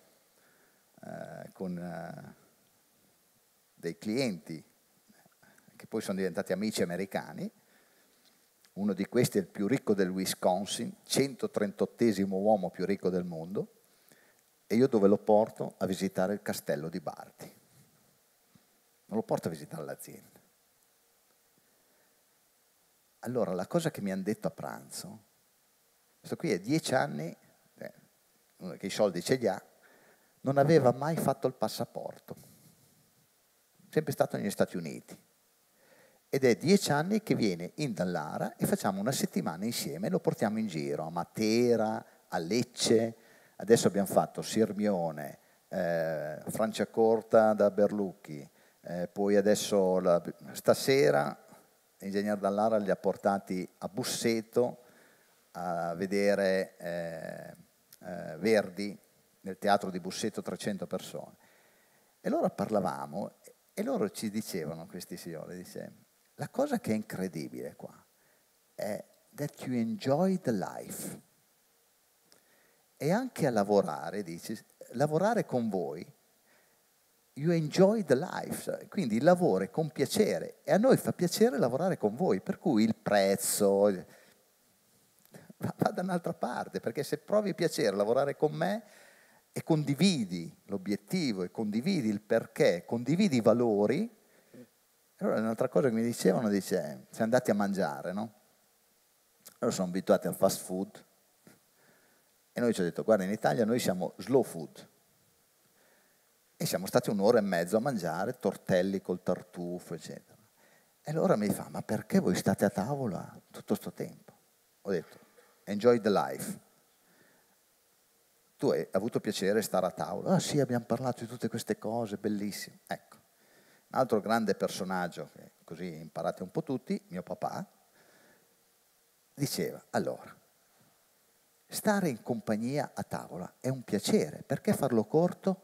con dei clienti che poi sono diventati amici americani. Uno di questi è il più ricco del Wisconsin, 138esimo uomo più ricco del mondo, e io dove lo porto? A visitare il castello di Bardi. Non lo porto a visitare l'azienda. Allora, la cosa che mi hanno detto a pranzo, questo qui è 10 anni, che i soldi ce li ha, non aveva mai fatto il passaporto, sempre stato negli Stati Uniti. Ed è 10 anni che viene in Dallara e facciamo una settimana insieme, lo portiamo in giro a Matera, a Lecce, adesso abbiamo fatto Sirmione, Franciacorta da Berlucchi, poi adesso stasera l'ingegner Dallara li ha portati a Busseto a vedere Verdi nel teatro di Busseto, 300 persone. E allora parlavamo e loro ci dicevano, questi signori, dice, la cosa che è incredibile qua è that you enjoy the life. E anche a lavorare, dice, lavorare con voi, you enjoy the life, quindi lavori con piacere e a noi fa piacere lavorare con voi, per cui il prezzo va da un'altra parte, perché se provi piacere a lavorare con me e condividi l'obiettivo e condividi il perché, condividi i valori. Allora un'altra cosa che mi dicevano, dice, siamo andati a mangiare, no? Loro sono abituati al fast food e noi ci ho detto, guarda, in Italia noi siamo slow food e siamo stati 1 ora e mezzo a mangiare tortelli col tartufo, eccetera. E allora mi fa, ma perché voi state a tavola tutto sto tempo? Ho detto, enjoy the life. Tu hai avuto piacere stare a tavola? Ah sì, abbiamo parlato di tutte queste cose, bellissime. Ecco. Un altro grande personaggio, che così imparate un po' tutti, mio papà, diceva, allora, stare in compagnia a tavola è un piacere, perché farlo corto?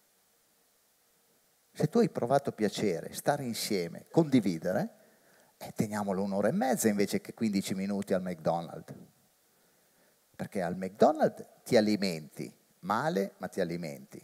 Se tu hai provato piacere, stare insieme, condividere, teniamolo 1 ora e mezza invece che 15 minuti al McDonald's. Perché al McDonald's ti alimenti male, ma ti alimenti.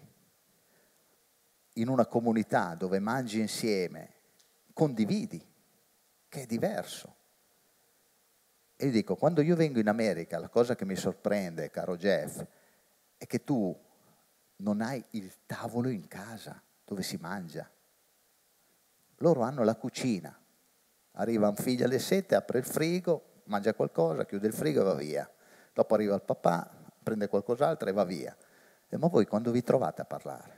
In una comunità dove mangi insieme, condividi, che è diverso. E io dico, quando io vengo in America, la cosa che mi sorprende, caro Jeff, è che tu non hai il tavolo in casa dove si mangia. Loro hanno la cucina. Arriva un figlio alle 7, apre il frigo, mangia qualcosa, chiude il frigo e va via. Dopo arriva il papà, prende qualcos'altro e va via. Ma voi quando vi trovate a parlare?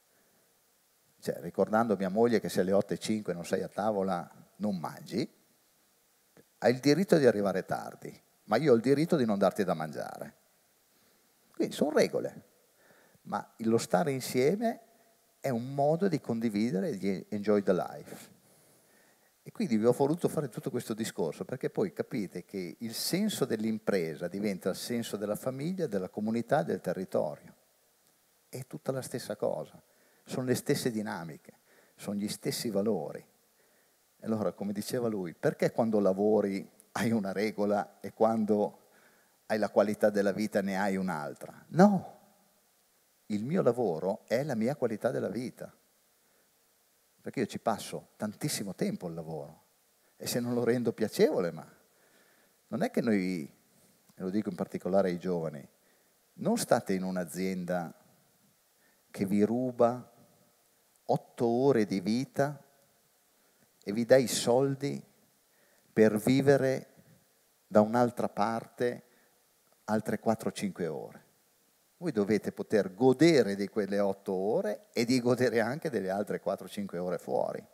Cioè, ricordando mia moglie che se alle 8:05 non sei a tavola non mangi, hai il diritto di arrivare tardi, ma io ho il diritto di non darti da mangiare. Quindi sono regole, ma lo stare insieme è un modo di condividere e di enjoy the life. E quindi vi ho voluto fare tutto questo discorso perché poi capite che il senso dell'impresa diventa il senso della famiglia, della comunità, del territorio. È tutta la stessa cosa, sono le stesse dinamiche, sono gli stessi valori. E allora, come diceva lui, perché quando lavori hai una regola e quando hai la qualità della vita ne hai un'altra? No, il mio lavoro è la mia qualità della vita. Perché io ci passo tantissimo tempo al lavoro e se non lo rendo piacevole, ma non è che noi, e lo dico in particolare ai giovani, non state in un'azienda che vi ruba 8 ore di vita e vi dà i soldi per vivere da un'altra parte altre 4-5 ore. Voi dovete poter godere di quelle 8 ore e di godere anche delle altre 4-5 ore fuori.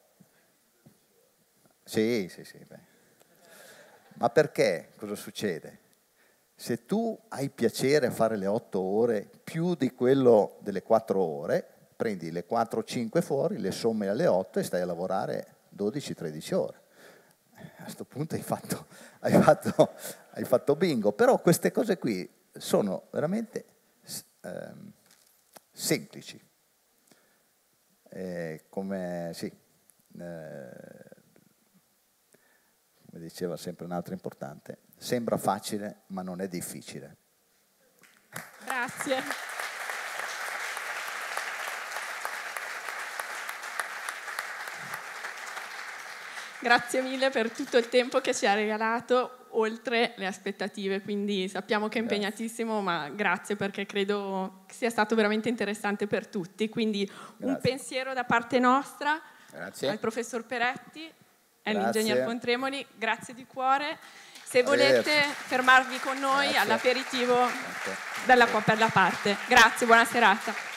Sì. Beh. Ma perché? Cosa succede? Se tu hai piacere a fare le 8 ore più di quello delle 4 ore, prendi le 4-5 fuori, le sommi alle 8 e stai a lavorare 12-13 ore. A questo punto hai fatto bingo. Però queste cose qui sono veramente semplici. come diceva sempre un altro importante, sembra facile ma non è difficile. Grazie. Grazie mille per tutto il tempo che ci ha regalato, oltre le aspettative, quindi sappiamo che è impegnatissimo, ma grazie, perché credo che sia stato veramente interessante per tutti. Quindi un pensiero da parte nostra al professor Peretti e all'ingegner Pontremoli, grazie di cuore. Se volete fermarvi con noi all'aperitivo dall'acqua per la parte. Grazie, buona serata.